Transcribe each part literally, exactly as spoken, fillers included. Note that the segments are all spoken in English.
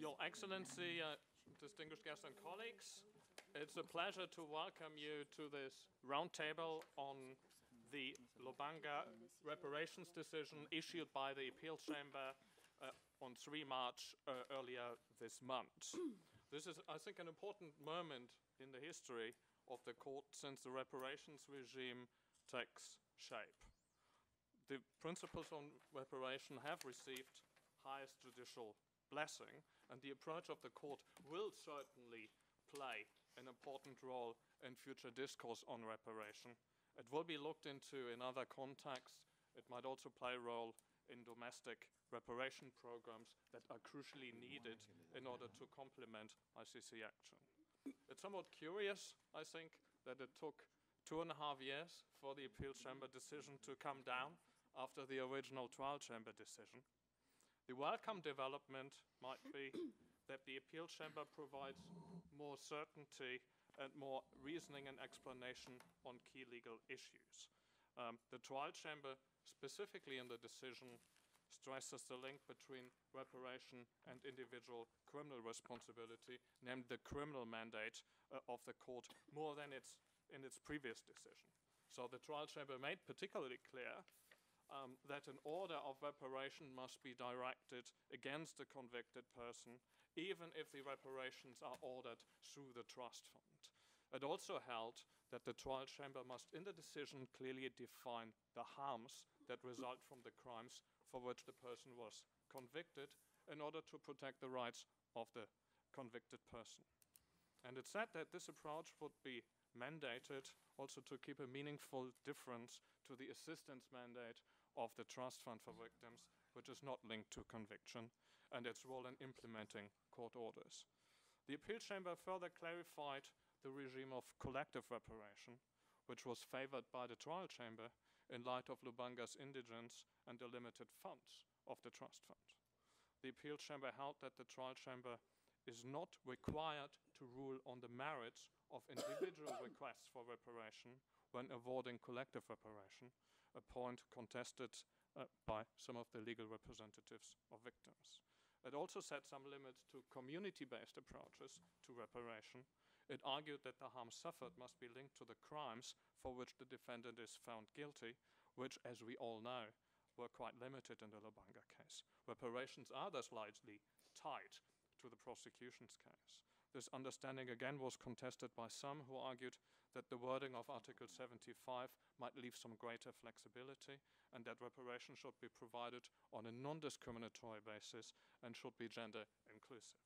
Your Excellency, uh, distinguished guests and colleagues, it's a pleasure to welcome you to this roundtable on the Lubanga reparations decision issued by the Appeal Chamber uh, on the third of March uh, earlier this month. This is, I think, an important moment in the history of the court since the reparations regime takes shape. The principles on reparation have received highest judicial blessing, and the approach of the court will certainly play an important role in future discourse on reparation. It will be looked into in other contexts. It might also play a role in domestic reparation programs that are crucially needed in order to complement I C C action. It's somewhat curious, I think, that it took two and a half years for the Appeal Chamber decision to come down after the original Trial Chamber decision. The welcome development might be that the Appeal Chamber provides more certainty and more reasoning and explanation on key legal issues. Um, the Trial Chamber, specifically in the decision, stresses the link between reparation and individual criminal responsibility, namely the criminal mandate uh, of the court, more than its, in its previous decision. So the Trial Chamber made particularly clear Um, that an order of reparation must be directed against the convicted person, even if the reparations are ordered through the trust fund. It also held that the trial chamber must, in the decision, clearly define the harms that result from the crimes for which the person was convicted in order to protect the rights of the convicted person. And it said that this approach would be mandated also to keep a meaningful difference to the assistance mandate of the Trust Fund for Victims, which is not linked to conviction, and its role in implementing court orders. The Appeal Chamber further clarified the regime of collective reparation, which was favored by the Trial Chamber in light of Lubanga's indigence and the limited funds of the Trust Fund. The Appeal Chamber held that the Trial Chamber is not required to rule on the merits of individual requests for reparation when awarding collective reparation, a point contested uh, by some of the legal representatives of victims. It also set some limits to community-based approaches to reparation. It argued that the harm suffered must be linked to the crimes for which the defendant is found guilty, which, as we all know, were quite limited in the Lubanga case. Reparations are thus largely tied to the prosecution's case. This understanding again was contested by some who argued that the wording of Article seventy-five might leave some greater flexibility and that reparation should be provided on a non-discriminatory basis and should be gender inclusive.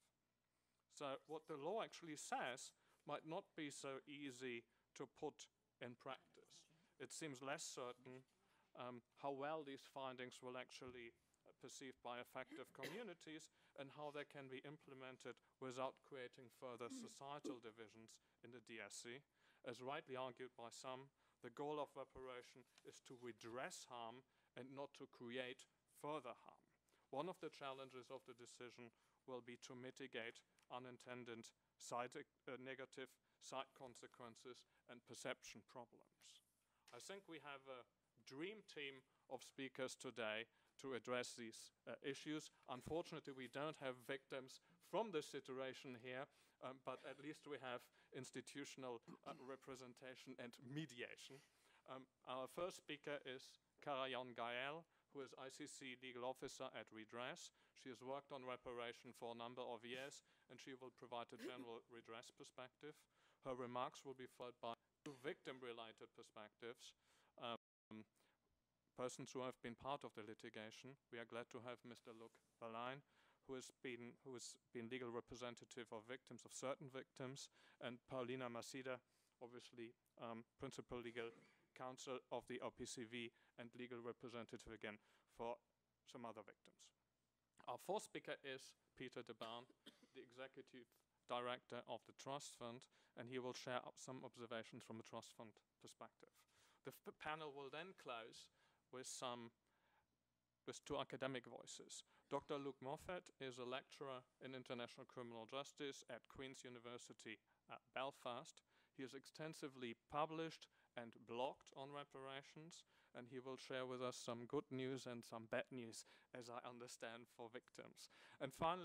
So what the law actually says might not be so easy to put in practice. It seems less certain um, how well these findings will actually perceived by affected communities and how they can be implemented without creating further societal divisions in the D S C. As rightly argued by some, the goal of reparation is to redress harm and not to create further harm. One of the challenges of the decision will be to mitigate unintended side, uh, negative side consequences and perception problems. I think we have a dream team of speakers today to address these uh, issues. Unfortunately, we don't have victims from this situation here, um, but at least we have institutional uh, representation and mediation. Um, our first speaker is Carayon Gaelle, who is I C C legal officer at Redress. She has worked on reparation for a number of years, and she will provide a general redress perspective. Her remarks will be followed by two victim-related perspectives. Um, persons who have been part of the litigation. We are glad to have Mister Luc Walleyn, who has been who has been legal representative of victims, of certain victims, and Paolina Massidda, obviously um, principal legal counsel of the O P C V and legal representative again for some other victims. Our fourth speaker is Pieter de Baan, the executive director of the Trust Fund, and he will share up some observations from a Trust Fund perspective. The f panel will then close with some with two academic voices. Doctor Luc Moffett is a lecturer in international criminal justice at Queen's University at Belfast. He has extensively published and blogged on reparations, and he will share with us some good news and some bad news, as I understand, for victims. And finally,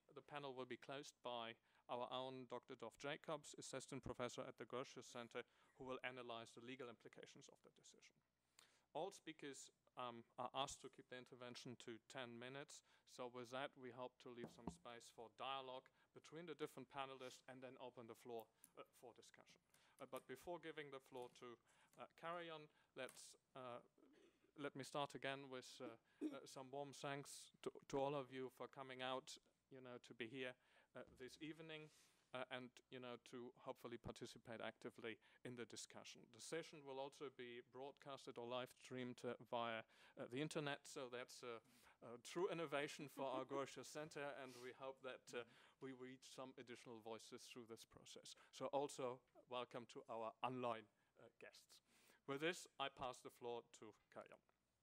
the panel will be closed by our own Doctor Dov Jacobs, assistant professor at the Grotius Center, who will analyze the legal implications of the decision. All speakers um, are asked to keep the intervention to ten minutes. So with that, we hope to leave some space for dialogue between the different panelists and then open the floor uh, for discussion. Uh, but before giving the floor to uh, Carayon, let's uh, let me start again with uh, uh, some warm thanks to, to all of you for coming out, you know, to be here uh, this evening. Uh, and, you know, to hopefully participate actively in the discussion. The session will also be broadcasted or live streamed uh, via uh, the internet, so that's a, a true innovation for our Grotius Center, and we hope that uh, we reach some additional voices through this process. So also welcome to our online uh, guests. With this, I pass the floor to Carayon.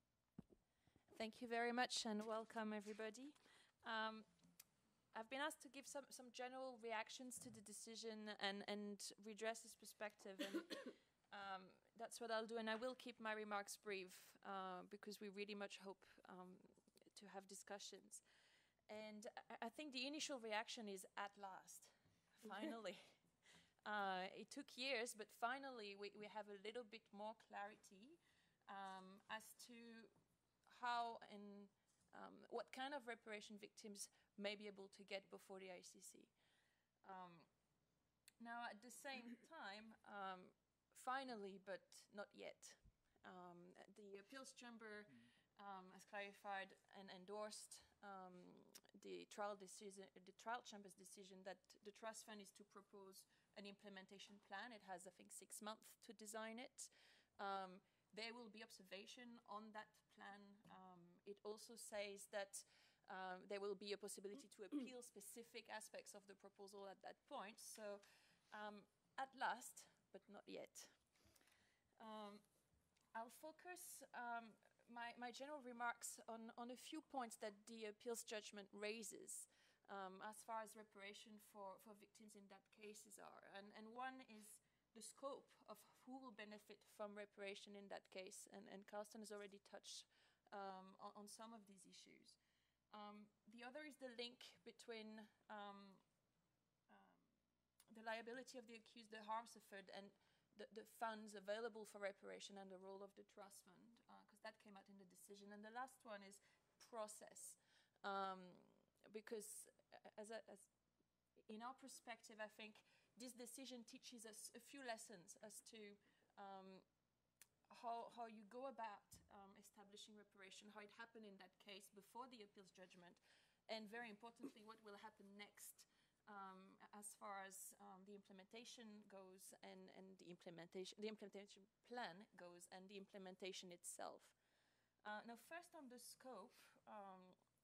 Thank you very much, and welcome everybody. Um, I've been asked to give some, some general reactions to the decision and, and Redress's perspective, and um, that's what I'll do. And I will keep my remarks brief uh, because we really much hope um, to have discussions. And I, I think the initial reaction is at last, finally. uh, it took years, but finally we, we have a little bit more clarity um, as to how and um, what kind of reparation victims may be able to get before the I C C. Um, now, at the same time, um, finally, but not yet, um, the Appeals Chamber um, has clarified and endorsed um, the trial decision, the trial chamber's decision that the trust fund is to propose an implementation plan. It has, I think, six months to design it. Um, there will be observation on that plan. Um, it also says that Um, there will be a possibility to appeal specific aspects of the proposal at that point. So um, at last, but not yet. Um, I'll focus um, my, my general remarks on, on a few points that the appeals judgment raises um, as far as reparation for, for victims in that cases are. And, and one is the scope of who will benefit from reparation in that case. And, and Carsten has already touched um, on, on some of these issues. Um, the other is the link between um, um, the liability of the accused, the harm suffered, and the, the funds available for reparation and the role of the trust fund, because uh, that came out in the decision. And the last one is process, um, because as, a, as in our perspective, I think this decision teaches us a few lessons as to um, How, how you go about um, establishing reparation, how it happened in that case before the appeals judgment, and very importantly, what will happen next um, as far as um, the implementation goes and, and the implementation, the implementation plan goes and the implementation itself. Uh, now, first on the scope, um,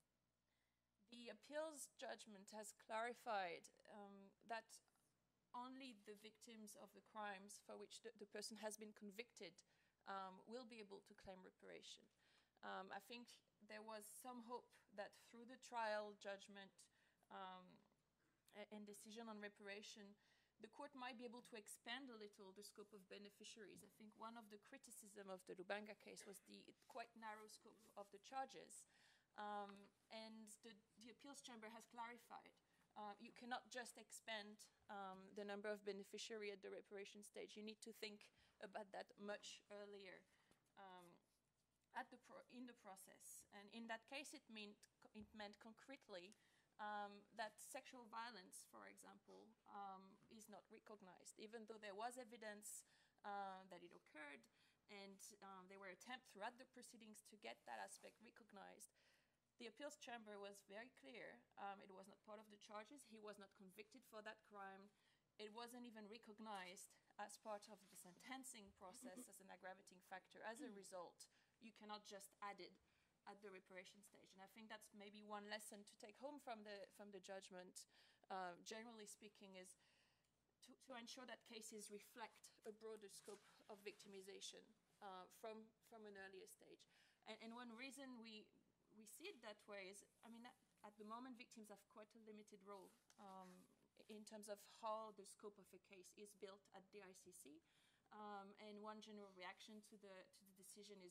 the appeals judgment has clarified um, that only the victims of the crimes for which the, the person has been convicted Um, will be able to claim reparation. Um, I think there was some hope that through the trial judgment um, and decision on reparation, the court might be able to expand a little the scope of beneficiaries. I think one of the criticism of the Lubanga case was the quite narrow scope of the charges. Um, and the, the appeals chamber has clarified. Uh, you cannot just expand um, the number of beneficiaries at the reparation stage. You need to think about that much earlier um, at the pro in the process. And in that case, it meant, it meant concretely um, that sexual violence, for example, um, is not recognized, even though there was evidence uh, that it occurred, and um, there were attempts throughout the proceedings to get that aspect recognized. The appeals chamber was very clear. Um, it was not part of the charges. He was not convicted for that crime. It wasn't even recognized as part of the sentencing process as an aggravating factor. As a result, you cannot just add it at the reparation stage. And I think that's maybe one lesson to take home from the, from the judgment, uh, generally speaking, is to, to ensure that cases reflect a broader scope of victimization uh, from, from an earlier stage. And, and one reason we we see it that way is, I mean, at, at the moment, victims have quite a limited role um, in terms of how the scope of a case is built at the I C C. Um, and one general reaction to the, to the decision is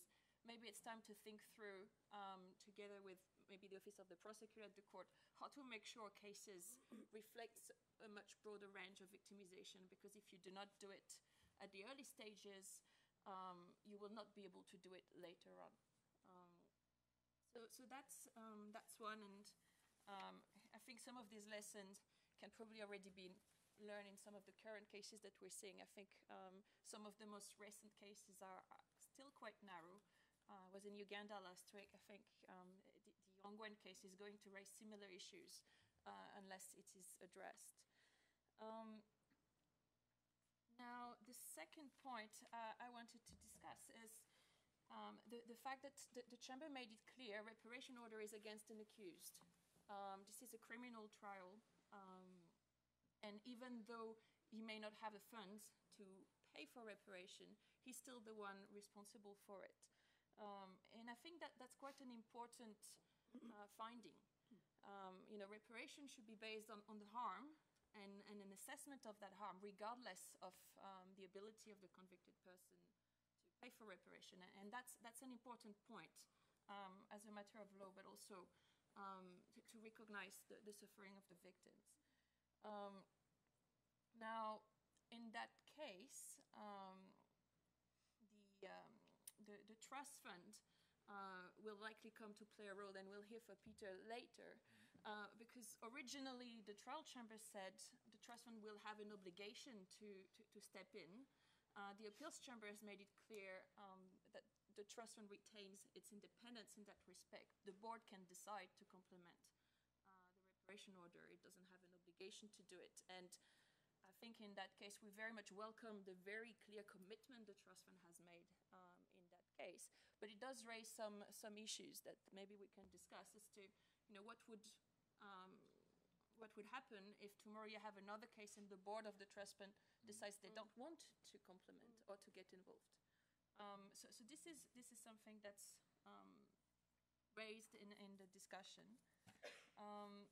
maybe it's time to think through, um, together with maybe the Office of the Prosecutor at the court, how to make sure cases reflect a much broader range of victimization, because if you do not do it at the early stages, um, you will not be able to do it later on. Um, so, so that's, um, that's one, and um, I think some of these lessons can probably already be learned in some of the current cases that we're seeing. I think um, some of the most recent cases are, are still quite narrow. Uh, I was in Uganda last week. I think um, the, the Ongwen case is going to raise similar issues uh, unless it is addressed. Um, now, the second point uh, I wanted to discuss is um, the, the fact that the, the Chamber made it clear reparation order is against an accused. Um, this is a criminal trial, um, and even though he may not have the funds to pay for reparation, he's still the one responsible for it. Um, and I think that that's quite an important uh, finding. Um, you know, reparation should be based on, on the harm and, and an assessment of that harm, regardless of um, the ability of the convicted person to pay for reparation. And, and that's, that's an important point um, as a matter of law, but also um, to, to recognize the, the suffering of the victims. Um, now, in that case, um, the, um, the, the trust fund uh, will likely come to play a role, and we'll hear from Pieter later, uh, because originally the trial chamber said the trust fund will have an obligation to, to, to step in. Uh, the appeals chamber has made it clear um, that the trust fund retains its independence in that respect. The board can decide to complement uh, the reparation order. It doesn't have an obligation to do it. And I think in that case, we very much welcome the very clear commitment the trust fund has made um, in that case. But it does raise some, some issues that maybe we can discuss as to, you know, what would, um, what would happen if tomorrow you have another case and the board of the trust fund decides they don't want to complement or to get involved. Um, so, so this is, this is something that's um, raised in, in the discussion. Um,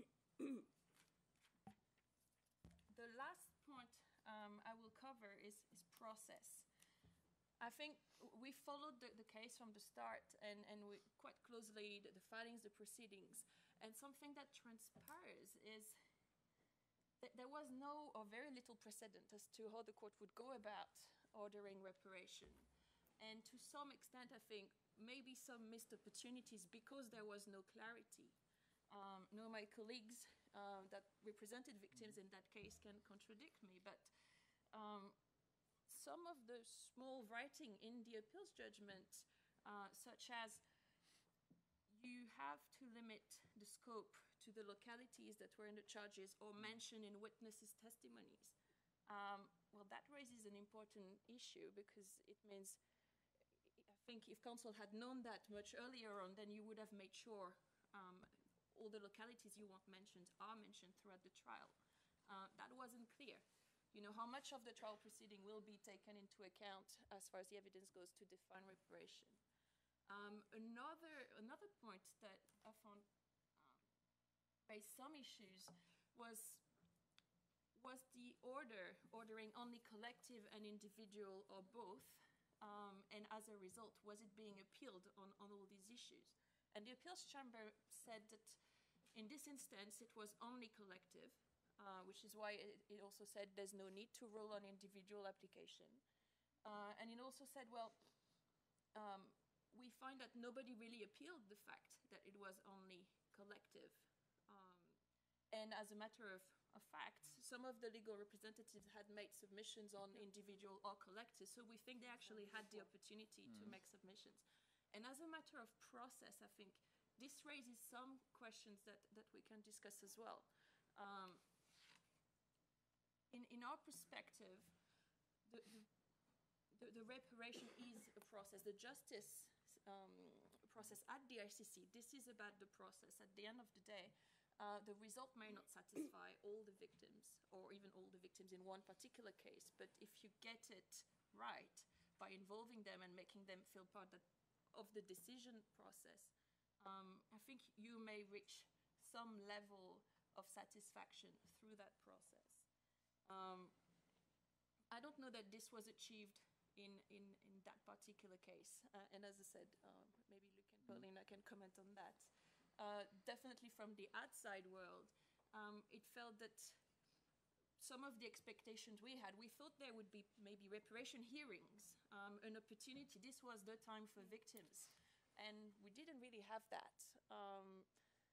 The last point um, I will cover is, is process. I think we followed the, the case from the start, and, and we quite closely the, the filings, the proceedings. And something that transpires is that there was no or very little precedent as to how the court would go about ordering reparation. And to some extent, I think maybe some missed opportunities because there was no clarity. Um, no, my colleagues uh, that represented victims in that case can contradict me, but um, some of the small writing in the appeals judgment, uh, such as you have to limit the scope to the localities that were in the charges or mentioned in witnesses' testimonies. Um, well, that raises an important issue, because it means, I think if counsel had known that much earlier on, then you would have made sure um, all the localities you want mentioned are mentioned throughout the trial. Uh, that wasn't clear. You know, how much of the trial proceeding will be taken into account as far as the evidence goes to define reparation. Um, another, another point that I found um, raised some issues was, was the order, ordering only collective and individual or both, um, and as a result, was it being appealed on, on all these issues? And the appeals chamber said that in this instance, it was only collective, uh, which is why it, it also said there's no need to rule on individual application. Uh, and it also said, well, um, we find that nobody really appealed the fact that it was only collective. Um, and as a matter of, of fact, some of the legal representatives had made submissions on individual or collective, so we think they actually had the opportunity mm. to make submissions. And as a matter of process, I think this raises some questions that, that we can discuss as well. Um, in, in our perspective, the, the, the, the reparation is a process. The justice um, process at the I C C, this is about the process. At the end of the day, uh, the result may not satisfy all the victims, or even all the victims in one particular case, but if you get it right by involving them and making them feel part that of the decision process, um, I think you may reach some level of satisfaction through that process. Um, I don't know that this was achieved in, in, in that particular case. Uh, and as I said, um, maybe Luc and Paolina can comment on that. Uh, definitely from the outside world, um, it felt that some of the expectations we had, we thought there would be maybe reparation hearings, um, an opportunity. This was the time for victims. And we didn't really have that. Um,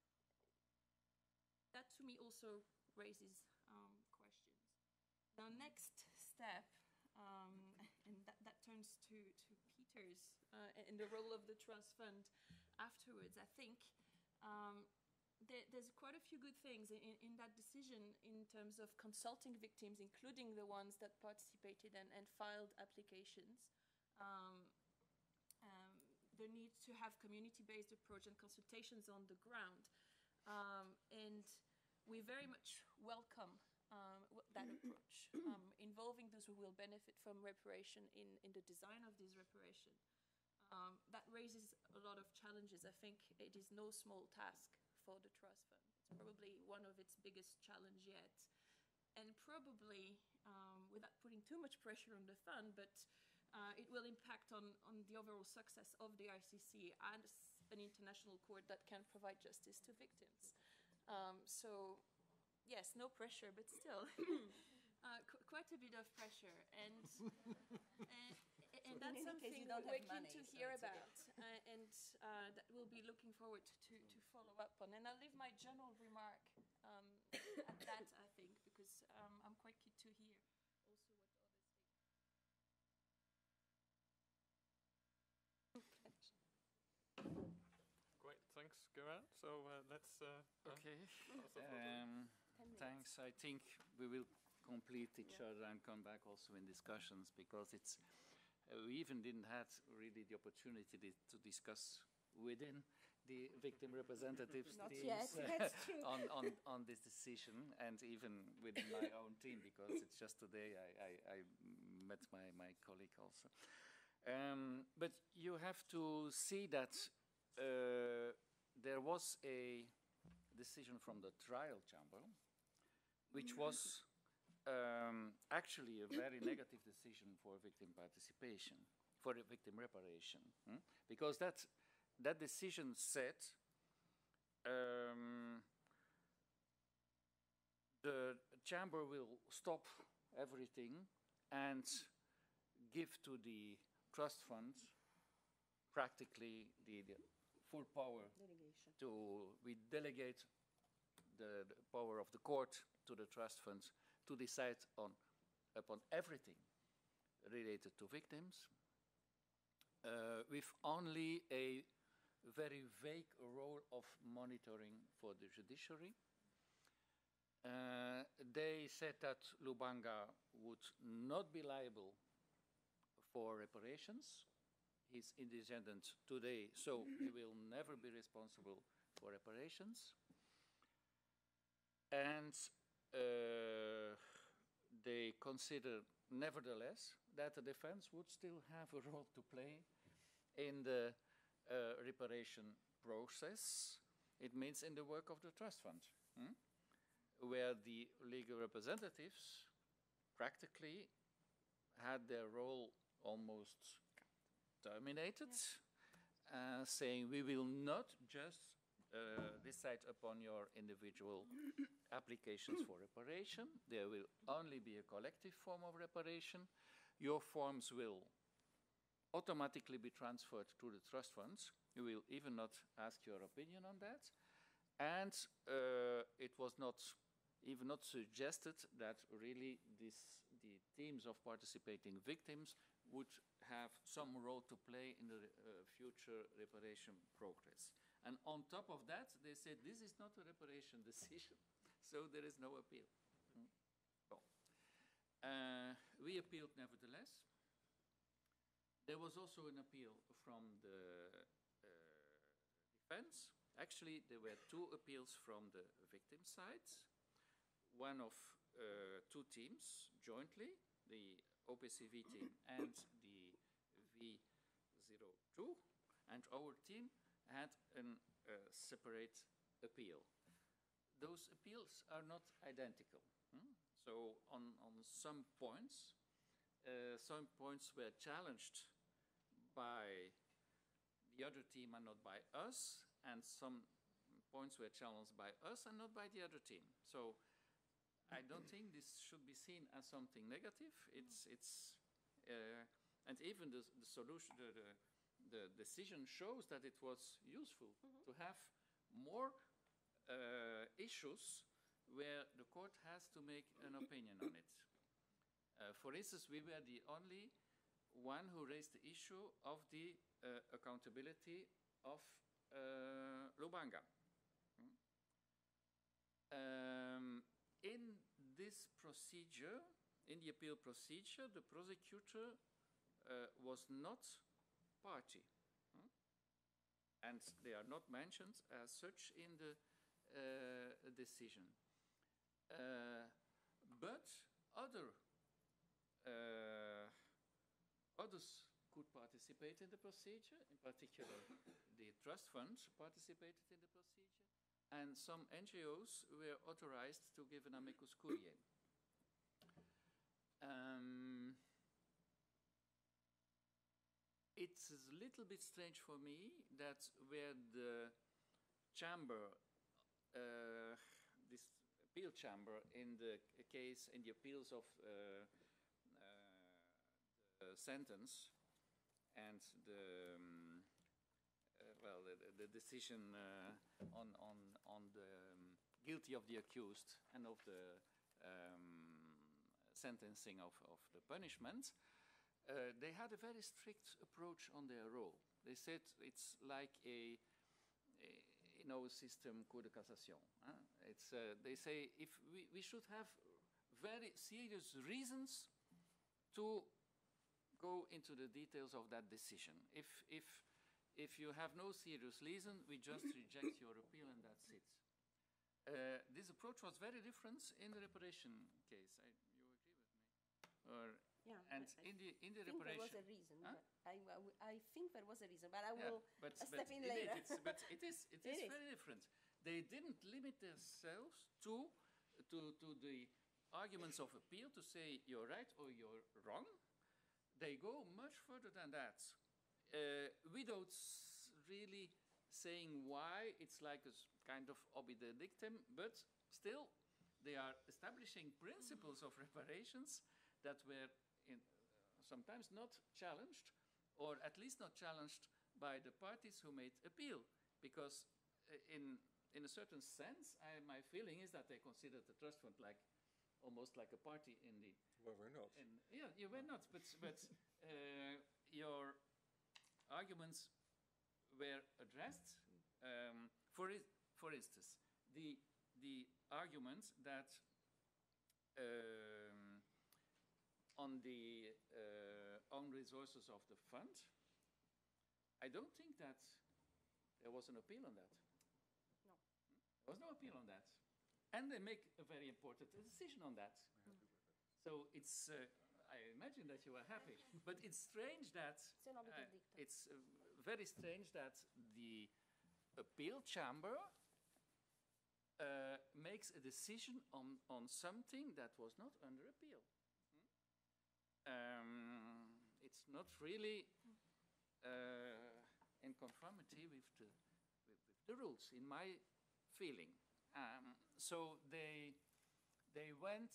that to me also raises um, questions. Now, next step, um, and that, that turns to, to Pieter's uh, and the role of the trust fund afterwards, I think um, there, there's quite a few good things in, in that decision in terms of consulting victims, including the ones that participated and, and filed applications. Um, um, the need to have community-based approach and consultations on the ground. Um, and we very much welcome um, that approach, um, involving those who will benefit from reparation in, in the design of this reparation. Um, that raises a lot of challenges. I think it is no small task for the trust fund. It's probably one of its biggest challenge yet. And probably, um, without putting too much pressure on the fund, but uh, it will impact on, on the overall success of the I C C as an international court that can provide justice to victims. Um, so, yes, no pressure, but still, uh, qu quite a bit of pressure. And, and, and that's something we're keen to hear about, uh, and uh, that we'll be looking forward to, to follow up on. And I'll leave my general remark um, at that, I think, because um, I'm quite keen to hear also what others think. Great, thanks, Gaelle. So uh, let's. Uh, okay. Um, thanks. I think we will complete each yeah. other and come back also in discussions, because it's. Uh, we even didn't have really the opportunity to discuss within the victim representatives Not teams yet. That's true. on, on, on this decision, and even within my own team, because it's just today I, I, I met my, my colleague also. Um, but you have to see that uh, there was a decision from the trial chamber, which was Um, actually a very negative decision for victim participation, for victim reparation, hmm? because that, that decision said um, the chamber will stop everything and give to the trust fund practically the, the full power Delegation. to, we delegate the, the power of the court to the trust funds to decide on upon everything related to victims, uh, with only a very vague role of monitoring for the judiciary. Uh, they said that Lubanga would not be liable for reparations. He's indigent today, so he will never be responsible for reparations. And Uh, they consider, nevertheless, that the defense would still have a role to play in the uh, reparation process. It means in the work of the trust fund, hmm? where the legal representatives practically had their role almost terminated, yeah. uh, saying we will not just uh, decide upon your individual applications for reparation. There will only be a collective form of reparation. Your forms will automatically be transferred to the trust funds. We will even not ask your opinion on that. And uh, it was not even not suggested that really this, the teams of participating victims would have some role to play in the uh, future reparation progress. And on top of that, they said this is not a reparation decision. So there is no appeal. Mm. Well, uh, we appealed nevertheless. There was also an appeal from the uh, defense. Actually, there were two appeals from the victim side. One of uh, two teams jointly, the O P C V team and the V zero two, and our team had a uh, separate appeal. Those appeals are not identical. Hmm? So on, on some points, uh, some points were challenged by the other team and not by us, and some points were challenged by us and not by the other team. So I don't think this should be seen as something negative. It's, it's, uh, and even the, the solution, the, the, the decision shows that it was useful mm-hmm. to have more uh, issues where the court has to make an opinion on it. Uh, for instance, we were the only one who raised the issue of the uh, accountability of uh, Lubanga. Hmm? Um, in this procedure, in the appeal procedure, the prosecutor uh, was not party. Hmm? And they are not mentioned as such in the uh, decision. Uh, but other uh, others could participate in the procedure, in particular the trust fund participated in the procedure, and some N G Os were authorized to give an amicus curiae. Um, it's a little bit strange for me that where the chamber, uh, this appeal chamber in the case, in the appeals of uh, uh, the sentence and the, um, uh, well, the, the decision uh, on, on, on the um, guilty of the accused and of the um, sentencing of, of the punishment, uh, they had a very strict approach on their role. They said it's like a, a in our system, coup de cassation. Huh? It's, uh, they say if we, we should have very serious reasons to go into the details of that decision. If, if, if you have no serious reason, we just reject your appeal and that's it. Uh, this approach was very different in the reparation case. I, you agree with me? Or, yeah, and I in the, in the think reparation... there was a reason. Huh? But I, I, I think there was a reason, but I yeah, will but, step but in it later. Is, but it is, it is, It is. very different. They didn't limit themselves to, to, to the arguments of appeal to say you're right or you're wrong. They go much further than that, uh, without really saying why. It's like a kind of obiter dictum, but still they are establishing principles of reparations that were in, uh, sometimes not challenged, or at least not challenged by the parties who made appeal, because uh, in, in a certain sense, I, my feeling is that they considered the trust fund like almost like a party in the... Well, we're not. In, yeah, you were not, but, but uh, your arguments were addressed. Um, for, is, for instance, the, the argument that um, on the uh, own resources of the fund, I don't think that there was an appeal on that. No. There was no appeal on that. And they make a very important decision on that. Mm. So it's, uh, I imagine that you are happy. But it's strange that, C'est un obiter uh, dictum. it's uh, very strange that the appeal chamber uh, makes a decision on, on something that was not under appeal. Hmm? Um, it's not really uh, in conformity with the, with, with the rules, in my feeling. Um, so they, they went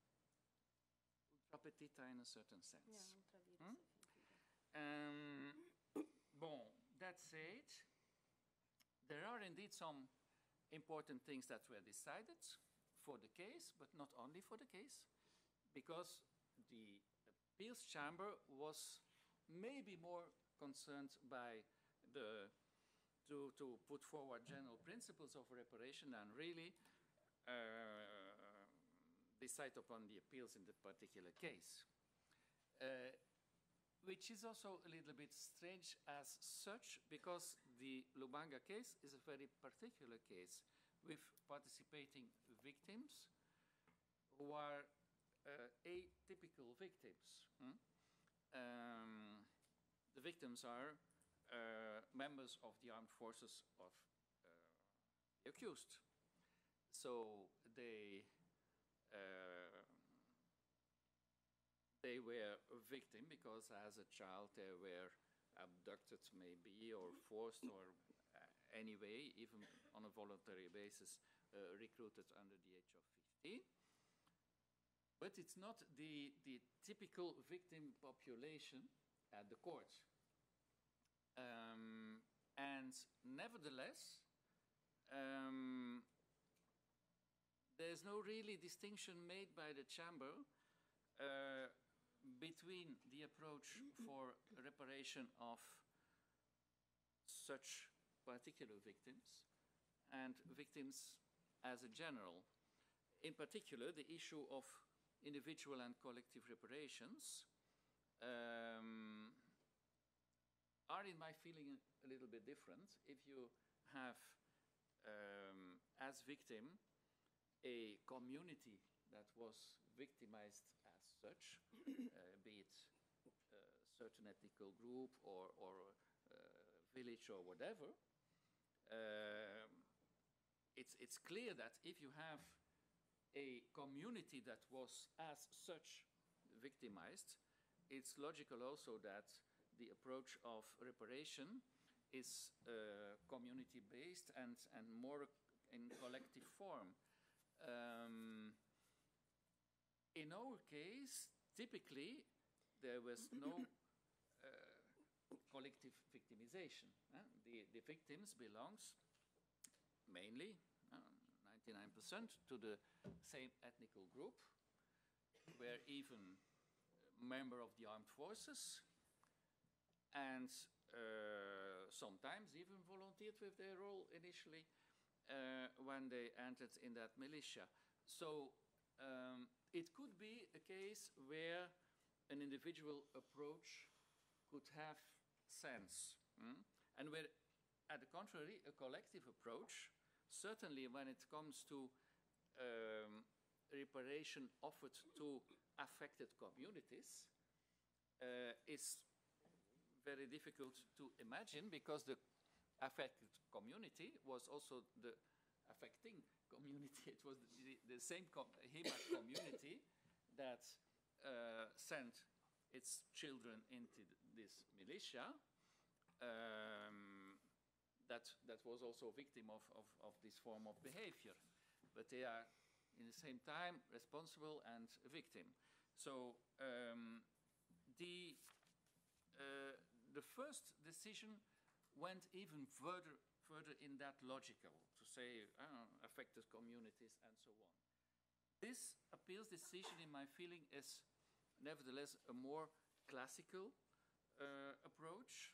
ultra petita in a certain sense. Yeah, ultra vires, Hmm? I think. Um, bon, that said, there are indeed some important things that were decided for the case, but not only for the case, because the appeals chamber was maybe more concerned by the to, to put forward general principles of reparation and really uh, decide upon the appeals in the particular case. Uh, which is also a little bit strange as such, because the Lubanga case is a very particular case with participating victims who are uh, atypical victims. Hmm? Um, the victims are uh, members of the armed forces of uh, the accused. So they, uh, they were a victim because as a child they were abducted maybe or forced or uh, anyway, even on a voluntary basis, uh, recruited under the age of fifteen. But it's not the, the typical victim population at the court. Um, and nevertheless, um, there's no really distinction made by the chamber uh, between the approach for reparation of such particular victims and victims as a general. In particular, the issue of individual and collective reparations um, are, in my feeling, a little bit different. If you have, um, as victim, a community that was victimized as such, uh, be it a certain ethnical group or, or uh, village or whatever, um, it's, it's clear that if you have a community that was as such victimized, it's logical also that the approach of reparation is uh, community-based and, and more in collective form. Um, in our case, typically, there was no uh, collective victimization. Uh, the, the victims belongs mainly, ninety-nine percent, to the same ethnical group, were even a member of the armed forces, and uh, sometimes even volunteered with their role initially uh, when they entered in that militia. So um, it could be a case where an individual approach could have sense, mm? and where, at the contrary, a collective approach, certainly when it comes to um, reparation offered to affected communities, uh, is very difficult to imagine, because the affected community was also the affecting community. It was the, the same com H I M A C community that uh, sent its children into this militia, um, that, that was also a victim of, of, of this form of behavior. But they are, in the same time, responsible and a victim. So um, the, uh, the first decision went even further, further in that logical, to say uh, affected communities and so on. This appeals decision, in my feeling, is nevertheless a more classical uh, approach,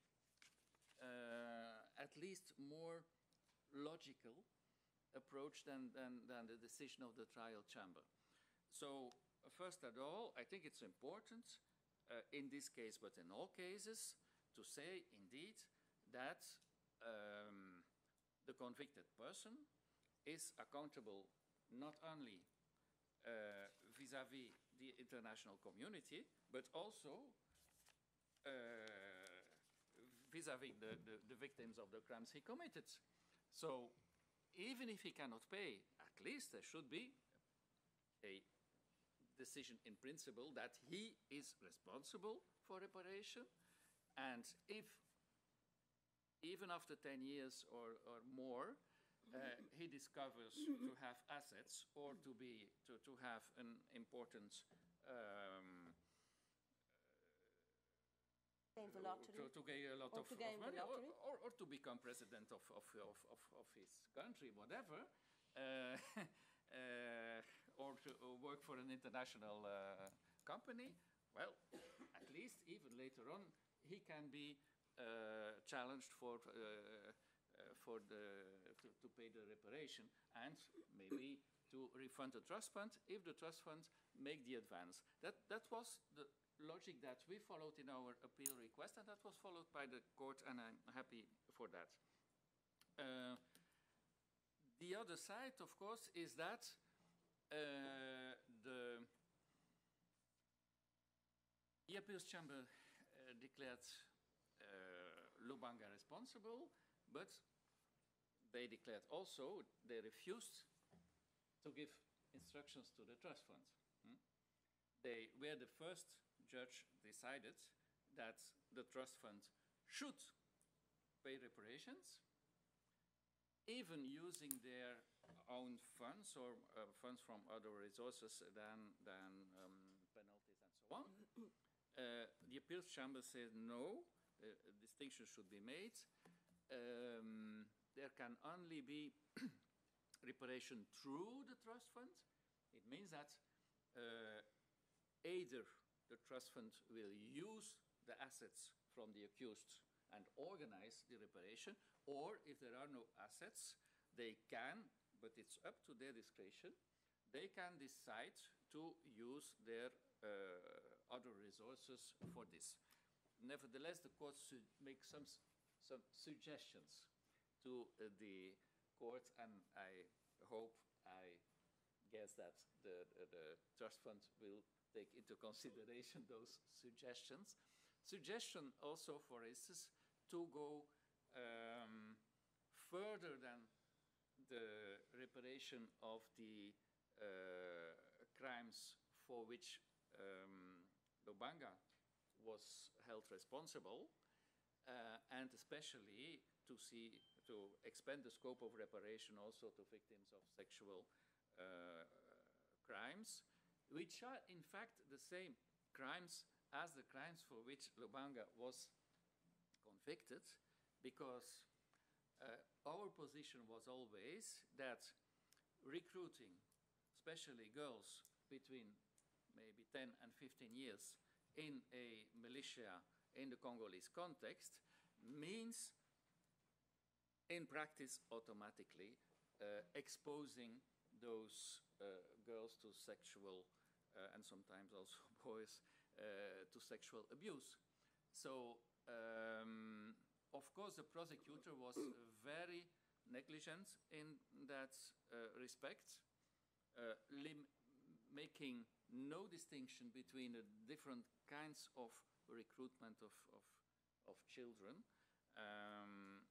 uh, at least more logical approach than, than, than the decision of the trial chamber. So uh, first of all, I think it's important, uh, in this case, but in all cases, to say indeed that um, the convicted person is accountable not only vis-à-vis uh, -vis the international community, but also vis-à-vis -vis the, the, the victims of the crimes he committed. So even if he cannot pay, at least there should be a decision in principle that he is responsible for reparation. And if, even after ten years or, or more, uh, he discovers to have assets or to, be, to, to have an important um, Gain the lottery. To, to gain a lot or of, to gain of money, the or, lottery. or, or to become president of, of, of, of, of his country, whatever, uh, uh, or to uh, work for an international uh, company, well, at least even later on, he can be uh, challenged for, uh, uh, for the, to, to pay the reparation, and maybe to refund the trust fund if the trust fund make the advance. That, that was the logic that we followed in our appeal request, and that was followed by the court, and I'm happy for that. Uh, the other side, of course, is that uh, the, the appeals chamber uh, declared uh, Lubanga responsible, but they declared also they refused to give instructions to the trust fund. Hmm? they, where the first judge decided that the trust fund should pay reparations, even using their own funds or uh, funds from other resources than, than um, penalties and so on. uh, the appeals chamber said no, uh, a distinction should be made. Um, there can only be reparation through the trust fund. It means that uh, either the trust fund will use the assets from the accused and organize the reparation, or if there are no assets, they can, but it's up to their discretion, they can decide to use their uh, other resources for this. Nevertheless, the court should make some, some suggestions to uh, the court, and I hope, I guess that the, the, the trust fund will take into consideration those suggestions. Suggestion also, for instance, to go um, further than the reparation of the uh, crimes for which um, Lubanga was held responsible, uh, and especially to see, to expand the scope of reparation also to victims of sexual uh, crimes, which are in fact the same crimes as the crimes for which Lubanga was convicted, because uh, our position was always that recruiting, especially girls between maybe ten and fifteen years in a militia in the Congolese context, means in practice automatically uh, exposing those uh, girls to sexual uh, and sometimes also boys uh, to sexual abuse. So um, of course the prosecutor was uh, very negligent in that uh, respect, uh, lim making no distinction between the different kinds of recruitment of, of, of children, um,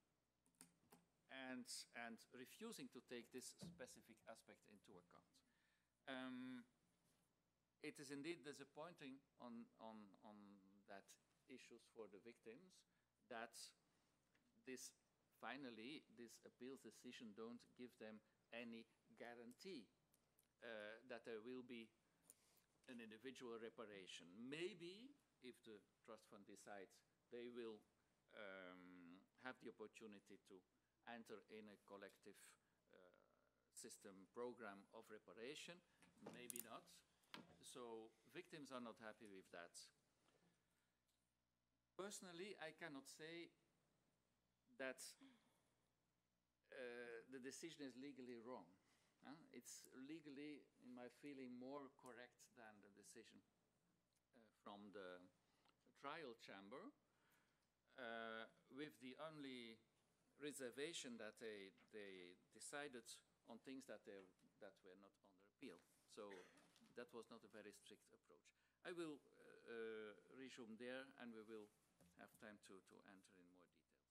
and, and refusing to take this specific aspect into account. Um, it is indeed disappointing on, on, on that issues for the victims that this, finally, this appeals decision don't give them any guarantee uh, that there will be an individual reparation. Maybe, if the trust fund decides, they will um, have the opportunity to enter in a collective uh, system program of reparation, maybe not. So victims are not happy with that. Personally, I cannot say that uh, the decision is legally wrong. Uh, it's legally, in my feeling, more correct than the decision uh, from the trial chamber, uh, with the only reservation that they, they decided on things that, they, that were not under appeal. So that was not a very strict approach. I will uh, uh, resume there, and we will have time to, to enter in more details.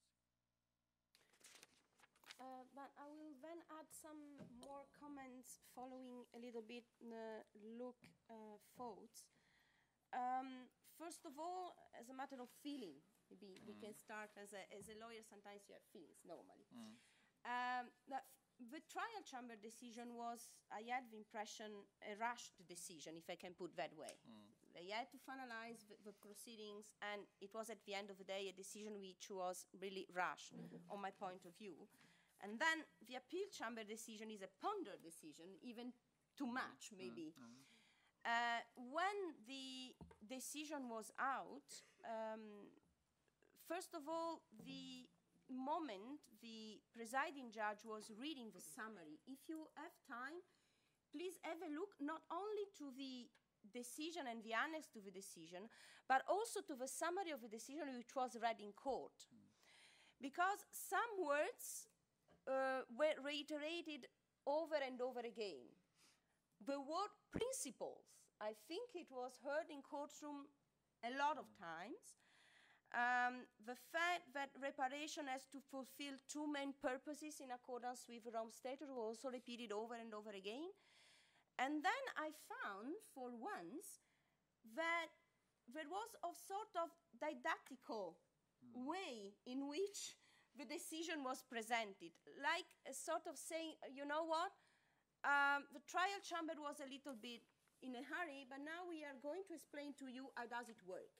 Uh, but I will then add some more comments following a little bit uh, Luc uh, thoughts. Um, first of all, as a matter of feeling, maybe mm. we can start as a, as a lawyer, sometimes you have feelings normally. Mm. Um, the, the trial chamber decision was, I had the impression, a rushed decision, if I can put that way. Mm. They had to finalize the, the proceedings, and it was at the end of the day a decision which was really rushed on my point of view. And then the appeal chamber decision is a pondered decision, even too much, maybe. Mm-hmm. uh, when the decision was out, um, first of all, the moment the presiding judge was reading the summary, if you have time, please have a look not only to the decision and the annex to the decision, but also to the summary of the decision which was read in court. Mm. Because some words Uh, were reiterated over and over again. The word principles, I think it was heard in courtroom a lot of times. Um, the fact that reparation has to fulfill two main purposes in accordance with Rome Statute was also repeated over and over again. And then I found, for once, that there was a sort of didactical mm. way in which the decision was presented, like a sort of saying, you know what, um, the trial chamber was a little bit in a hurry, but now we are going to explain to you how does it work.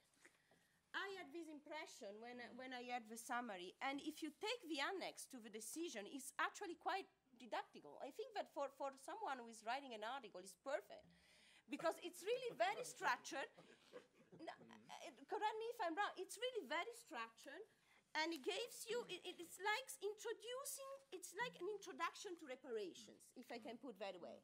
I had this impression when, I, when I had the summary, and if you take the annex to the decision, it's actually quite didactical. I think that for, for someone who is writing an article, it's perfect, because it's really very structured. No, uh, correct me if I'm wrong, it's really very structured, and it gives you, it, it's like introducing, it's like an introduction to reparations, if I can put that way.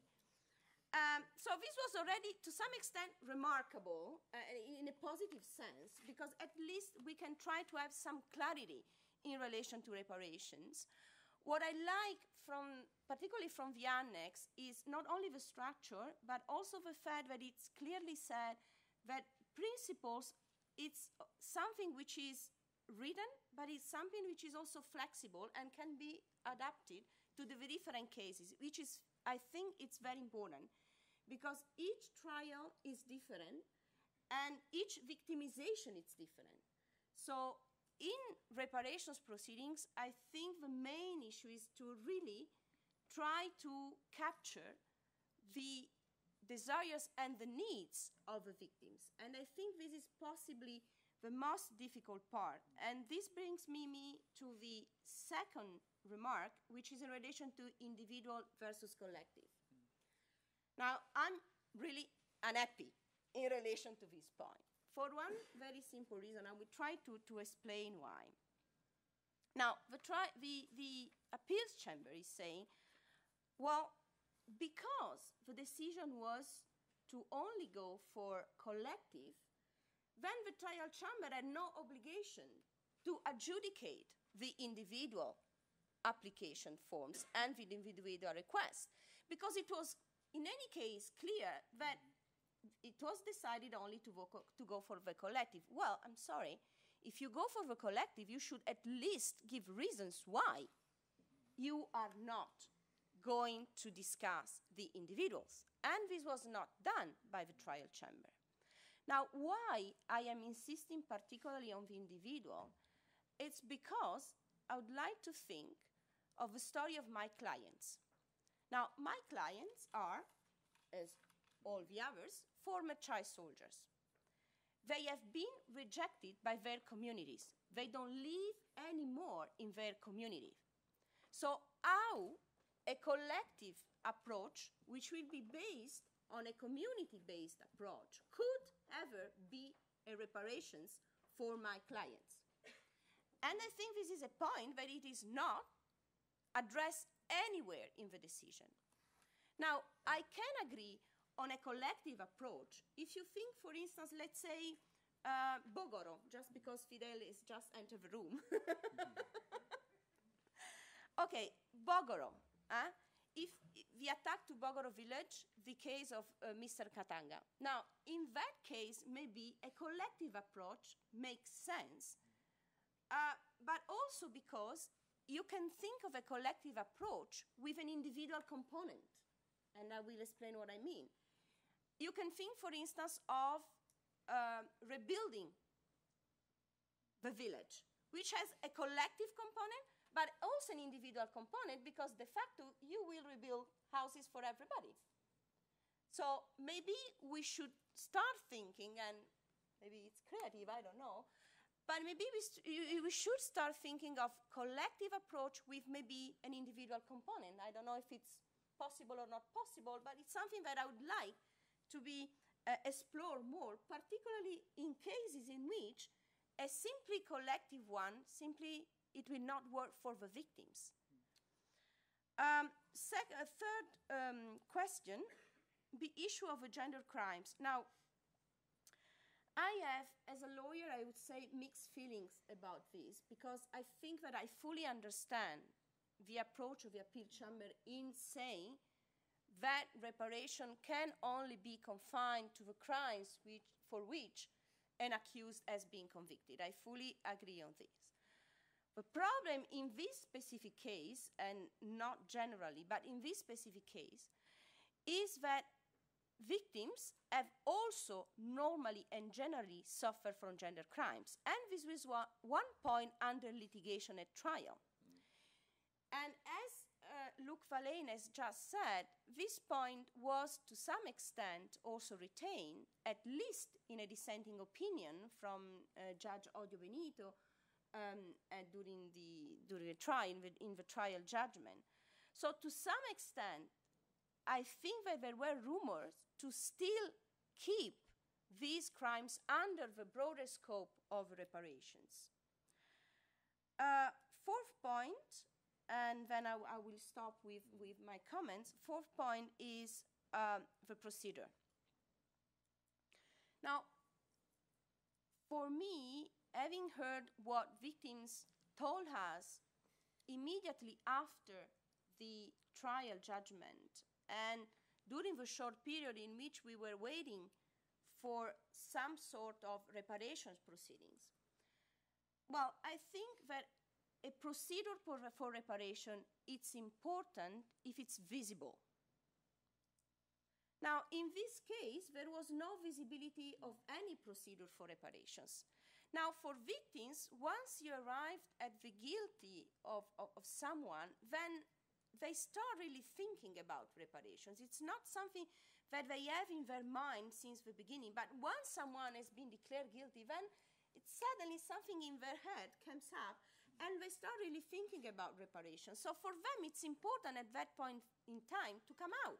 Um, so this was already, to some extent, remarkable uh, in a positive sense, because at least we can try to have some clarity in relation to reparations. What I like, from, particularly from the annex, is not only the structure, but also the fact that it's clearly said that principles, it's something which is written, but it's something which is also flexible and can be adapted to the different cases, which is, I think it's very important, because each trial is different and each victimization is different. So in reparations proceedings, I think the main issue is to really try to capture the desires and the needs of the victims. And I think this is possibly the most difficult part. And this brings me, me to the second remark, which is in relation to individual versus collective. Now, I'm really unhappy in relation to this point, for one very simple reason. I will try to, to explain why. Now, the, tri the, the appeals chamber is saying, well, because the decision was to only go for collective, then the trial chamber had no obligation to adjudicate the individual application forms and the individual requests, because it was in any case clear that it was decided only to, to go for the collective. Well, I'm sorry, if you go for the collective, you should at least give reasons why you are not going to discuss the individuals. And this was not done by the trial chamber. Now, why I am insisting particularly on the individual, it's because I would like to think of the story of my clients. Now, my clients are, as all the others, former child soldiers. They have been rejected by their communities. They don't live anymore in their community. So how a collective approach, which will be based on a community-based approach, could ever be a reparations for my clients? And I think this is a point that it is not addressed anywhere in the decision. Now, I can agree on a collective approach if you think, for instance, let's say, uh, Bogoro, just because Fidel is just entered the room. Okay, Bogoro. Uh, if, if the attack to Bogoro village, the case of uh, Mister Katanga. Now, in that case, maybe a collective approach makes sense, uh, but also because you can think of a collective approach with an individual component, and I will explain what I mean. You can think, for instance, of uh, rebuilding the village, which has a collective component, but also an individual component, because de facto you will rebuild houses for everybody. So maybe we should start thinking, and maybe it's creative, I don't know, but maybe we, we should start thinking of collective approach with maybe an individual component. I don't know if it's possible or not possible, but it's something that I would like to be uh, explore more, particularly in cases in which a simply collective one, simply it will not work for the victims. Um, sec a third um, question, the issue of the gender crimes. Now, I have, as a lawyer, I would say mixed feelings about this, because I think that I fully understand the approach of the appeal chamber in saying that reparation can only be confined to the crimes which, for which an accused has been convicted. I fully agree on this. The problem in this specific case, and not generally, but in this specific case, is that victims have also normally and generally suffered from gender crimes. And this was one, one point under litigation at trial. Mm. And as uh, Luc Walleyn has just said, this point was to some extent also retained, at least in a dissenting opinion from uh, Judge Odio Benito um, uh, during, the, during the trial, in the, in the trial judgment. So to some extent, I think that there were rumors to still keep these crimes under the broader scope of reparations. Uh, fourth point, and then I, I will stop with, with my comments. Fourth point is um, the procedure. Now, for me, having heard what victims told us immediately after the trial judgment, and during the short period in which we were waiting for some sort of reparations proceedings, well, I think that a procedure for, for reparation, it's important if it's visible. Now, in this case, there was no visibility of any procedure for reparations. Now, for victims, once you arrived at the guilty of, of, of someone, then they start really thinking about reparations. It's not something that they have in their mind since the beginning, but once someone has been declared guilty, then it's suddenly something in their head comes up, and they start really thinking about reparations. So for them, it's important at that point in time to come out.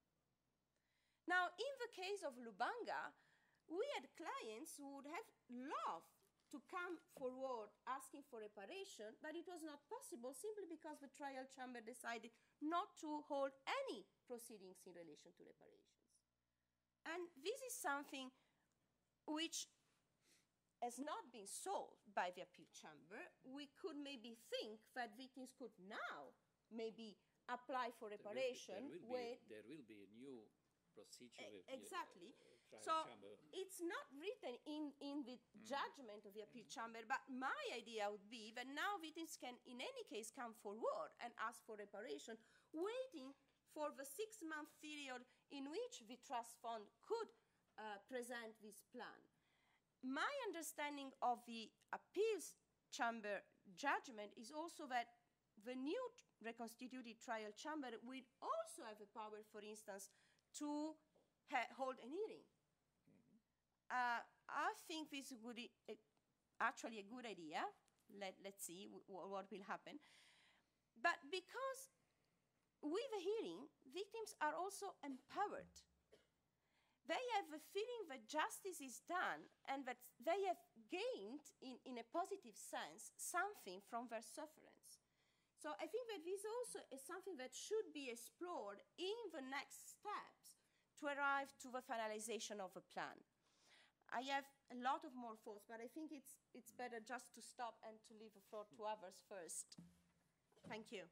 Now, in the case of Lubanga, we had clients who would have loved to come forward asking for reparation, but it was not possible simply because the trial chamber decided not to hold any proceedings in relation to reparations. And this is something which has not been solved by the appeal chamber. We could maybe think that victims could now maybe apply for reparation. There will be, there will be, there will be a new procedure. E exactly. Uh, so chamber. It's not written in, in the mm. judgment of the appeal mm. chamber, but my idea would be that now victims can in any case come forward and ask for reparation, waiting for the six-month period in which the trust fund could uh, present this plan. My understanding of the appeals chamber judgment is also that the new reconstituted trial chamber will also have the power, for instance, to ha hold an hearing. Mm-hmm. uh, I think this would be uh, actually a good idea. Let, let's see w what will happen. But because with a hearing, victims are also empowered. They have the feeling that justice is done and that they have gained, in, in a positive sense, something from their sufferance. So I think that this also is something that should be explored in the next steps to arrive to the finalization of a plan. I have a lot of more thoughts, but I think it's, it's better just to stop and to leave the floor to others first. Thank you.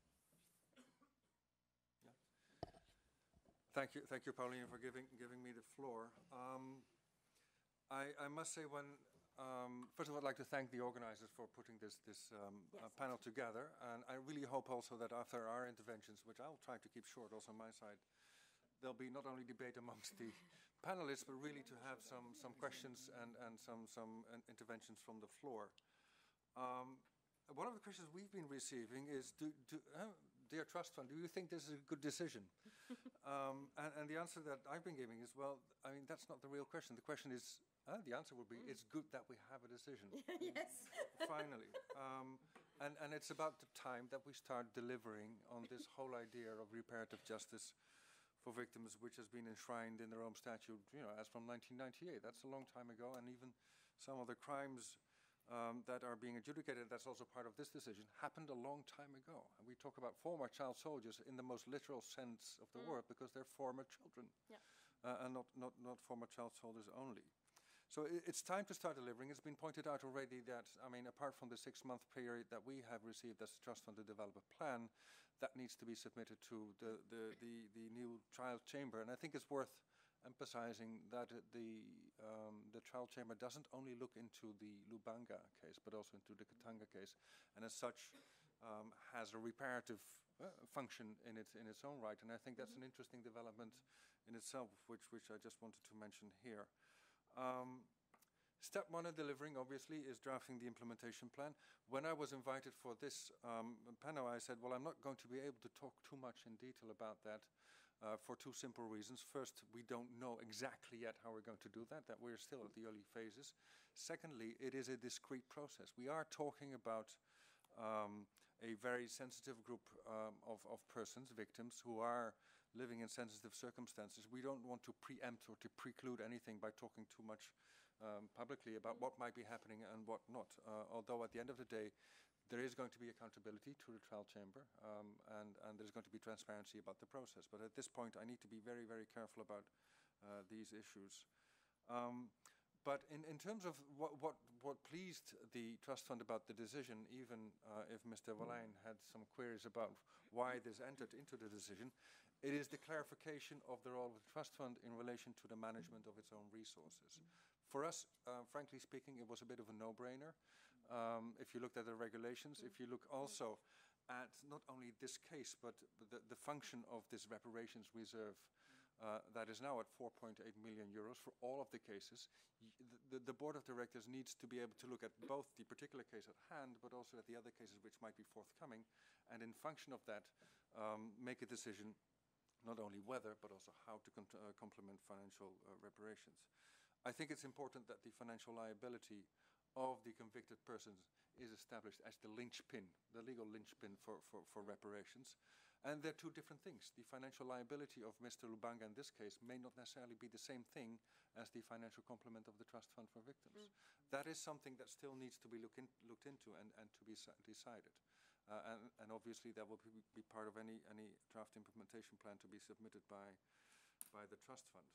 Thank you, thank you, Paolina, for giving giving me the floor. Um, I, I must say, when um, first of all, I'd like to thank the organizers for putting this this um, yes. uh, panel together, and I really hope also that after our interventions, which I'll try to keep short, also on my side, there'll be not only debate amongst the panelists, but really to have some some questions and and some some uh, interventions from the floor. Um, one of the questions we've been receiving is, do, do uh, dear Trust Fund, do you think this is a good decision? um, and, and the answer that I've been giving is, well, I mean, that's not the real question. The question is, uh, the answer would be, mm. it's good that we have a decision. Yes. Finally. Um, and, and it's about the time that we start delivering on this whole idea of reparative justice for victims, which has been enshrined in the Rome Statute, you know, as from nineteen ninety-eight. That's a long time ago, and even some of the crimes Um, that are being adjudicated, that's also part of this decision, happened a long time ago. And we talk about former child soldiers in the most literal sense of the mm. word, because they're former children, yeah. uh, and not, not, not former child soldiers only. So it, it's time to start delivering. It's been pointed out already that, I mean, apart from the six-month period that we have received as a trust fund to develop a plan, that needs to be submitted to the, the, the, the new trial chamber. And I think it's worth emphasizing that uh, the um, the trial chamber doesn't only look into the Lubanga case, but also into the Katanga case, and as such um, has a reparative uh, function in its in its own right, and I think that's Mm-hmm. an interesting development in itself, which which I just wanted to mention here. Um, Step one in delivering, obviously, is drafting the implementation plan. When I was invited for this um, panel, I said, well, I'm not going to be able to talk too much in detail about that uh, for two simple reasons. First, we don't know exactly yet how we're going to do that, that we're still at the early phases. Secondly, it is a discrete process. We are talking about um, a very sensitive group um, of, of persons, victims, who are living in sensitive circumstances. We don't want to preempt or to preclude anything by talking too much Um, publicly about what might be happening and what not. Uh, although at the end of the day, there is going to be accountability to the trial chamber, um, and, and there's going to be transparency about the process. But at this point, I need to be very, very careful about uh, these issues. Um, but in, in terms of what, what, what pleased the trust fund about the decision, even uh, if Mister Walleyn had some queries about why this entered into the decision, it is the clarification of the role of the trust fund in relation to the management of its own resources. For us, uh, frankly speaking, it was a bit of a no-brainer. Um, if you looked at the regulations, if you look also at not only this case, but the, the function of this reparations reserve uh, that is now at four point eight million euros for all of the cases, the, the board of directors needs to be able to look at both the particular case at hand, but also at the other cases which might be forthcoming, and in function of that, um, make a decision not only whether, but also how to uh, complement financial uh, reparations. I think it's important that the financial liability of the convicted persons is established as the linchpin, the legal linchpin for, for, for reparations. And they're two different things. The financial liability of Mister Lubanga in this case may not necessarily be the same thing as the financial complement of the Trust Fund for Victims. Mm. That is something that still needs to be look in, looked into and, and to be decided. Uh, and, and obviously that will be, be part of any, any draft implementation plan to be submitted by, by the Trust Fund.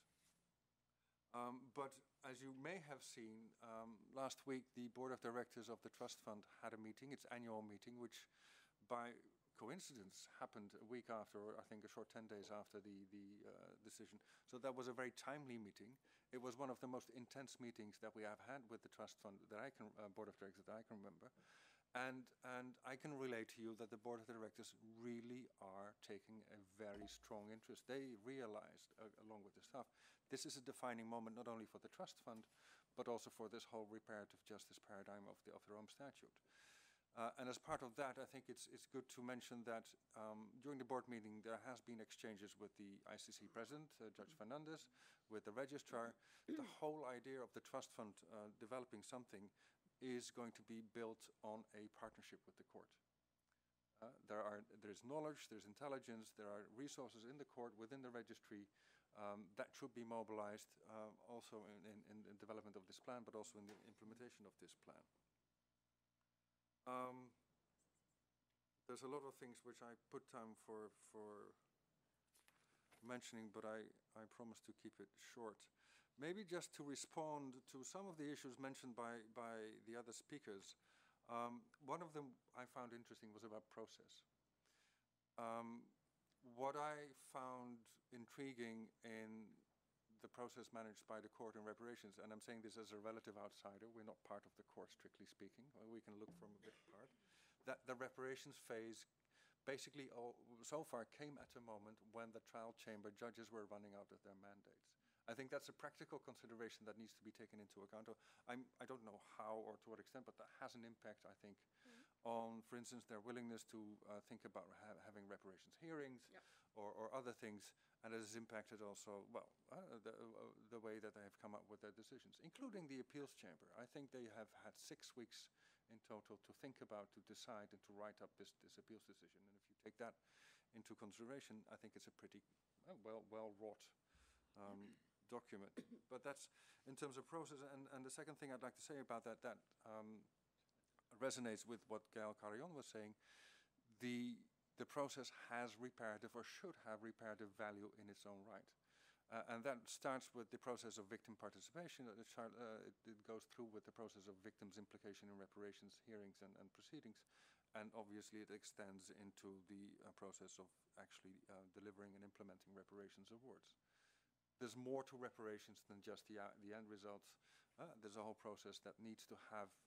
Um, but as you may have seen, um, last week the Board of Directors of the Trust Fund had a meeting, its annual meeting, which by coincidence happened a week after, or I think a short ten days after the, the uh, decision. So that was a very timely meeting. It was one of the most intense meetings that we have had with the Trust Fund that I can, uh, Board of Directors that I can remember. And, and I can relate to you that the Board of Directors really are taking a very strong interest. They realized, uh, along with the staff, this is a defining moment not only for the Trust Fund, but also for this whole reparative justice paradigm of the, of the Rome Statute. Uh, and as part of that, I think it's, it's good to mention that um, during the board meeting, there has been exchanges with the I C C president, uh, Judge Fernandez, with the registrar. The whole idea of the Trust Fund uh, developing something is going to be built on a partnership with the court. Uh, there are, there's knowledge, there's intelligence, there are resources in the court, within the registry, um, that should be mobilized uh, also in, in, in the development of this plan, but also in the implementation of this plan. Um, there's a lot of things which I put time for, for mentioning, but I, I promise to keep it short. Maybe just to respond to some of the issues mentioned by, by the other speakers. Um, one of them I found interesting was about process. Um, what I found intriguing in the process managed by the court in reparations, and I'm saying this as a relative outsider, we're not part of the court strictly speaking, well, we can look from a bit part, that the reparations phase basically all, so far came at a moment when the trial chamber judges were running out of their mandates. I think that's a practical consideration that needs to be taken into account. I'm, I don't know how or to what extent, but that has an impact, I think, mm-hmm. on, for instance, their willingness to uh, think about ha having reparations hearings yep. or, or other things, and it has impacted also, well, uh, the, uh, the way that they have come up with their decisions, including the appeals chamber. I think they have had six weeks in total to think about, to decide, and to write up this, this appeals decision. And if you take that into consideration, I think it's a pretty uh, well, well-wrought um, document. But that's in terms of process. And, and the second thing I'd like to say about that, that um, resonates with what Gaelle Carayon was saying. The, the process has reparative, or should have reparative value in its own right. Uh, and that starts with the process of victim participation. It, uh, it, it goes through with the process of victims' implication in reparations, hearings, and, and proceedings. And obviously it extends into the uh, process of actually uh, delivering and implementing reparations awards. There's more to reparations than just the, uh, the end results. Uh, there's a whole process that needs to have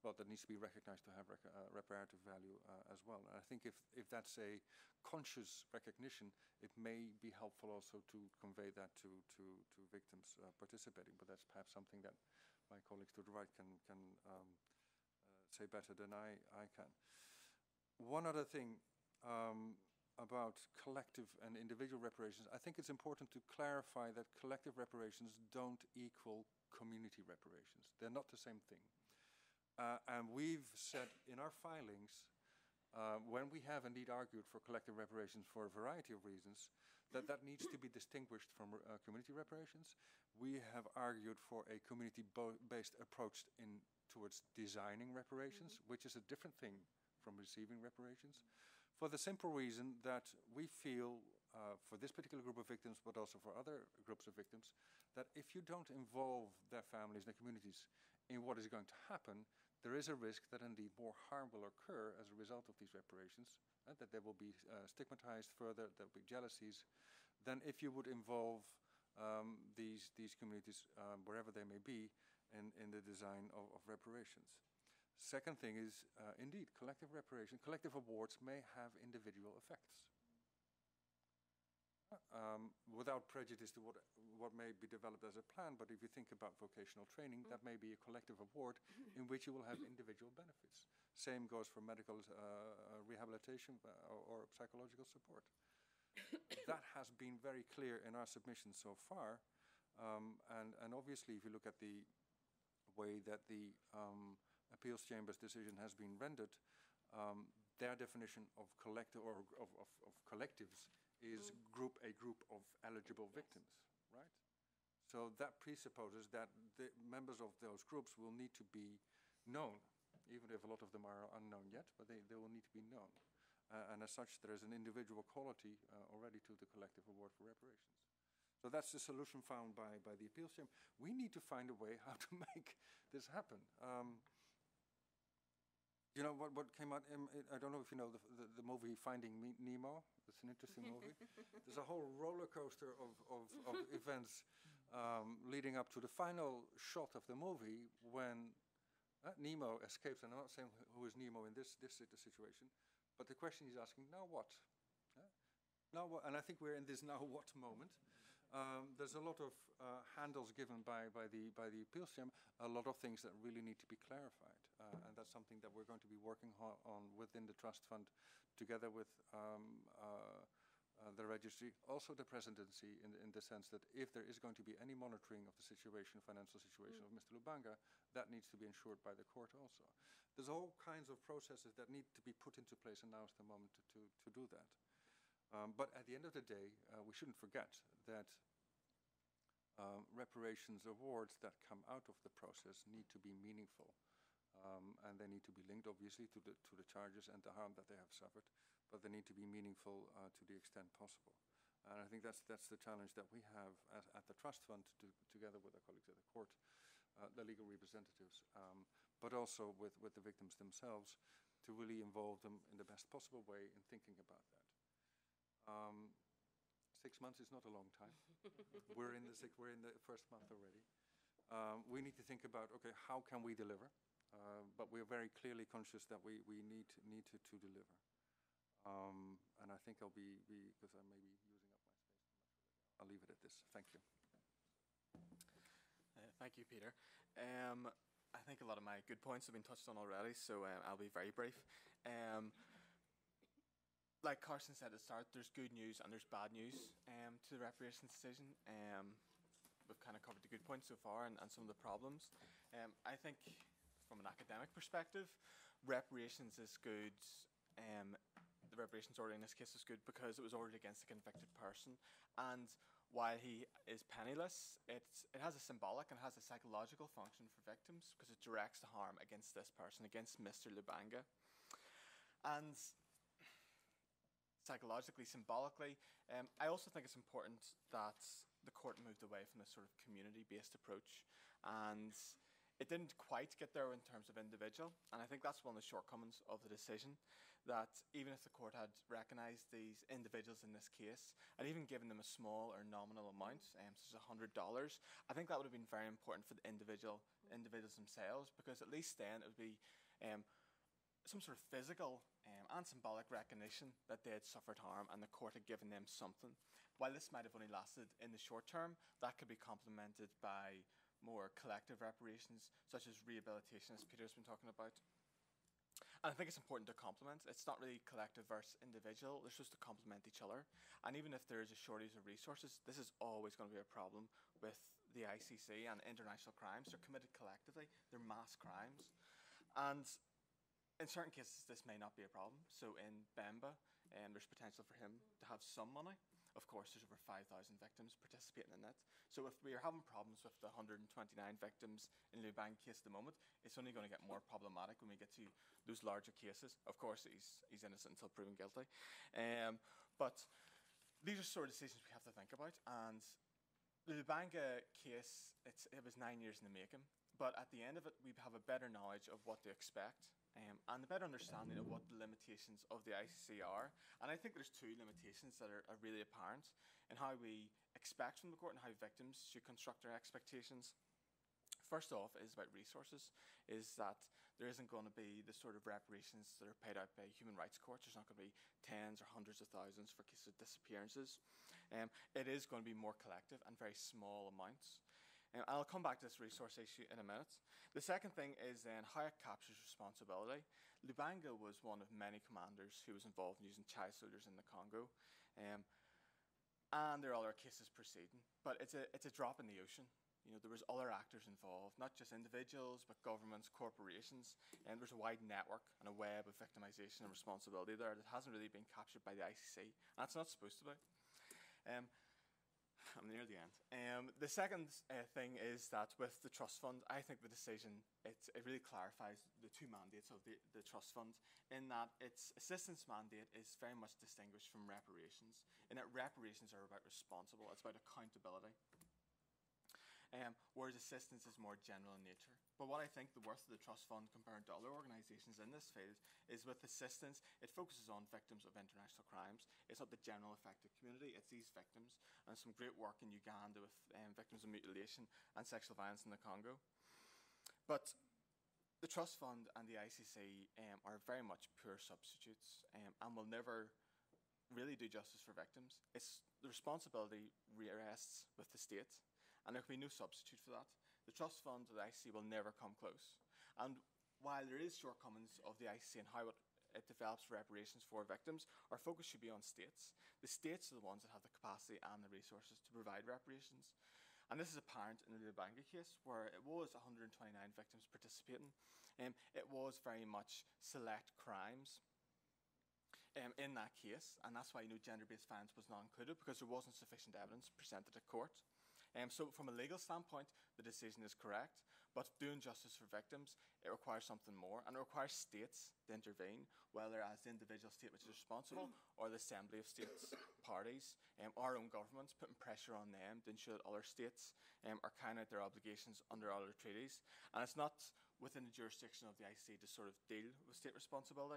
well, that needs to be recognized to have rec uh, reparative value uh, as well. And I think if, if that's a conscious recognition, it may be helpful also to convey that to, to, to victims uh, participating, but that's perhaps something that my colleagues to the right can, can um, uh, say better than I, I can. One other thing um, about collective and individual reparations, I think it's important to clarify that collective reparations don't equal community reparations. They're not the same thing. Uh, and we've said in our filings, uh, when we have indeed argued for collective reparations for a variety of reasons, that that needs to be distinguished from uh, community reparations. We have argued for a community-based approach in towards designing reparations, mm-hmm. which is a different thing from receiving reparations, for the simple reason that we feel, uh, for this particular group of victims, but also for other groups of victims, that if you don't involve their families, their communities, in what is going to happen, there is a risk that indeed more harm will occur as a result of these reparations, and that they will be uh, stigmatized further, there will be jealousies, than if you would involve um, these, these communities, um, wherever they may be, in, in the design of, of reparations. Second thing is, uh, indeed, collective reparation, collective awards may have individual effects. Um, without prejudice to what, what may be developed as a plan, but if you think about vocational training, mm. that may be a collective award in which you will have individual benefits. Same goes for medical uh, rehabilitation uh, or, or psychological support. That has been very clear in our submission so far, um, and, and obviously if you look at the way that the um, Appeals Chamber's decision has been rendered, um, their definition of collective or of, of, of collectives is mm. group a group of eligible yes. victims, right? So that presupposes that the members of those groups will need to be known, even if a lot of them are unknown yet, but they, they will need to be known. Uh, and as such, there is an individual quality uh, already to the collective award for reparations. So that's the solution found by, by the Appeals Chamber. We need to find a way how to make this happen. Um, You know what? What came out? Um, I don't know if you know the, the, the movie Finding Me Nemo. It's an interesting movie. There's a whole roller coaster of, of, of events um, leading up to the final shot of the movie when uh, Nemo escapes. And I'm not saying who is Nemo in this this situation, but the question he's asking: now what? Uh, now what? And I think we're in this now what moment. Um, there's a lot of uh, handles given by, by, the, by the Appeals Chamber, a lot of things that really need to be clarified. Uh, and that's something that we're going to be working on within the Trust Fund, together with um, uh, uh, the registry, also the presidency, in, in the sense that if there is going to be any monitoring of the situation, financial situation mm. of Mister Lubanga, that needs to be ensured by the court also. There's all kinds of processes that need to be put into place, and now is the moment to, to, to do that. Um, but at the end of the day, uh, we shouldn't forget that um, reparations awards that come out of the process need to be meaningful. Um, and they need to be linked, obviously, to the, to the charges and the harm that they have suffered. But they need to be meaningful uh, to the extent possible. And I think that's, that's the challenge that we have as, at the Trust Fund, to, together with our colleagues at the court, uh, the legal representatives, um, but also with, with the victims themselves, to really involve them in the best possible way in thinking about that. Um, six months is not a long time. we're in the six, we're in the first month already. Um, we need to think about, okay, how can we deliver? Uh, but we're very clearly conscious that we, we need need to, to deliver. Um, and I think I'll be, because I may be using up my space. I'll leave it at this. Thank you. Uh, thank you, Peter. Um, I think a lot of my good points have been touched on already, so uh, I'll be very brief. Um, Like Carsten said at the start, there's good news and there's bad news um, to the reparations decision. Um, we've kind of covered the good points so far and, and some of the problems. Um, I think from an academic perspective, reparations is good. Um, the reparations order in this case is good because it was ordered against a convicted person. And while he is penniless, it's, it has a symbolic and has a psychological function for victims because it directs the harm against this person, against Mister Lubanga. And psychologically, symbolically, um, I also think it's important that the court moved away from this sort of community-based approach, and it didn't quite get there in terms of individual, and I think that's one of the shortcomings of the decision, that even if the court had recognised these individuals in this case, and even given them a small or nominal amount, um, such as one hundred dollars, I think that would have been very important for the individual individuals themselves, because at least then it would be um, some sort of physical um, and symbolic recognition that they had suffered harm and the court had given them something. While this might have only lasted in the short term, that could be complemented by more collective reparations, such as rehabilitation, as Pieter's been talking about. And I think it's important to complement. It's not really collective versus individual. They're supposed to complement each other. And even if there is a shortage of resources, this is always going to be a problem with the I C C and international crimes. They're committed collectively. They're mass crimes. And in certain cases, this may not be a problem. So in Bemba, um, there's potential for him to have some money. Of course, there's over five thousand victims participating in it. So if we are having problems with the one hundred twenty-nine victims in the Lubanga case at the moment, it's only going to get more problematic when we get to those larger cases. Of course, he's, he's innocent until proven guilty. Um, but these are sort of decisions we have to think about. And the Lubanga case, it's, it was nine years in the making. But at the end of it, we have a better knowledge of what to expect. Um, and a better understanding of what the limitations of the I C C are. And I think there's two limitations that are, are really apparent in how we expect from the court and how victims should construct their expectations. First off is about resources, is that there isn't going to be the sort of reparations that are paid out by human rights courts. There's not going to be tens or hundreds of thousands for cases of disappearances. Um, it is going to be more collective and very small amounts. Um, I'll come back to this resource issue in a minute. The second thing is then how it captures responsibility. Lubanga was one of many commanders who was involved in using child soldiers in the Congo. Um, and there are other cases proceeding. But it's a, it's a drop in the ocean. You know, there was other actors involved, not just individuals, but governments, corporations. And there's a wide network and a web of victimization and responsibility there that hasn't really been captured by the I C C. And that's not supposed to be. Um, I'm near the end. Um, the second uh, thing is that with the trust fund, I think the decision, it, it really clarifies the two mandates of the, the trust fund, in that its assistance mandate is very much distinguished from reparations, in that reparations are about responsible, it's about accountability. Um, whereas assistance is more general in nature. But what I think the worth of the trust fund compared to other organisations in this field is with assistance, it focuses on victims of international crimes. It's not the general affected community, it's these victims. And some great work in Uganda with um, victims of mutilation and sexual violence in the Congo. But the trust fund and the I C C um, are very much poor substitutes um, and will never really do justice for victims. It's, the responsibility rests with the state. And there can be no substitute for that. The trust fund of the I C C will never come close. And while there is shortcomings of the I C C and how it, it develops reparations for victims, our focus should be on states. The states are the ones that have the capacity and the resources to provide reparations. And this is apparent in the Lubanga case, where it was one hundred twenty-nine victims participating. Um, it was very much select crimes um, in that case, and that's why you know, gender-based violence was not included, because there wasn't sufficient evidence presented at court. Um, so from a legal standpoint, the decision is correct, but doing justice for victims, it requires something more, and it requires states to intervene, whether as the individual state which is responsible, or the Assembly of States parties, um, our own governments, putting pressure on them to ensure that other states um, are carrying out their obligations under other treaties. And it's not within the jurisdiction of the I C C to sort of deal with state responsibility.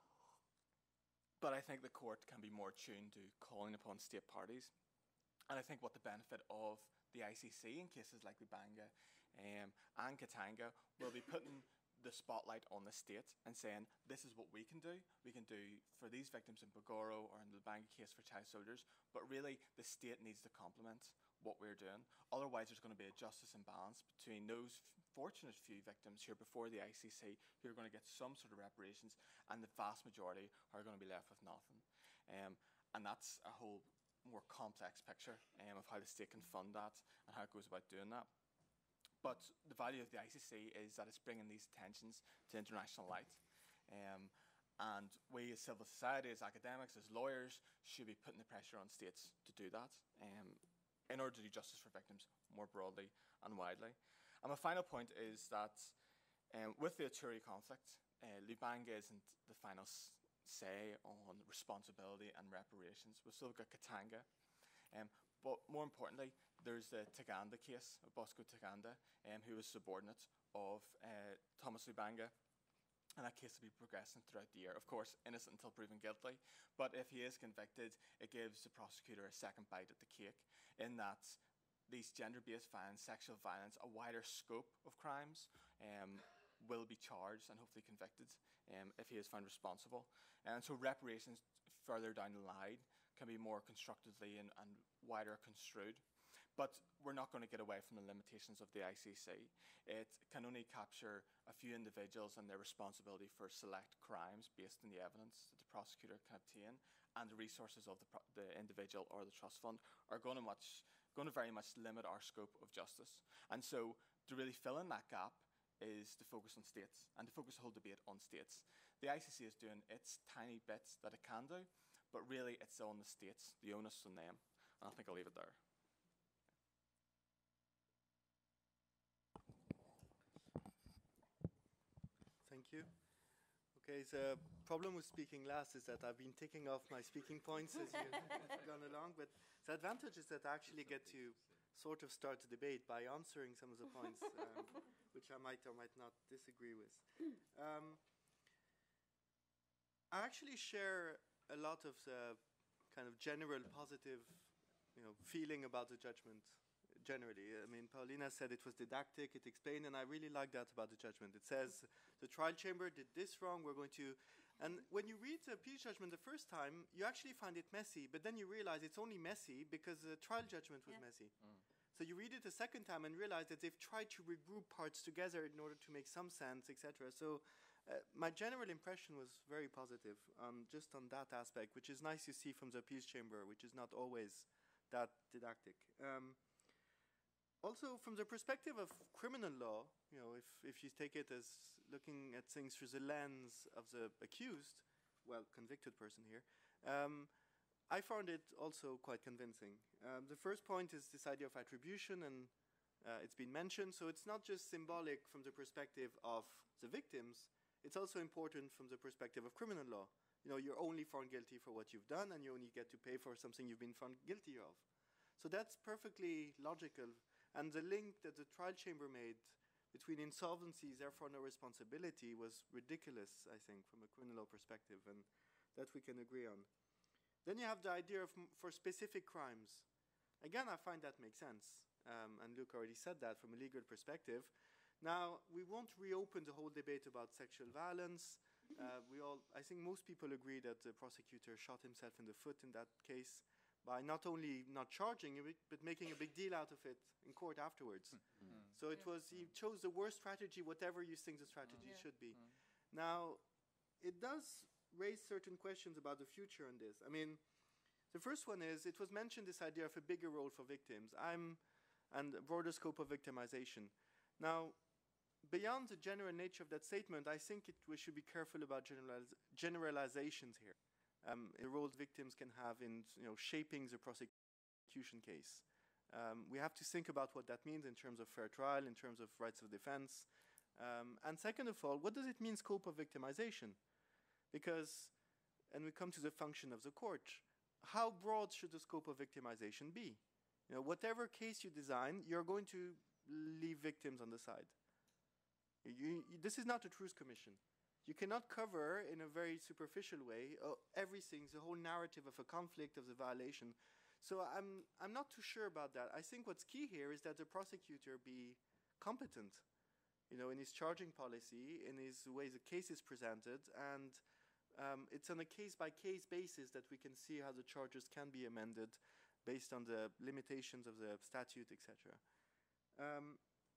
But I think the court can be more tuned to calling upon state parties. And I think what the benefit of the I C C in cases like Lubanga um, and Katanga will be putting the spotlight on the state and saying, this is what we can do. We can do for these victims in Bogoro or in the Lubanga case for child soldiers, but really the state needs to complement what we're doing. Otherwise, there's going to be a justice imbalance between those fortunate few victims here before the I C C who are going to get some sort of reparations, and the vast majority are going to be left with nothing. Um, and that's a whole more complex picture um, of how the state can fund that and how it goes about doing that. But the value of the I C C is that it's bringing these tensions to international light. Um, and we as civil society, as academics, as lawyers, should be putting the pressure on states to do that um, in order to do justice for victims more broadly and widely. And my final point is that um, with the Ituri conflict, uh, Lubanga isn't the final s say on responsibility and reparations. We've still got Katanga. Um, but more importantly, there's the Taganda case of Bosco Taganda, um, who was subordinate of uh, Thomas Lubanga. And that case will be progressing throughout the year. Of course, innocent until proven guilty. But if he is convicted, it gives the prosecutor a second bite at the cake, in that these gender-based violence, sexual violence, a wider scope of crimes, um, will be charged and hopefully convicted um, if he is found responsible. And so reparations further down the line can be more constructively and, and wider construed. But we're not going to get away from the limitations of the I C C. It can only capture a few individuals and their responsibility for select crimes based on the evidence that the prosecutor can obtain, and the resources of the, pro the individual or the trust fund are going to, much, going to very much limit our scope of justice. And so to really fill in that gap is to focus on states and to focus the whole debate on states. The I C C is doing its tiny bits that it can do, but really it's on the states, the onus on them. And I think I'll leave it there. Thank you. Okay, the problem with speaking last is that I've been ticking off my speaking points as you've gone along, but the advantage is that I actually get to sort of start the debate by answering some of the points, um, which I might or might not disagree with. Um, I actually share a lot of the kind of general positive, you know, feeling about the judgment generally. I mean, Paolina said it was didactic, it explained, and I really like that about the judgment. It says the trial chamber did this wrong, we're going to... And when you read the appeal judgment the first time, you actually find it messy, but then you realize it's only messy because the trial judgment was yeah. messy. Mm. So you read it a second time and realize that they've tried to regroup parts together in order to make some sense, et cetera. So uh, my general impression was very positive, um, just on that aspect, which is nice to see from the appeals chamber, which is not always that didactic. Um, also, from the perspective of criminal law, you know, if, if you take it as looking at things through the lens of the accused, well, convicted person here, um, I found it also quite convincing. Um, the first point is this idea of attribution, and uh, it's been mentioned. So it's not just symbolic from the perspective of the victims, it's also important from the perspective of criminal law. You know, you're only found guilty for what you've done, and you only get to pay for something you've been found guilty of. So that's perfectly logical. And the link that the trial chamber made between insolvencies, therefore no responsibility, was ridiculous, I think, from a criminal law perspective, and that we can agree on. Then you have the idea of m for specific crimes. Again, I find that makes sense, um, and Luc already said that from a legal perspective. Now, we won't reopen the whole debate about sexual violence. Uh, we all, I think most people agree that the prosecutor shot himself in the foot in that case by not only not charging it, but making a big deal out of it in court afterwards. Mm. So it yeah. was, he chose the worst strategy, whatever you think the strategy mm. should be. Mm. Now, it does raise certain questions about the future on this. I mean, the first one is, it was mentioned this idea of a bigger role for victims, I'm, and a broader scope of victimization. Now, beyond the general nature of that statement, I think it, we should be careful about generaliz generalizations here. Um, the role victims can have in, you know, shaping the prosecution case. Um, we have to think about what that means in terms of fair trial, in terms of rights of defense. Um, and second of all, what does it mean, scope of victimization? Because, and we come to the function of the court, how broad should the scope of victimization be? You know, whatever case you design, you're going to leave victims on the side. You, you, this is not a truth commission. You cannot cover in a very superficial way uh, everything, the whole narrative of a conflict, of the violation. So I'm, I'm not too sure about that. I think what's key here is that the prosecutor be competent, you know, in his charging policy, in his way the case is presented, and um, it's on a case-by-case basis that we can see how the charges can be amended based on the limitations of the statute, et cetera. Um,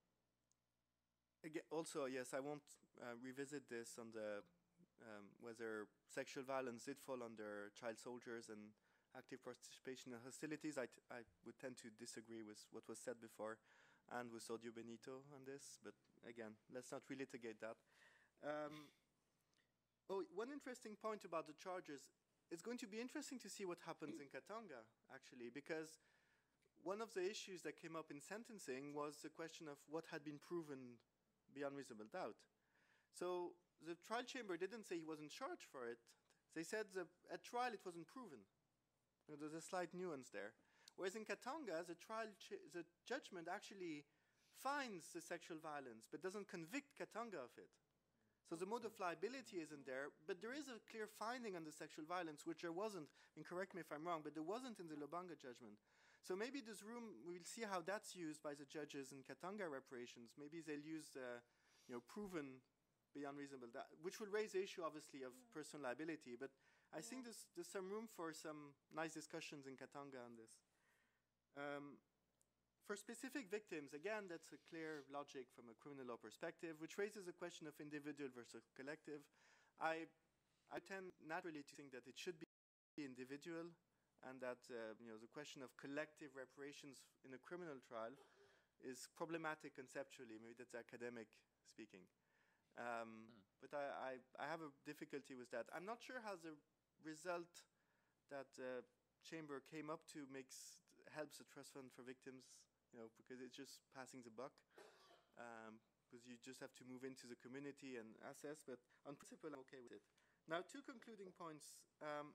Again, also, yes, I won't uh, revisit this on the um, whether sexual violence did fall under child soldiers and active participation in hostilities. I, t I would tend to disagree with what was said before and with Odio Benito on this, but again, let's not relitigate that. Um, oh, one interesting point about the charges, it's going to be interesting to see what happens in Katanga, actually, because one of the issues that came up in sentencing was the question of what had been proven beyond reasonable doubt. So the trial chamber didn't say he wasn't charged for it. They said that at trial it wasn't proven. You know, there's a slight nuance there. Whereas in Katanga, the trial, ch the judgment actually finds the sexual violence, but doesn't convict Katanga of it. So the mode of liability isn't there, but there is a clear finding on the sexual violence, which there wasn't, and correct me if I'm wrong, but there wasn't in the Lubanga judgment. So maybe there's room, we'll see how that's used by the judges in Katanga reparations. Maybe they'll use the, you know, proven beyond reasonable doubt, which will raise the issue, obviously, of yeah. personal liability. But I yeah. think there's, there's some room for some nice discussions in Katanga on this. Um, for specific victims, again, that's a clear logic from a criminal law perspective, which raises a question of individual versus collective. I, I tend naturally to think that it should be individual, and that uh, you know, the question of collective reparations in a criminal trial is problematic conceptually. Maybe that's academic speaking. Um, mm. But I, I, I have a difficulty with that. I'm not sure how the result that uh, chamber came up to makes helps the trust fund for victims, you know, because it's just passing the buck. Um, because you just have to move into the community and assess, but on principle, I'm okay with it. Now, two concluding points. Um,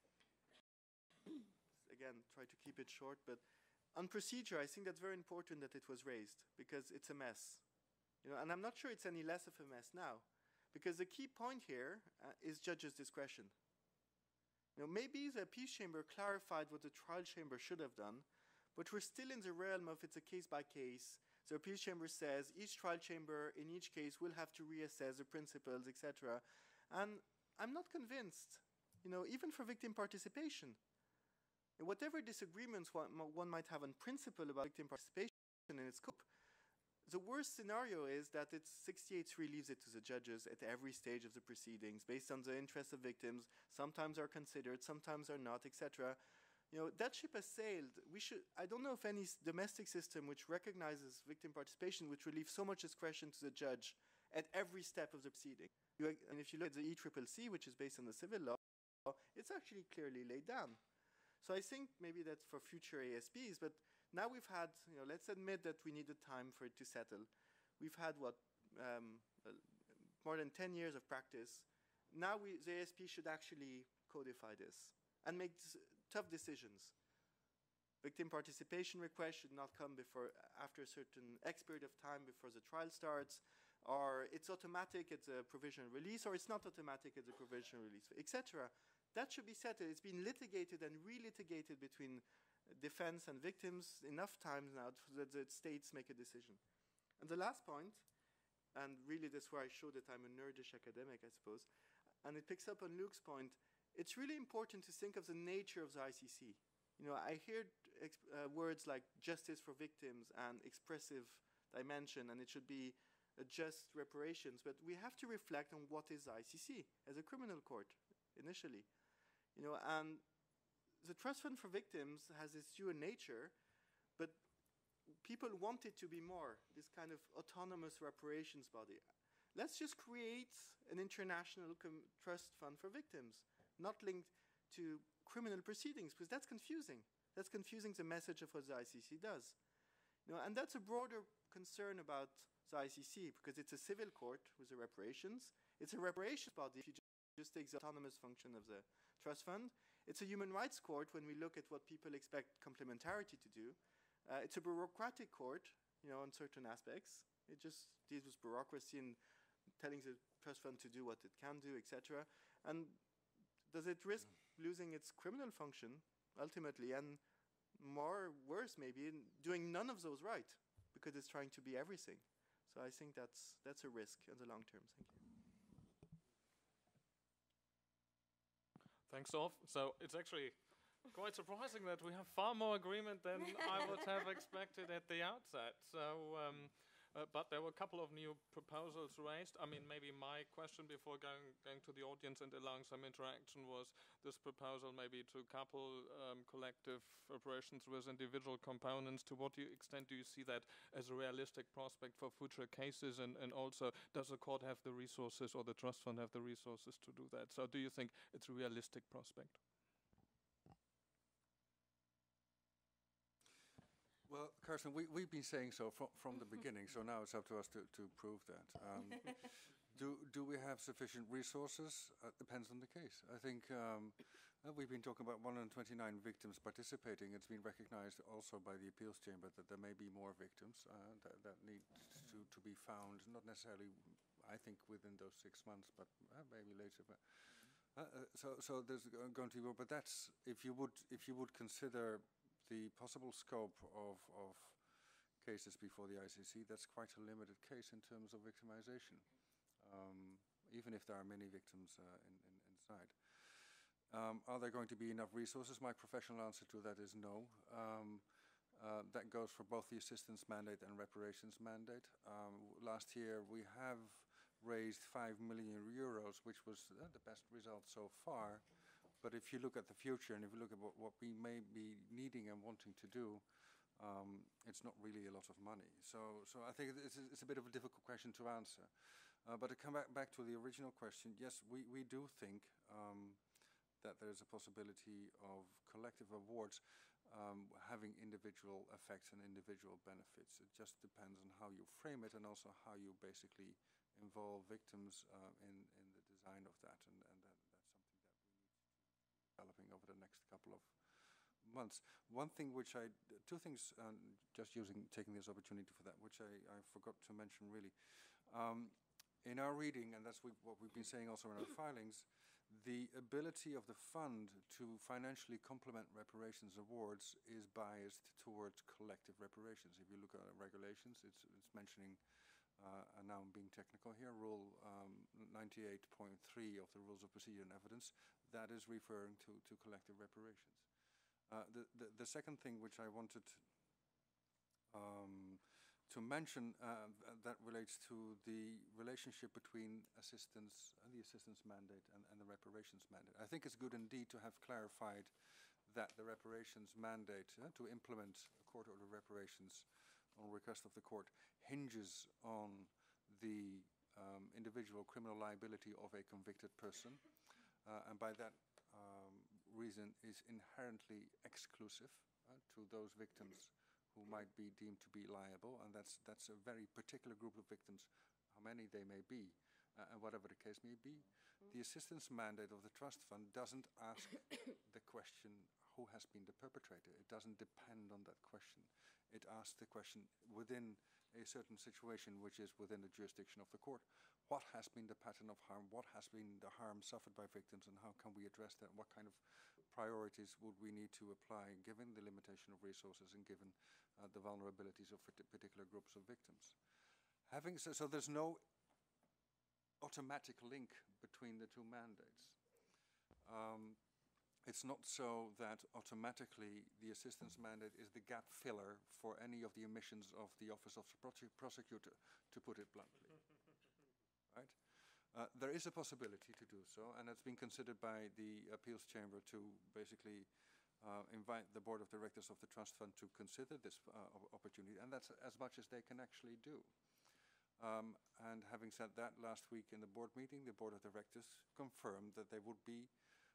again, try to keep it short, but on procedure, I think that's very important that it was raised, because it's a mess. You know, and I'm not sure it's any less of a mess now, because the key point here uh, is judge's discretion. You know, maybe the appeals chamber clarified what the trial chamber should have done, but we're still in the realm of it's a case by case. The appeals chamber says each trial chamber in each case will have to reassess the principles, et cetera. And I'm not convinced, you know, even for victim participation, whatever disagreements one, one might have on principle about victim participation and its scope, the worst scenario is that it's sixty-eight three leaves it to the judges at every stage of the proceedings based on the interests of victims. Sometimes are considered, sometimes are not, et cetera. You know, that ship has sailed. We should, I don't know if any domestic system which recognizes victim participation, which will leave so much discretion to the judge at every step of the proceeding. You, and if you look at the E C C C, which is based on the civil law, it's actually clearly laid down. So I think maybe that's for future A S Ps, but now we've had, you know, let's admit that we needed time for it to settle. We've had, what, um, uh, more than ten years of practice. Now we, the A S P should actually codify this and make tough decisions. Victim participation requests should not come before, after a certain X period of time before the trial starts, or it's automatic at the provisional release, or it's not automatic at the provisional release, et cetera. That should be settled. It's been litigated and re-litigated between defense and victims enough times now so that the states make a decision. And the last point, and really that's where I show that I'm a nerdish academic, I suppose, and it picks up on Luc's point, it's really important to think of the nature of the I C C. You know, I hear uh, words like justice for victims and expressive dimension, and it should be a just reparations, but we have to reflect on what is the I C C as a criminal court initially. You know, and the Trust Fund for Victims has its dual nature, but people want it to be more, this kind of autonomous reparations body. Let's just create an international trust fund for victims, not linked to criminal proceedings, because that's confusing. That's confusing the message of what the I C C does. You know, and that's a broader concern about the I C C, because it's a civil court with the reparations. It's a reparations body if you just take the autonomous function of the trust fund. It's a human rights court when we look at what people expect complementarity to do. Uh, it's a bureaucratic court, you know, on certain aspects. It just deals with bureaucracy and telling the trust fund to do what it can do, et cetera. And does it risk mm. losing its criminal function, ultimately, and more worse, maybe, in doing none of those right, because it's trying to be everything. So I think that's, that's a risk in the long term. Thank you. Thanks, Orf. So it's actually quite surprising that we have far more agreement than I would have expected at the outset. So, um, uh, but there were a couple of new proposals raised. I mean, maybe my question before going, going to the audience and allowing some interaction was this proposal maybe to couple um, collective operations with individual components. To what extent do you see that as a realistic prospect for future cases? And, and also, does the court have the resources or the trust fund have the resources to do that? So do you think it's a realistic prospect? Well, Carsten, we, we've been saying so from, from the beginning, so now it's up to us to, to prove that. Um, do, do we have sufficient resources? Uh, depends on the case. I think um, uh, we've been talking about one hundred twenty-nine victims participating. It's been recognized also by the appeals chamber that there may be more victims uh, that, that need to, to be found, not necessarily, I think, within those six months, but uh, maybe later. But, uh, uh, so, so there's going to be more, but that's, if you would, if you would consider the possible scope of, of cases before the I C C, that's quite a limited case in terms of victimization, um, even if there are many victims uh, in, in, inside. Um, are there going to be enough resources? My professional answer to that is no. Um, uh, that goes for both the assistance mandate and reparations mandate. Um, last year we have raised five million euros, which was uh, the best result so far. But if you look at the future and if you look at what, what we may be needing and wanting to do, um, it's not really a lot of money. So, so I think it's, it's a bit of a difficult question to answer. Uh, but to come back, back to the original question, yes, we, we do think um, that there's a possibility of collective awards um, having individual effects and individual benefits. It just depends on how you frame it and also how you basically involve victims uh, in, in the design of that. And, and that, that's something that we need to be developing over the next couple of months. One thing which I, two things, um, just using, taking this opportunity for that, which I, I forgot to mention really. Um, in our reading, and that's we, what we've been saying also in our filings, the ability of the fund to financially complement reparations awards is biased towards collective reparations. If you look at regulations, it's, it's mentioning, uh, and now I'm being technical here, Rule um, ninety-eight point three of the Rules of Procedure and Evidence, that is referring to, to collective reparations. Uh, the, the, the second thing which I wanted um, to mention uh, that relates to the relationship between assistance and the assistance mandate and, and the reparations mandate. I think it's good indeed to have clarified that the reparations mandate uh, to implement a court order of reparations on request of the court hinges on the um, individual criminal liability of a convicted person, uh, and by that um, reason is inherently exclusive uh, to those victims who might be deemed to be liable, and that's that's a very particular group of victims, how many they may be, uh, and whatever the case may be. Mm. The assistance mandate of the trust fund doesn't ask the question, who has been the perpetrator? It doesn't depend on that question. It asks the question within a certain situation which is within the jurisdiction of the court. What has been the pattern of harm? What has been the harm suffered by victims, and how can we address that? What kind of priorities would we need to apply given the limitation of resources and given uh, the vulnerabilities of particular groups of victims? Having so, so there's no automatic link between the two mandates. Um, It's not so that automatically the assistance mandate is the gap filler for any of the omissions of the Office of the Prose- Prosecutor, to put it bluntly. Right? Uh, there is a possibility to do so, and it's been considered by the Appeals Chamber to basically uh, invite the Board of Directors of the Trust Fund to consider this uh, opportunity, and that's as much as they can actually do. Um, and having said that, last week in the board meeting, the Board of Directors confirmed that they would be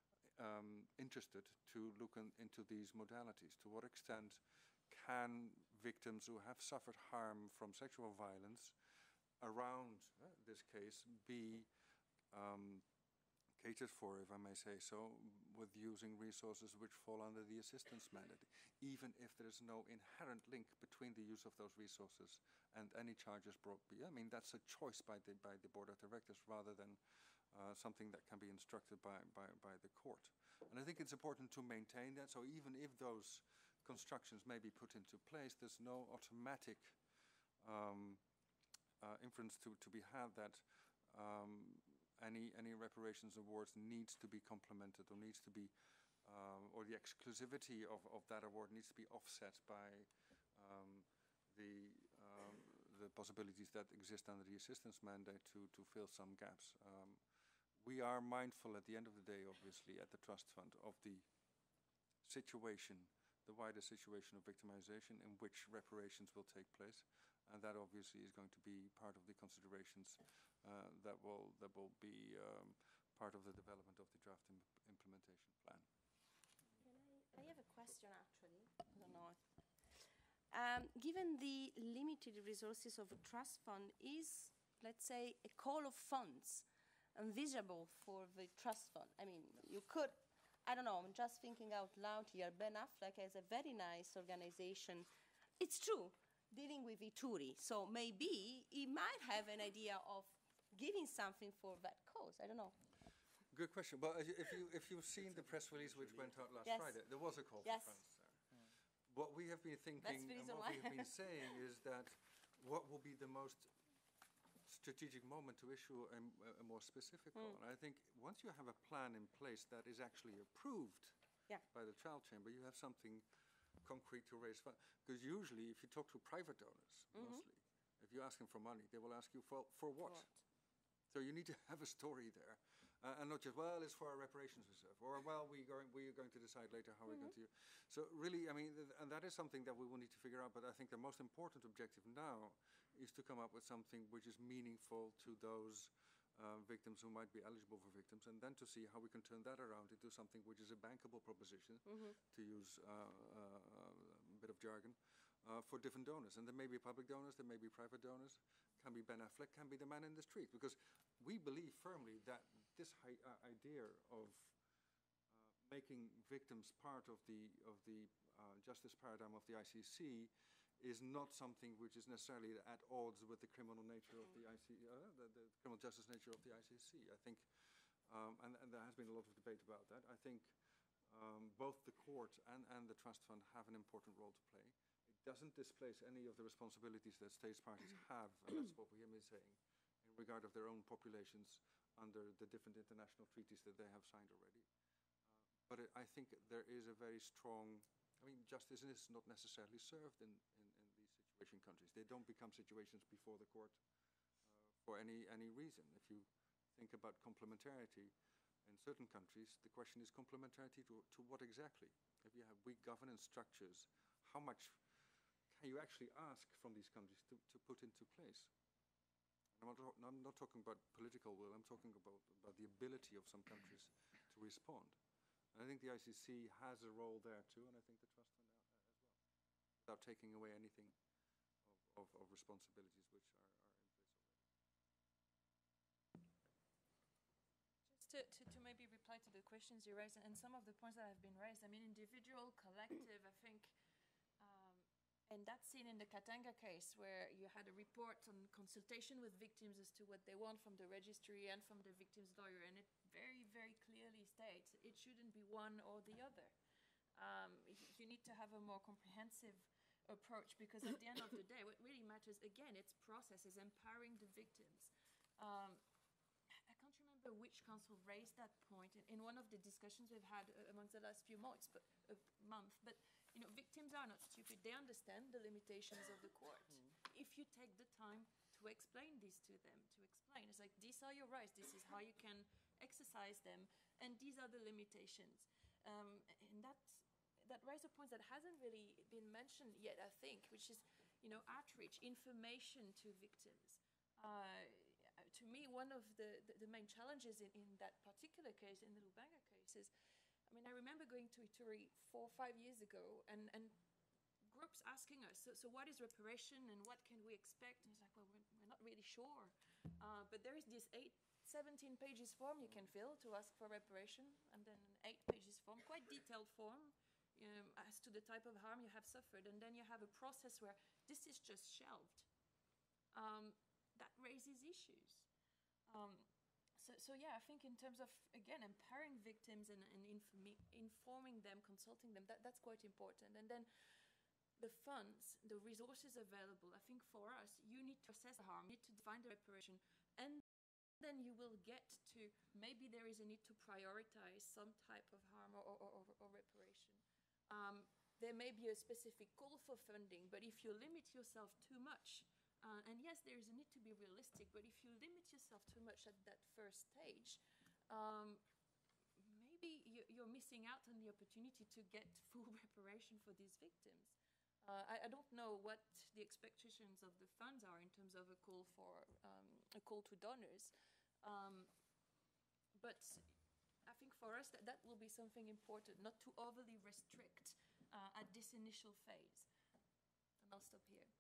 Um, interested to look in, into these modalities. To what extent can victims who have suffered harm from sexual violence around uh, this case be um, catered for, if I may say so, with using resources which fall under the assistance mandate, even if there is no inherent link between the use of those resources and any charges brought. I mean, that's a choice by the, by the Board of Directors rather than Uh, something that can be instructed by, by, by the court. And I think it's important to maintain that. So even if those constructions may be put into place, there's no automatic um, uh, inference to, to be had that um, any, any reparations awards needs to be complemented or needs to be, um, or the exclusivity of, of that award needs to be offset by um, the um, the possibilities that exist under the assistance mandate to, to fill some gaps. Um, We are mindful at the end of the day, obviously, at the Trust Fund of the situation, the wider situation of victimization in which reparations will take place. And that obviously is going to be part of the considerations uh, that will that will be um, part of the development of the draft im implementation plan. Can I, I have a question, actually. I don't know. Um, given the limited resources of a trust fund, is, let's say, a call of funds invisible for the trust fund? I mean, you could, I don't know, I'm just thinking out loud here. Ben Affleck has a very nice organization. It's true, dealing with Ituri. So maybe he might have an idea of giving something for that cause. I don't know. Good question. Well, if, you, if you've seen the press release which went out last yes. Friday, there was a call yes. for funds there. Mm. what we have been thinking the and reason what why. we have been saying is that what will be the most strategic moment to issue a, a more specific Mm. call. And I think once you have a plan in place that is actually approved Yeah. by the child chamber, you have something concrete to raise funds. Because usually, if you talk to private donors, Mhm. mostly, if you ask them for money, they will ask you for, for what? What? So you need to have a story there. Uh, and not just, well, it's for our reparations reserve, or, well, we going, we are going to decide later how we're going to. So really, I mean, th and that is something that we will need to figure out, but I think the most important objective now is to come up with something which is meaningful to those uh, victims who might be eligible for victims, and then to see how we can turn that around into something which is a bankable proposition, Mhm. to use uh, uh, a bit of jargon, uh, for different donors. And there may be public donors, there may be private donors, can be Ben Affleck, can be the man in the street, because we believe firmly that this hi uh, idea of uh, making victims part of the, of the uh, justice paradigm of the I C C is not something which is necessarily at odds with the criminal nature of the I C C, uh, the, the criminal justice nature of the I C C. I think, um, and, and there has been a lot of debate about that. I think um, both the court and, and the trust fund have an important role to play. It doesn't displace any of the responsibilities that states parties have, and that's what we hear me saying, in regard of their own populations under the different international treaties that they have signed already. Uh, but it, I think there is a very strong, I mean, justice is not necessarily served in, in, in these situation countries. They don't become situations before the court uh, for any, any reason. If you think about complementarity in certain countries, the question is complementarity to, to what exactly? If you have weak governance structures, how much can you actually ask from these countries to, to put into place? I'm not, I'm not talking about political will, I'm talking about, about the ability of some countries to respond. And I think the I C C has a role there too, and I think the Trust Fund as well, without taking away anything of, of, of responsibilities which are, are in place already. Just to, to, to maybe reply to the questions you raised and some of the points that have been raised, I mean, individual, collective, I think, um, and that's seen in the Katanga case where you had a report on consultation with victims as to what they want from the registry and from the victim's lawyer, and it very, very clearly states it shouldn't be one or the other. Um, you need to have a more comprehensive approach, because at the end of the day, what really matters, again, it's processes, empowering the victims. Um, I can't remember which council raised that point in, in one of the discussions we've had uh, amongst the last few months, but a month. But you know, victims are not stupid; they understand the limitations of the court. Mm. If you take the time to explain these to them, to explain, it's like these are your rights. This is how you can exercise them, and these are the limitations. Um, and that that raises a point that hasn't really been mentioned yet, I think, which is, you know, outreach, information to victims. Uh, to me, one of the, the, the main challenges in, in that particular case, in the Lubanga case, is, I mean, I remember going to Ituri four or five years ago, and, and groups asking us, so, so what is reparation and what can we expect? And it's like, well, we're, we're not really sure. Uh, but there is this eight, seventeen pages form you can fill to ask for reparation, and then an eight pages form, quite detailed form, um, as to the type of harm you have suffered. And then you have a process where this is just shelved. Um, that raises issues. Um, so, so yeah, I think in terms of, again, empowering victims and, and informi informing them, consulting them, that, that's quite important. And then the funds, the resources available, I think for us, you need to assess the harm, you need to define the reparation, and then you will get to, maybe there is a need to prioritize some type of harm or, or, or, or reparation. Um, there may be a specific call for funding, but if you limit yourself too much, Uh, and yes, there is a need to be realistic, but if you limit yourself too much at that first stage, um, maybe you, you're missing out on the opportunity to get full reparation for these victims. Uh, I, I don't know what the expectations of the funds are in terms of a call for um, a call to donors, um, but I think for us that, that will be something important, not to overly restrict uh, at this initial phase. And I'll stop here.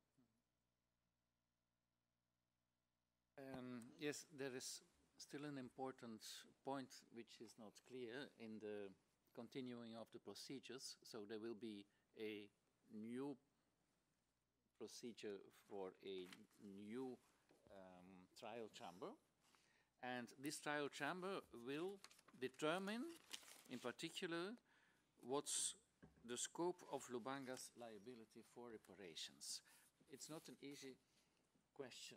Um, yes, there is still an important point which is not clear in the continuing of the procedures. So there will be a new procedure for a new um, trial chamber. And this trial chamber will determine, in particular, what's the scope of Lubanga's liability for reparations. It's not an easy question.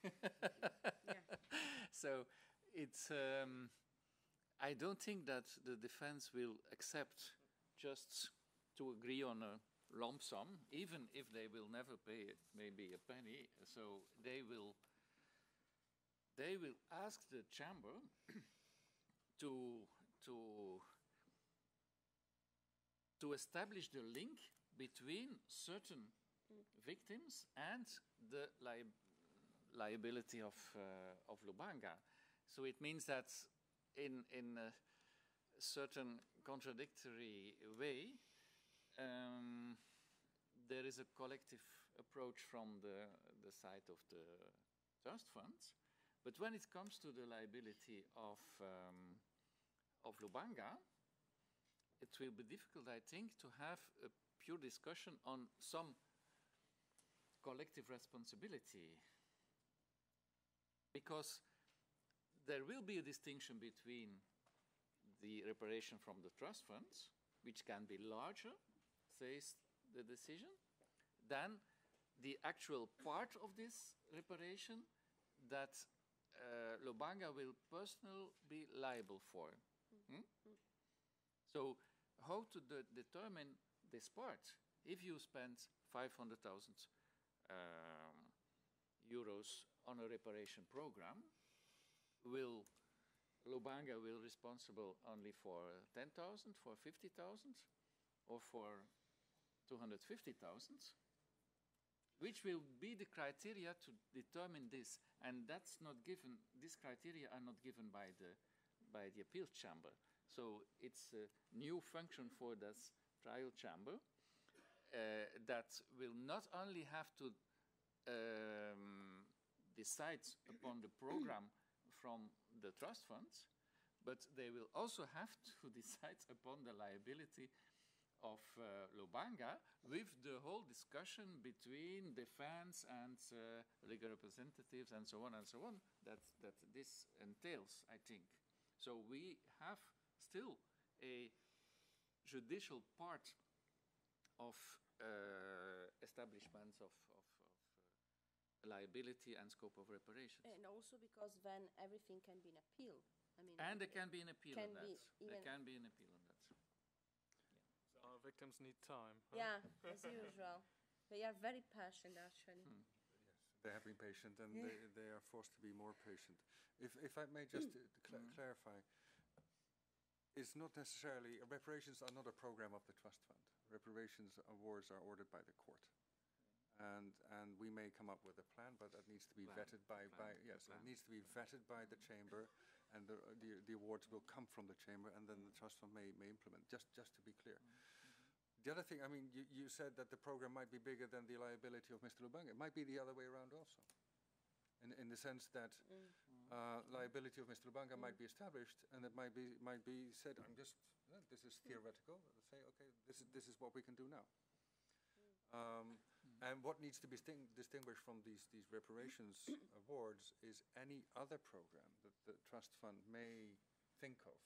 So it's, um, I don't think that the defense will accept just to agree on a lump sum, even if they will never pay maybe a penny. So they will, they will ask the chamber to, to, to establish the link between certain victims and the li liability of, uh, of Lubanga. So it means that in, in a certain contradictory way, um, there is a collective approach from the, the side of the trust funds. But when it comes to the liability of, um, of Lubanga, it will be difficult, I think, to have a pure discussion on some collective responsibility, because there will be a distinction between the reparation from the trust funds, which can be larger, says the decision, than the actual part of this reparation that uh, Lubanga will personally be liable for. Mm-hmm. Hmm? So how to de determine this part? If you spend five hundred thousand Um, euros on a reparation program, will Lubanga will responsible only for ten thousand, for fifty thousand, or for two hundred fifty thousand? Which will be the criteria to determine this? And that's not given, these criteria are not given by the, by the appeals chamber. So it's a new function for this trial chamber. Uh, that will not only have to um, decide upon the program from the trust funds, but they will also have to decide upon the liability of uh, Lubanga, with the whole discussion between defense and uh, legal representatives and so on and so on that, that this entails, I think. So we have still a judicial part of uh, establishments of, of, of uh, liability and scope of reparations. And also because then everything can be an appeal. I mean, and there can be an appeal on that. There even can be an appeal on that. So our victims need time. Huh? Yeah, as usual. They are very patient, actually. Hmm. Yes, they have been patient, and they, they are forced to be more patient. If, if I may just uh, cl Mm-hmm. clarify, it's not necessarily, uh, reparations are not a program of the trust fund. Reparations awards are ordered by the court. And, and we may come up with a plan, but that needs to be Plan, vetted by, by plan, yes, plan. it needs to be vetted by the chamber, and the, uh, the, the awards will come from the chamber, and then the trust fund may, may implement, just, just to be clear. Mm-hmm. The other thing, I mean, you, you said that the program might be bigger than the liability of Mister Lubanga. It might be the other way around also. In, in the sense that Mm. uh, liability of Mister Lubanga mm. might be established, and it might be, might be said, I'm just, uh, this is theoretical, say, okay, this is, this is what we can do now. Um, and what needs to be disting distinguished from these, these reparations awards is any other program that the trust fund may think of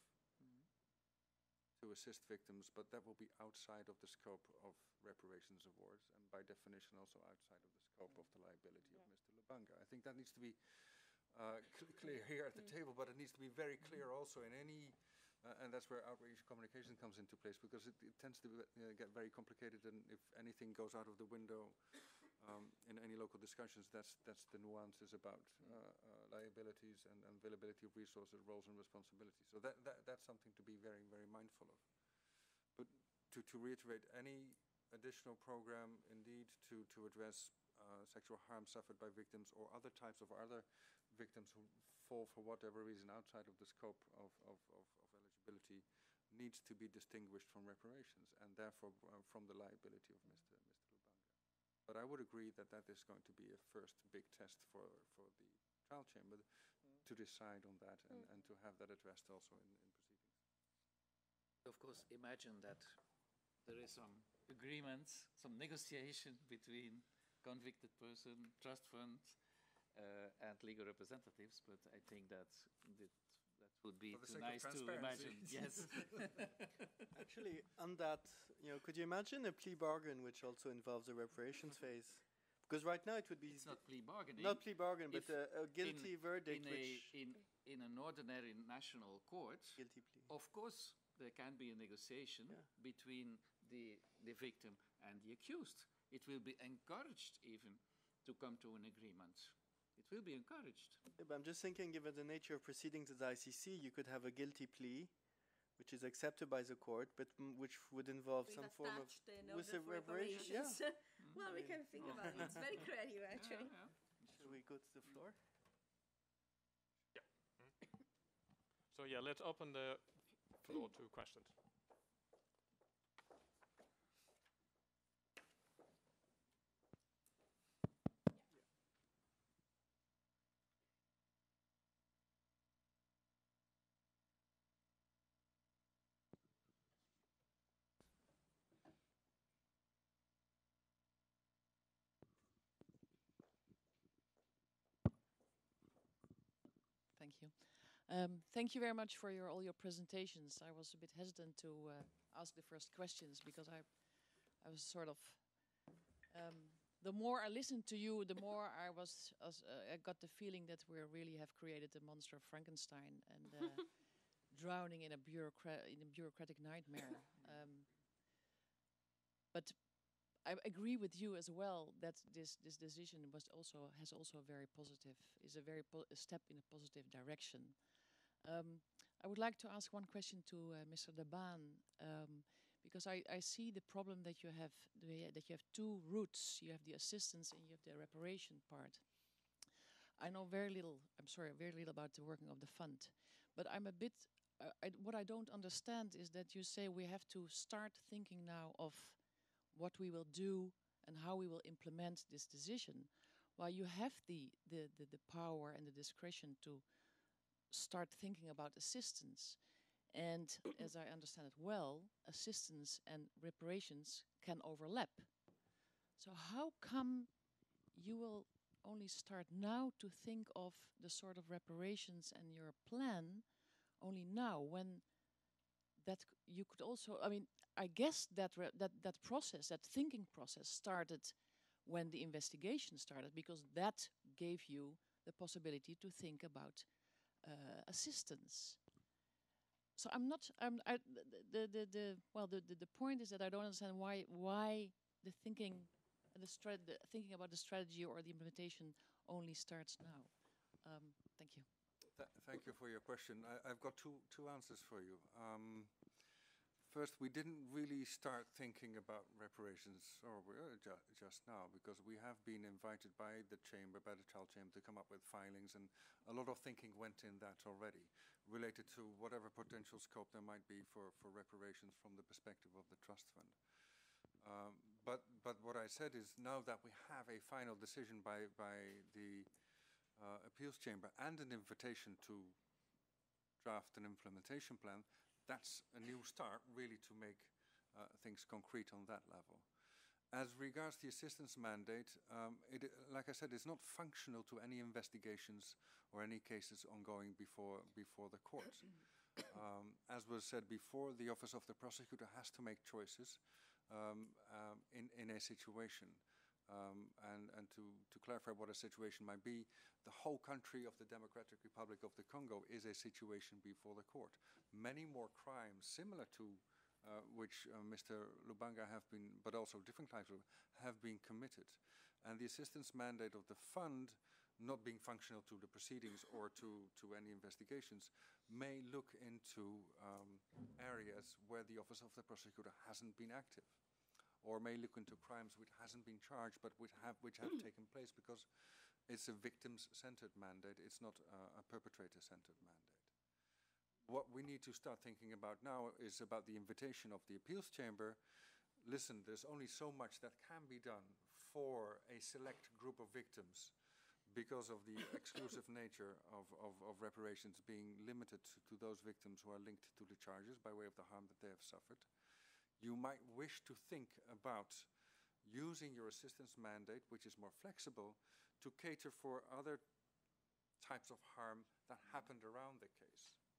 to assist victims, but that will be outside of the scope of reparations awards, and by definition also outside of the scope of the liability of Mister Lubanga. I think that needs to be uh, cl clear here at the table, but it needs to be very clear also in any, uh, and that's where outreach communication comes into place, because it, it tends to be, uh, get very complicated, and if anything goes out of the window um, in any local discussions, that's, that's the nuances about uh, uh, liabilities and, and availability of resources, roles and responsibilities. So that, that, that's something to be very, very mindful of. But to, to reiterate, any additional program indeed to, to address uh, sexual harm suffered by victims or other types of other victims who fall for whatever reason outside of the scope of, of, of, of eligibility needs to be distinguished from reparations, and therefore uh, from the liability of Mister Mister Lubanga. But I would agree that that is going to be a first big test for, for the trial chamber mm. to decide on that and, mm. and to have that addressed also in, in proceedings. Of course, imagine that there is some agreement, some negotiation between convicted person, trust fund, uh, and legal representatives, but I think that that, that would be For the too sake of nice to transparency. imagine. Yes. Actually, on that, you know, could you imagine a plea bargain which also involves a reparations phase? Because right now it would be It's not plea bargaining. not plea bargain, but If a, a guilty in, verdict, in, a, which in, in an ordinary national court, guilty plea. of course, there can be a negotiation Yeah. between the, the victim and the accused. It will be encouraged even to come to an agreement. It will be encouraged. Yeah, but I'm just thinking, given the nature of proceedings at the I C C, you could have a guilty plea, which is accepted by the court, but m which would involve With some form of attached in with order a for reparation. reparations. Yeah. Well, we can think about it. It's very creative, actually. Yeah, yeah. Shall we go to the floor? So yeah, let's open the floor to questions. Thank you. Um, thank you very much for your all your presentations. I was a bit hesitant to uh, ask the first questions because I, I was sort of. Um, the more I listened to you, the more I was. As, uh, I got the feeling that we really have created a monster of Frankenstein and uh, drowning in a bureaucrat in a bureaucratic nightmare. Um, but I agree with you as well that this this decision was also has also a very positive is a very po a step in a positive direction. Um, I would like to ask one question to uh, Mister De Baan um, because I, I see the problem that you have the, that you have two routes. You have the assistance and you have the reparation part. I know very little. I'm sorry, very little about the working of the fund, but I'm a bit. Uh, I, what I don't understand is that you say we have to start thinking now of what we will do and how we will implement this decision, while you have the, the, the, the power and the discretion to start thinking about assistance. And as I understand it well, assistance and reparations can overlap. So how come you will only start now to think of the sort of reparations and your plan only now, when that c you could also, I mean, I guess that, re that that process, that thinking process started when the investigation started, because that gave you the possibility to think about uh, assistance. So I'm not, I'm, I, the, the, the, well, the, the, the point is that I don't understand why, why the thinking, the, strat the thinking about the strategy or the implementation only starts now. Um, thank you. Th thank you for your question. I, I've got two, two answers for you. Um, First, we didn't really start thinking about reparations or uh, ju just now, because we have been invited by the chamber, by the child chamber, to come up with filings, and a lot of thinking went in that already, related to whatever potential scope there might be for, for reparations from the perspective of the trust fund. Um, but, but what I said is, now that we have a final decision by, by the uh, appeals chamber and an invitation to draft an implementation plan, that's a new start, really, to make uh, things concrete on that level. As regards the assistance mandate, um, it, like I said, it's not functional to any investigations or any cases ongoing before, before the court. Um, as was said before, the Office of the Prosecutor has to make choices um, um, in, in a situation. Um, and and to, to clarify what a situation might be, the whole country of the Democratic Republic of the Congo is a situation before the court. Many more crimes similar to uh, which uh, Mister Lubanga have been, but also different types of, have been committed. And the assistance mandate of the fund, not being functional to the proceedings or to, to any investigations, may look into um, areas where the Office of the Prosecutor hasn't been active, or may look into crimes which hasn't been charged but which have, which have taken place, because it's a victims-centered mandate, it's not uh, a perpetrator-centered mandate. What we need to start thinking about now is about the invitation of the appeals chamber. Listen, there's only so much that can be done for a select group of victims because of the exclusive nature of, of, of reparations being limited to, to those victims who are linked to the charges by way of the harm that they have suffered. You might wish to think about using your assistance mandate, which is more flexible, to cater for other types of harm that happened around the case.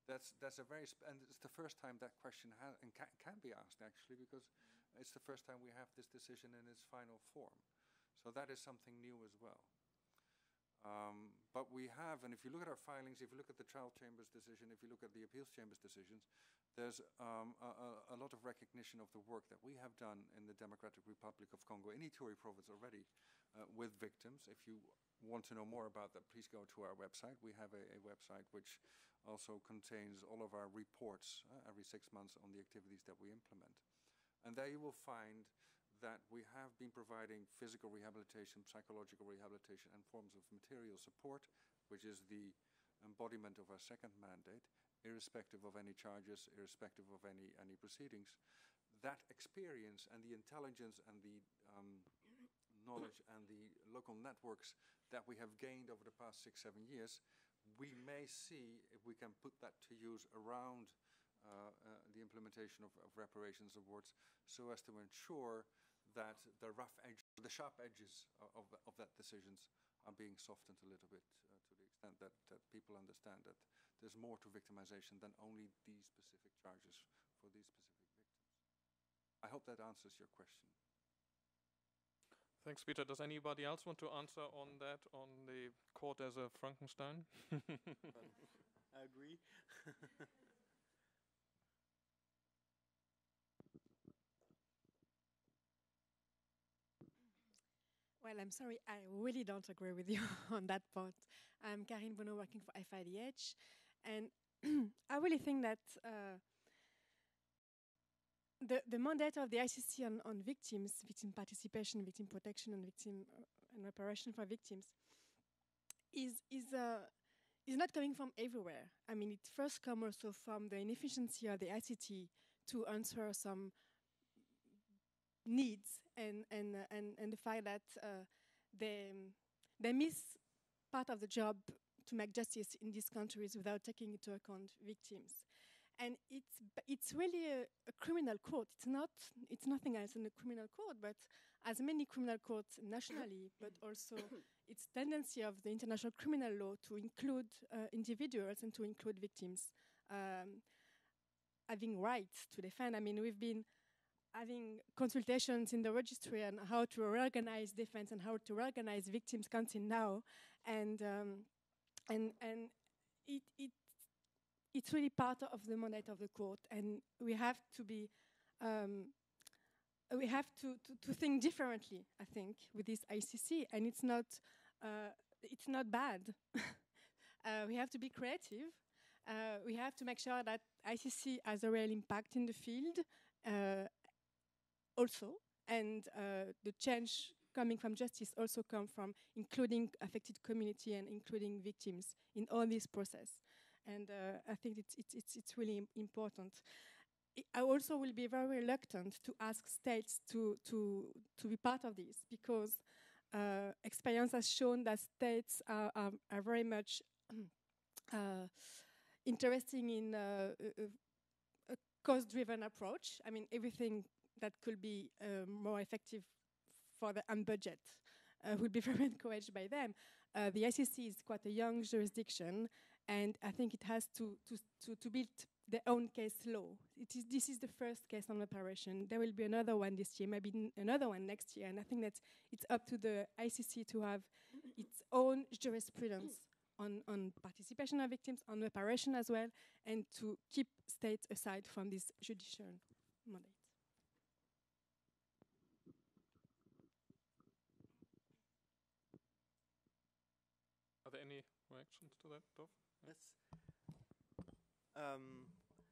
That's that's a very sp and it's the first time that question ha and ca can be asked actually, because it's the first time we have this decision in its final form. So that is something new as well. Um, but we have, and if you look at our filings, if you look at the trial chamber's decision, if you look at the appeals chamber's decisions, there's um, a, a, a lot of recognition of the work that we have done in the Democratic Republic of Congo, in Ituri province already, uh, with victims. If you want to know more about that, please go to our website. We have a, a website which also contains all of our reports uh, every six months on the activities that we implement. And there you will find that we have been providing physical rehabilitation, psychological rehabilitation, and forms of material support, which is the embodiment of our second mandate, irrespective of any charges, irrespective of any, any proceedings. That experience and the intelligence and the um, knowledge and the local networks that we have gained over the past six, seven years, we may see if we can put that to use around uh, uh, the implementation of, of reparations awards, so as to ensure that the rough edge, the sharp edges of, of, of that decisions are being softened a little bit, uh, to the extent that, that people understand that there's more to victimization than only these specific charges for these specific victims. I hope that answers your question. Thanks, Pieter. Does anybody else want to answer on that, on the court as a Frankenstein? I agree. Well, I'm sorry, I really don't agree with you on that part. I'm Karin Bono, working for F I D H, and I really think that uh, the, the mandate of the I C C on, on victims, victim participation, victim protection, and victim uh, and reparation for victims, is is uh, is not coming from everywhere. I mean, it first comes also from the inefficiency of the I C T to answer some needs and and uh, and and the fact that uh, they they miss part of the job to make justice in these countries without taking into account victims. And it's it's really a, a criminal court. It's not it's nothing else than a criminal court, but as many criminal courts nationally, but also its tendency of the international criminal law to include uh, individuals and to include victims um, having rights to defend. I mean, we've been having consultations in the registry on how to reorganize defense and how to reorganize victims counting now, and um, and and it it it's really part of the mandate of the court, and we have to be um, we have to, to to think differently, I think, with this I C C, and it's not uh, it's not bad. uh, we have to be creative. Uh, we have to make sure that I C C has a real impact in the field. Uh, also, and uh, the change coming from justice also come from including affected community and including victims in all this process. And uh, I think it's, it's, it's, it's really im important. I also will be very reluctant to ask states to, to, to be part of this, because uh, experience has shown that states are, are, are very much uh, interested in uh, a, a cost-driven approach. I mean, everything that could be uh, more effective for the and budget uh, would be very encouraged by them. Uh, the I C C is quite a young jurisdiction, and I think it has to to to, to build their own case law. It is this is the first case on reparation. There will be another one this year, maybe n another one next year, and I think that it's up to the I C C to have its own jurisprudence on on participation of victims, on reparation as well, and to keep states aside from this judicial mandate. Are there any reactions to that, Prof? Yes. Um,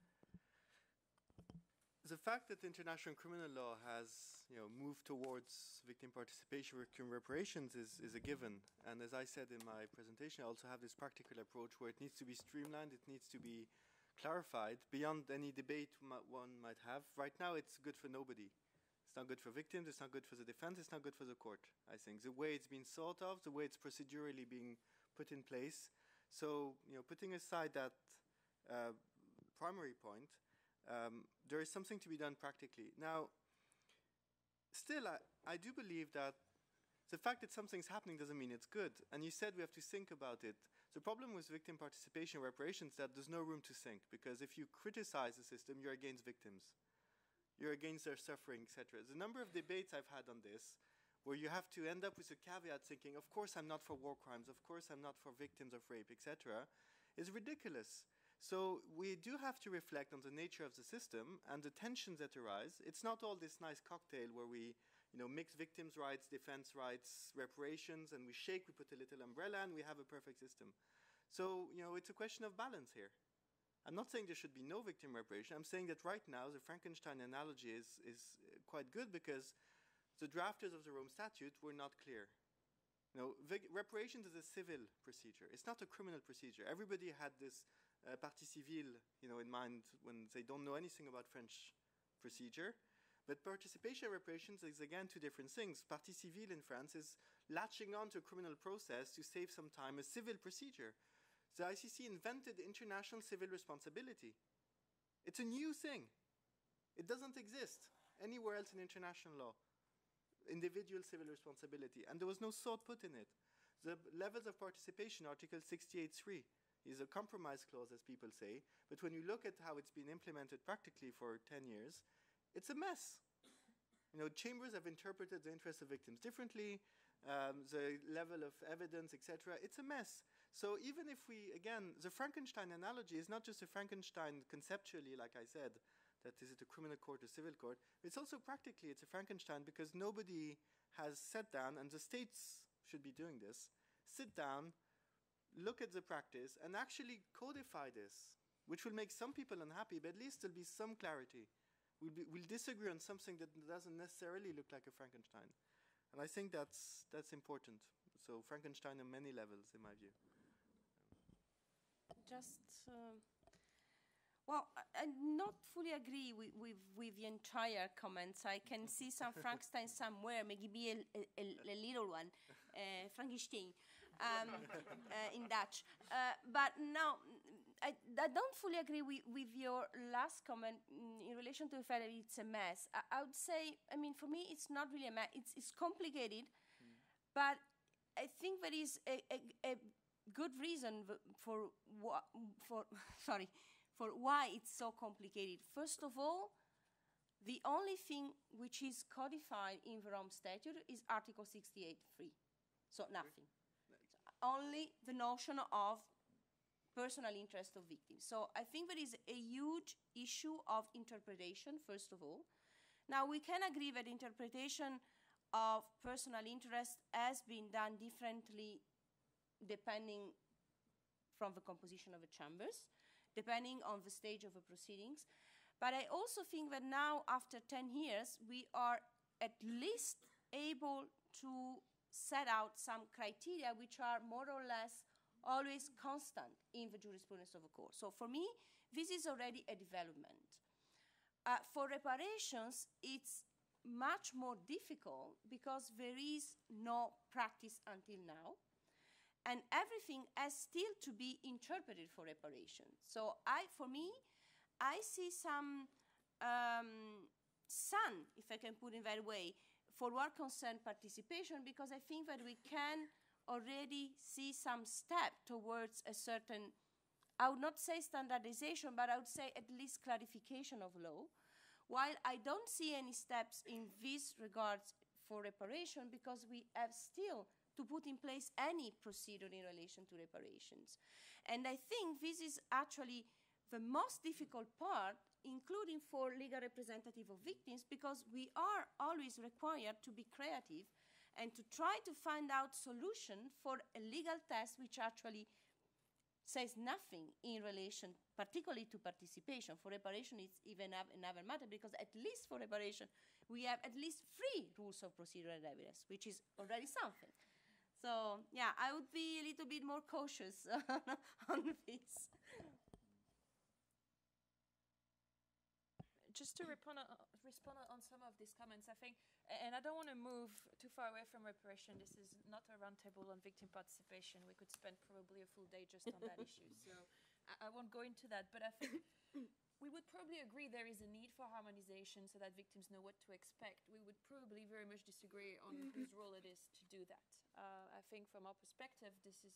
the fact that international criminal law has, you know, moved towards victim participation, victim reparations is, is a given. And as I said in my presentation, I also have this practical approach where it needs to be streamlined, it needs to be clarified beyond any debate one might have. Right now, it's good for nobody. It's not good for victims, it's not good for the defense, it's not good for the court, I think. The way it's been thought of, the way it's procedurally being put in place. So, you know, putting aside that uh, primary point, um, there is something to be done practically. Now, still, I, I do believe that the fact that something's happening doesn't mean it's good. And you said we have to think about it. The problem with victim participation reparations is that there's no room to think, because if you criticize the system, you're against victims. You're against their suffering, et cetera. The number of debates I've had on this, where you have to end up with a caveat thinking, of course I'm not for war crimes, of course I'm not for victims of rape, et cetera, is ridiculous. So we do have to reflect on the nature of the system and the tensions that arise. It's not all this nice cocktail where we you know, mix victims' rights, defense rights, reparations, and we shake, we put a little umbrella, and we have a perfect system. So, you know, it's a question of balance here. I'm not saying there should be no victim reparation. I'm saying that right now the Frankenstein analogy is, is quite good because the drafters of the Rome Statute were not clear. You know, reparations is a civil procedure. It's not a criminal procedure. Everybody had this uh, partie civile, you know, in mind when they don't know anything about French procedure. But participation reparations is again two different things. Partie civile in France is latching on to a criminal process to save some time, a civil procedure. The I C C invented international civil responsibility. It's a new thing. It doesn't exist anywhere else in international law. Individual civil responsibility. And there was no thought put in it. The levels of participation, Article sixty-eight three, is a compromise clause, as people say. But when you look at how it's been implemented practically for ten years, it's a mess. You know, chambers have interpreted the interests of victims differently, um, the level of evidence, et cetera. It's a mess. So even if we, again, the Frankenstein analogy is not just a Frankenstein conceptually, like I said, that is it a criminal court or civil court. It's also practically, it's a Frankenstein because nobody has sat down, and the states should be doing this, sit down, look at the practice, and actually codify this, which will make some people unhappy, but at least there'll be some clarity. We'll, be, we'll disagree on something that doesn't necessarily look like a Frankenstein. And I think that's, that's important. So Frankenstein on many levels, in my view. Just, uh, well, I, I not fully agree with, with, with the entire comments. I can see some Frankenstein somewhere, maybe a, a, a little one, uh, Frankenstein, um, uh, in Dutch. Uh, but no, I, I don't fully agree with, with your last comment mm, in relation to the fact that it's a mess. I, I would say, I mean, for me, it's not really a mess. It's, it's complicated, mm. but I think there is a, a, a good reason for for sorry for why it's so complicated. First of all, the only thing which is codified in the Rome Statute is Article sixty-eight three, so nothing. So only the notion of personal interest of victims. So I think there is a huge issue of interpretation. First of all, now we can agree that interpretation of personal interest has been done differently depending from the composition of the chambers, depending on the stage of the proceedings. But I also think that now, after ten years, we are at least able to set out some criteria which are more or less always constant in the jurisprudence of the court. So for me, this is already a development. Uh, for reparations, it's much more difficult because there is no practice until now. And everything has still to be interpreted for reparations. So I, for me, I see some um, sun, if I can put it that way, for what concerns participation, because I think that we can already see some step towards a certain, I would not say standardization, but I would say at least clarification of law, while I don't see any steps in this regards for reparation because we have still to put in place any procedure in relation to reparations. And I think this is actually the most difficult part, including for legal representative of victims, because we are always required to be creative and to try to find out solution for a legal test which actually says nothing in relation, particularly to participation. For reparation, it's even another matter, because at least for reparation, we have at least three rules of procedural evidence, which is already something. So, yeah, I would be a little bit more cautious on this. Just to respond, uh, respond on some of these comments, I think, and I don't want to move too far away from reparation. This is not a roundtable on victim participation. We could spend probably a full day just on that issue. So I, I won't go into that, but I think we would probably agree there is a need for harmonization so that victims know what to expect. We would probably very much disagree on whose role it is to do that. Uh, I think from our perspective, this is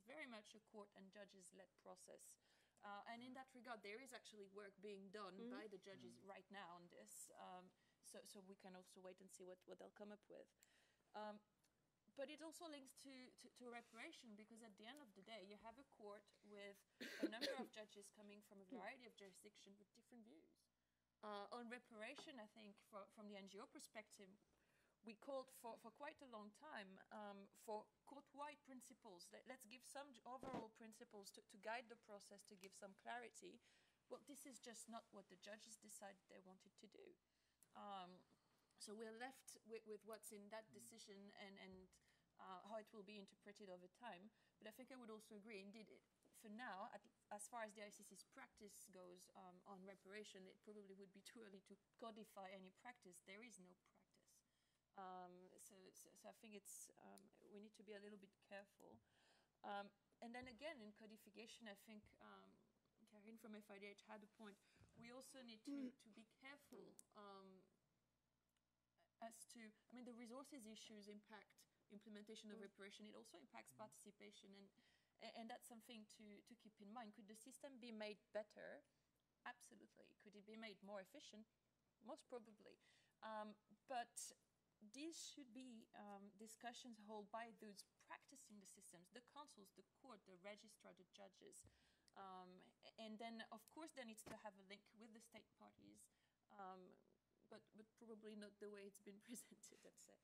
very much a court and judges-led process. Uh, and in that regard, there is actually work being done mm. by the judges mm. right now on this. Um, so, so we can also wait and see what, what they'll come up with. Um, but it also links to, to, to reparation, because at the end of the day, you have a court with a number of judges coming from a variety of jurisdictions with different views. Uh, on reparation, I think, for, from the N G O perspective, we called for, for quite a long time um, for court-wide principles. Let, let's give some overall principles to, to guide the process, to give some clarity. Well, this is just not what the judges decided they wanted to do. Um, so we're left with, with what's in that decision and, and uh, how it will be interpreted over time. But I think I would also agree, indeed, it, for now, at, as far as the I C C's practice goes um, on reparation, it probably would be too early to codify any practice. There is no practice. Um, so, so, so I think it's, um, we need to be a little bit careful. Um, and then again, in codification, I think um, Carayon from F I D H had a point. We also need to, to be careful um, as to, I mean, the resources issues impact implementation of reparation. It also impacts participation, and And that's something to, to keep in mind. Could the system be made better? Absolutely. Could it be made more efficient? Most probably. Um, but these should be um, discussions held by those practicing the systems, the councils, the court, the registrar, the judges. Um, and then, of course, there needs to have a link with the state parties, um, but, but probably not the way it's been presented, let's say.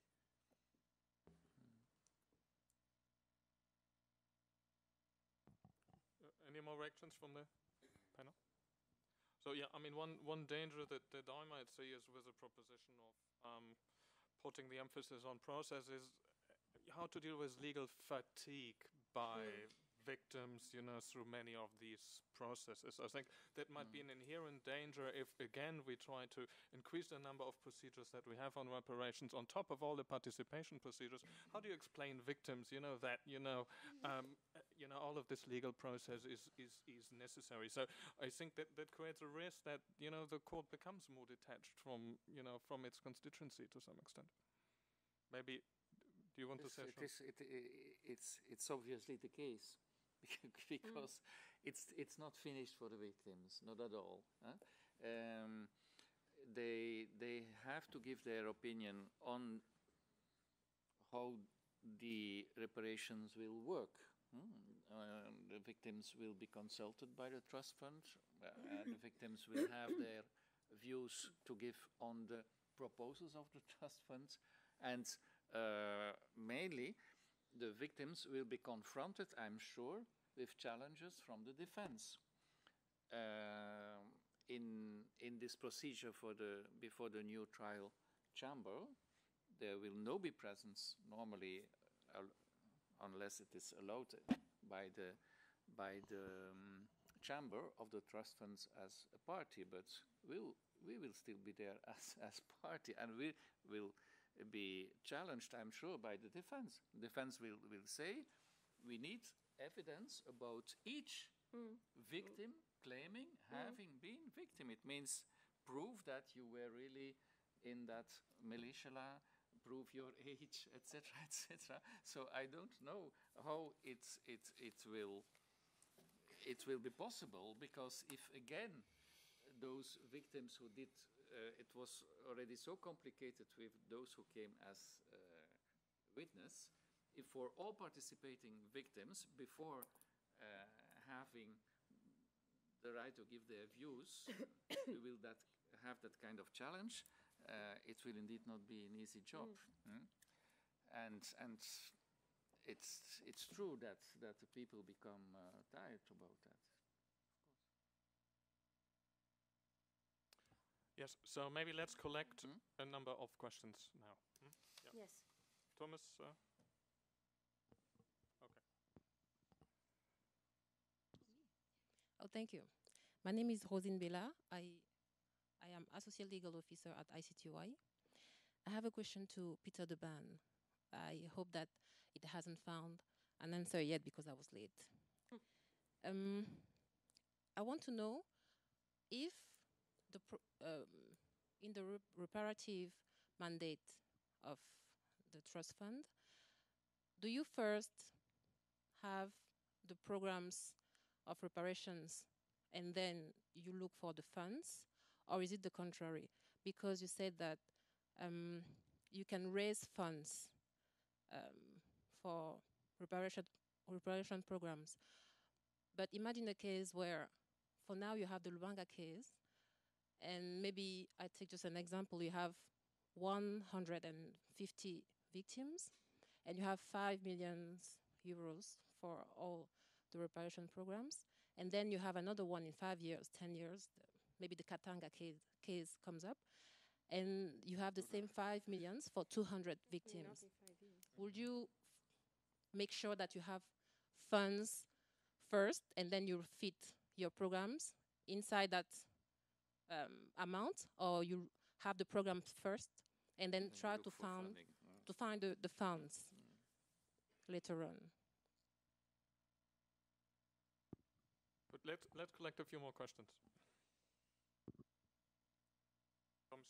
Any more reactions from the panel? So yeah, I mean, one one danger that, that I might see is with the proposition of um, putting the emphasis on process is how to deal with legal fatigue by mm. victims, you know, through many of these processes. I think that might mm. be an inherent danger if, again, we try to increase the number of procedures that we have on reparations on top of all the participation procedures. How do you explain victims, you know, that, you know, um, you know, all of this legal process is, is, is necessary. So I think that that creates a risk that, you know, the court becomes more detached from, you know, from its constituency to some extent. Maybe, do you want This, to say it is, it, it's, it's obviously the case. Because mm. it's it's not finished for the victims, not at all. Huh? Um, they they have to give their opinion on how the reparations will work. Hmm. Uh, the victims will be consulted by the trust fund. Uh, the victims will have their views to give on the proposals of the trust funds, and uh, mainly the victims will be confronted, I'm sure, with challenges from the defense. Uh, in, in this procedure for the, before the new trial chamber, there will no be presence normally, uh, unless it is allowed by the, by the um, chamber of the trust funds as a party, but we'll, we will still be there as, as party, and we will be challenged, I'm sure, by the defense. Defense will, will say, we need evidence about each mm. victim mm. claiming mm. having been victim. It means prove that you were really in that militia, prove your age, et cetera, et cetera. So I don't know how it's, it, it, will, it will be possible, because if, again, those victims who did Uh, it was already so complicated with those who came as uh, witness. If for all participating victims, before uh, having the right to give their views, we will that have that kind of challenge, uh, it will indeed not be an easy job. Mm. Mm? And and it's it's true that that the people become uh, tired about that. Yes, so maybe let's collect mm? a number of questions now. Hmm? Yeah. Yes. Thomas? Uh? Okay. Oh, thank you. My name is Rosine Bella. I, I am Associate Legal Officer at I C T Y. I have a question to Pieter de Baan. I hope that it hasn't found an answer yet because I was late. Hmm. Um, I want to know if The pro um, in the rep reparative mandate of the trust fund, do you first have the programs of reparations and then you look for the funds, or is it the contrary? Because you said that um, you can raise funds um, for reparation, reparation programs. But imagine a case where, for now, you have the Lubanga case, and maybe I take just an example, you have one hundred fifty victims, and you have five million euros for all the reparation programs, and then you have another one in five years, ten years, maybe the Katanga case, case comes up, and you have the same five millions for two hundred victims. Would you make sure that you have funds first, and then you fit your programs inside that um, amount, or you have the program first, and then, and then try to find to find the, the funds mm. later on? But let's let's collect a few more questions. Thomas,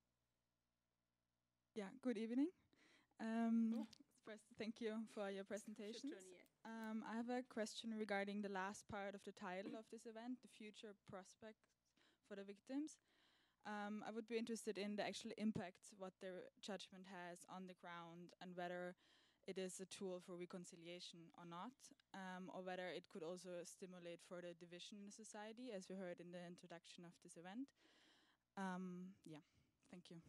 yeah. Good evening. Um, oh. First, thank you for your presentations. Um, I have a question regarding the last part of the title of this event, the future prospects for the victims. Um, I would be interested in the actual impact what their judgment has on the ground, and whether it is a tool for reconciliation or not, um, or whether it could also stimulate further division in the society, as we heard in the introduction of this event. Um, yeah, thank you.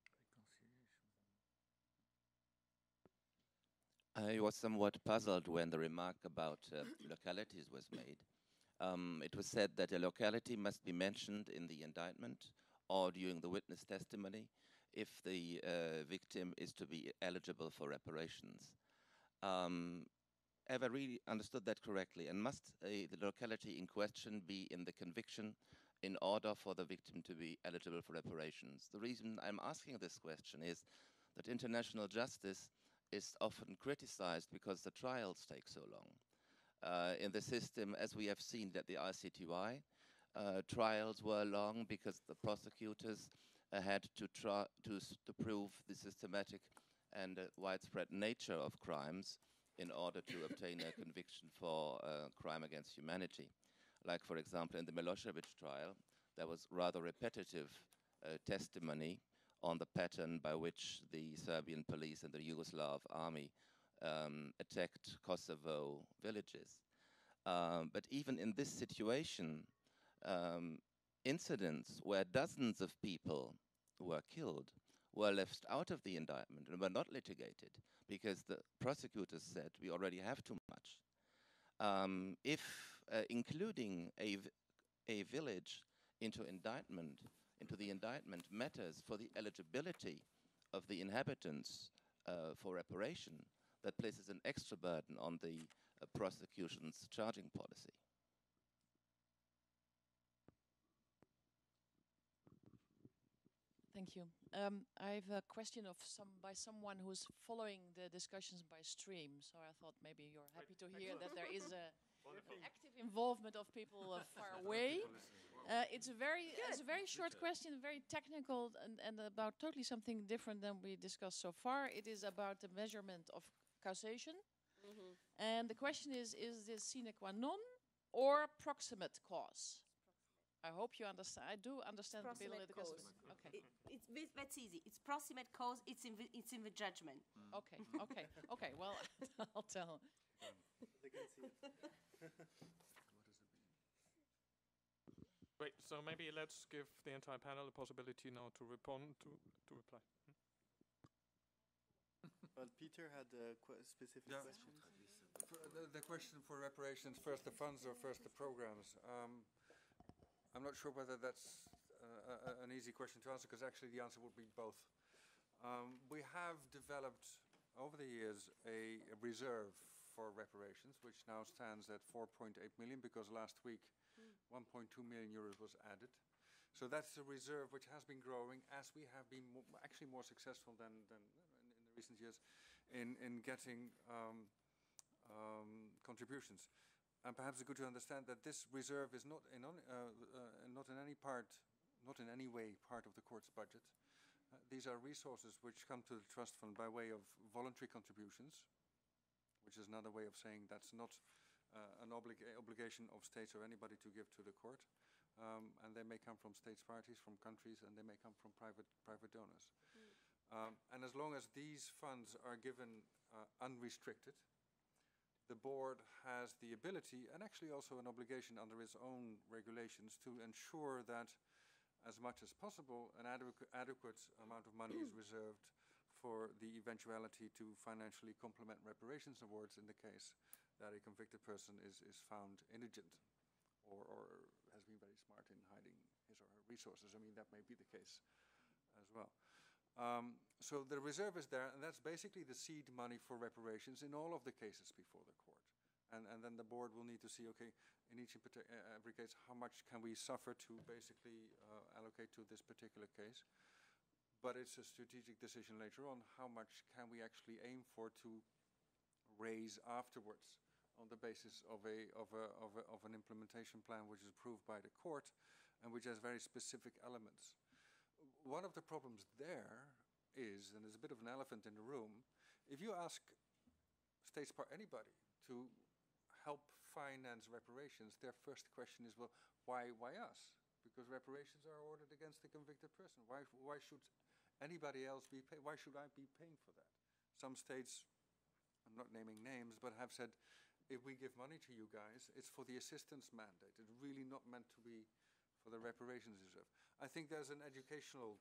I was somewhat puzzled when the remark about uh, localities was made. Um, it was said that a locality must be mentioned in the indictment or during the witness testimony if the uh, victim is to be eligible for reparations. Um, have I really understood that correctly? And must uh, the locality in question be in the conviction in order for the victim to be eligible for reparations? The reason I'm asking this question is that international justice is often criticized because the trials take so long. Uh, in the system, as we have seen at the I C T Y, uh, trials were long because the prosecutors uh, had to, try to, to prove the systematic and uh, widespread nature of crimes in order to obtain a conviction for uh, crime against humanity. Like, for example, in the Milosevic trial, there was rather repetitive uh, testimony on the pattern by which the Serbian police and the Yugoslav army um, attacked Kosovo villages. Um, but even in this situation, um, incidents where dozens of people were killed were left out of the indictment and were not litigated because the prosecutors said we already have too much. Um, if uh, including a, a village into indictment into the indictment matters for the eligibility of the inhabitants uh, for reparation, that places an extra burden on the uh, prosecution's charging policy. Thank you. Um, I have a question of some by someone who's following the discussions by stream. So I thought maybe you're happy to hear that there is a, an active involvement of people uh, far away. Uh, it's a very, it's a very short question, very technical, and, and about totally something different than we discussed so far. It is about the measurement of causation, mm-hmm. and the question is: is this sine qua non or proximate cause? I hope you understand. I do understand proximate the cause. Okay, it, it's that's easy. It's proximate cause. It's in the, it's in the judgment. Mm. Okay, okay, okay. Well, I'll tell. They can see it. Great, so maybe let's give the entire panel the possibility now to respond, to, to reply. Hmm? Well, Pieter had a qu specific yeah. question. For the, the question for reparations, first the funds or first the programs? Um, I'm not sure whether that's uh, a, an easy question to answer, because actually the answer would be both. Um, we have developed over the years a, a reserve for reparations, which now stands at four point eight million, because last week one point two million euros was added. So that's a reserve which has been growing as we have been mo actually more successful than, than in, in the recent years in, in getting um, um, contributions. And perhaps it's good to understand that this reserve is not in, on, uh, uh, not in any part, not in any way part of the court's budget. Uh, these are resources which come to the trust fund by way of voluntary contributions, which is another way of saying that's not uh, an oblig obligation of states or anybody to give to the court. Um, and they may come from states parties, from countries, and they may come from private private donors. Mm. Um, and as long as these funds are given uh, unrestricted, the board has the ability, and actually also an obligation under its own regulations, to ensure that as much as possible an adequ adequate amount of money is reserved for the eventuality to financially complement reparations awards in the case that a convicted person is, is found indigent or, or has been very smart in hiding his or her resources. I mean, that may be the case as well. Um, so the reserve is there, and that's basically the seed money for reparations in all of the cases before the court. And, and then the board will need to see, okay, in each in uh, every case, how much can we suffer to basically uh, allocate to this particular case. But it's a strategic decision later on, how much can we actually aim for to raise afterwards on the basis of, a, of, a, of, a, of an implementation plan which is approved by the court and which has very specific elements. One of the problems there is, and there's a bit of an elephant in the room, if you ask states part anybody to help finance reparations, their first question is, well, why, why us? Because reparations are ordered against the convicted person. Why, why should anybody else be paying? Why should I be paying for that? Some states, I'm not naming names, but have said, if we give money to you guys, it's for the assistance mandate. It's really not meant to be for the reparations reserve. I think there's an educational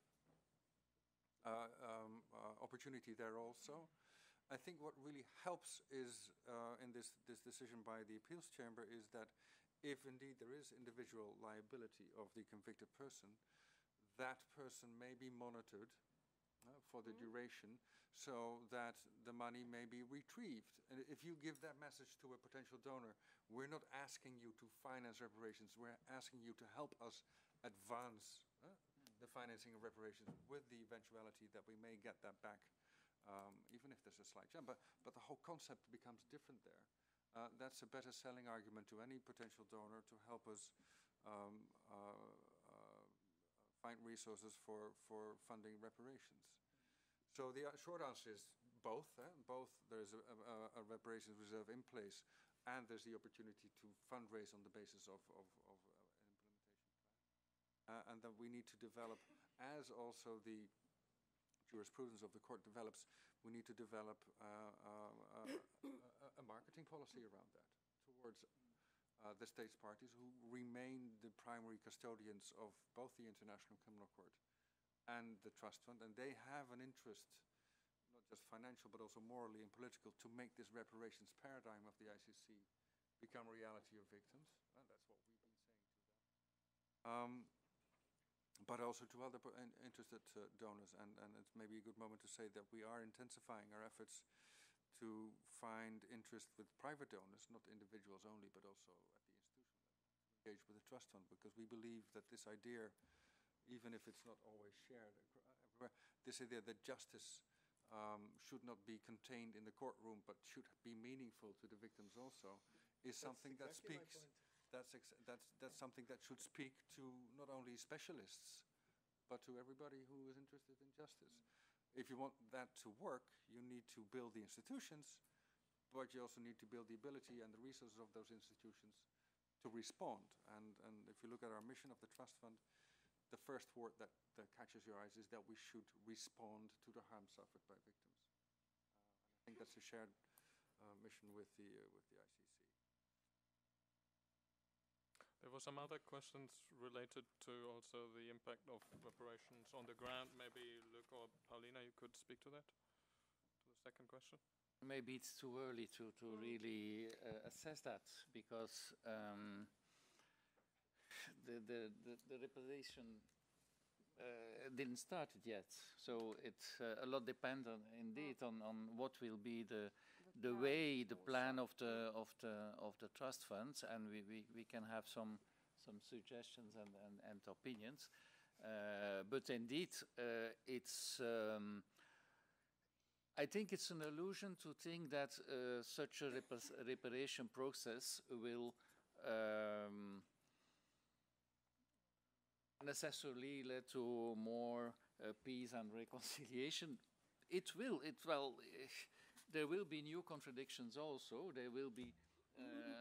uh, um, uh, opportunity there also. I think what really helps is, uh, in this, this decision by the appeals chamber, is that if indeed there is individual liability of the convicted person, that person may be monitored uh, for the mm-hmm. duration so that the money may be retrieved. And if you give that message to a potential donor, we're not asking you to finance reparations, we're asking you to help us advance uh, the financing of reparations with the eventuality that we may get that back, um, even if there's a slight jump. But, but the whole concept becomes different there. Uh, that's a better selling argument to any potential donor to help us um, uh, uh, find resources for, for funding reparations. So the uh, short answer is both. Eh? Both there's a, a, a reparations reserve in place, and there's the opportunity to fundraise on the basis of, of, of uh, an implementation plan. Uh, and then we need to develop, as also the jurisprudence of the court develops, we need to develop uh, uh, uh, a marketing policy around that towards uh, the states parties who remain the primary custodians of both the International Criminal Court and the trust fund, and they have an interest, not just financial but also morally and political, to make this reparations paradigm of the I C C become a reality of victims. And that's what we've been saying to them. Um, but also to other in interested uh, donors. And, and it's maybe a good moment to say that we are intensifying our efforts to find interest with private donors, not individuals only, but also at the institutional level, to engage with the trust fund, because we believe that this idea, even if it's not always shared everywhere, this idea that justice um, should not be contained in the courtroom, but should be meaningful to the victims also, is that's something exactly that speaks. That's, ex that's, that's something that should speak to not only specialists, but to everybody who is interested in justice. Mm. If you want that to work, you need to build the institutions, but you also need to build the ability and the resources of those institutions to respond. And, and if you look at our mission of the Trust Fund, the first word that, that catches your eyes is that we should respond to the harm suffered by victims. Uh, I think that's a shared uh, mission with the, uh, with the I C C. There were some other questions related to also the impact of reparations on the ground. Maybe Luc or Paolina, you could speak to that, to the second question. Maybe it's too early to, to really uh, assess that, because um, the, the, the, the reparation uh, didn't start it yet. So it's uh, a lot depends on, indeed on, on what will be the the way, the plan of the of the of the trust funds, and we, we, we can have some some suggestions and, and, and opinions. Uh, but indeed, uh, it's um, I think it's an illusion to think that uh, such a rep reparation process will um, necessarily lead to more uh, peace and reconciliation. It will. It well. There will be new contradictions also. There will be uh,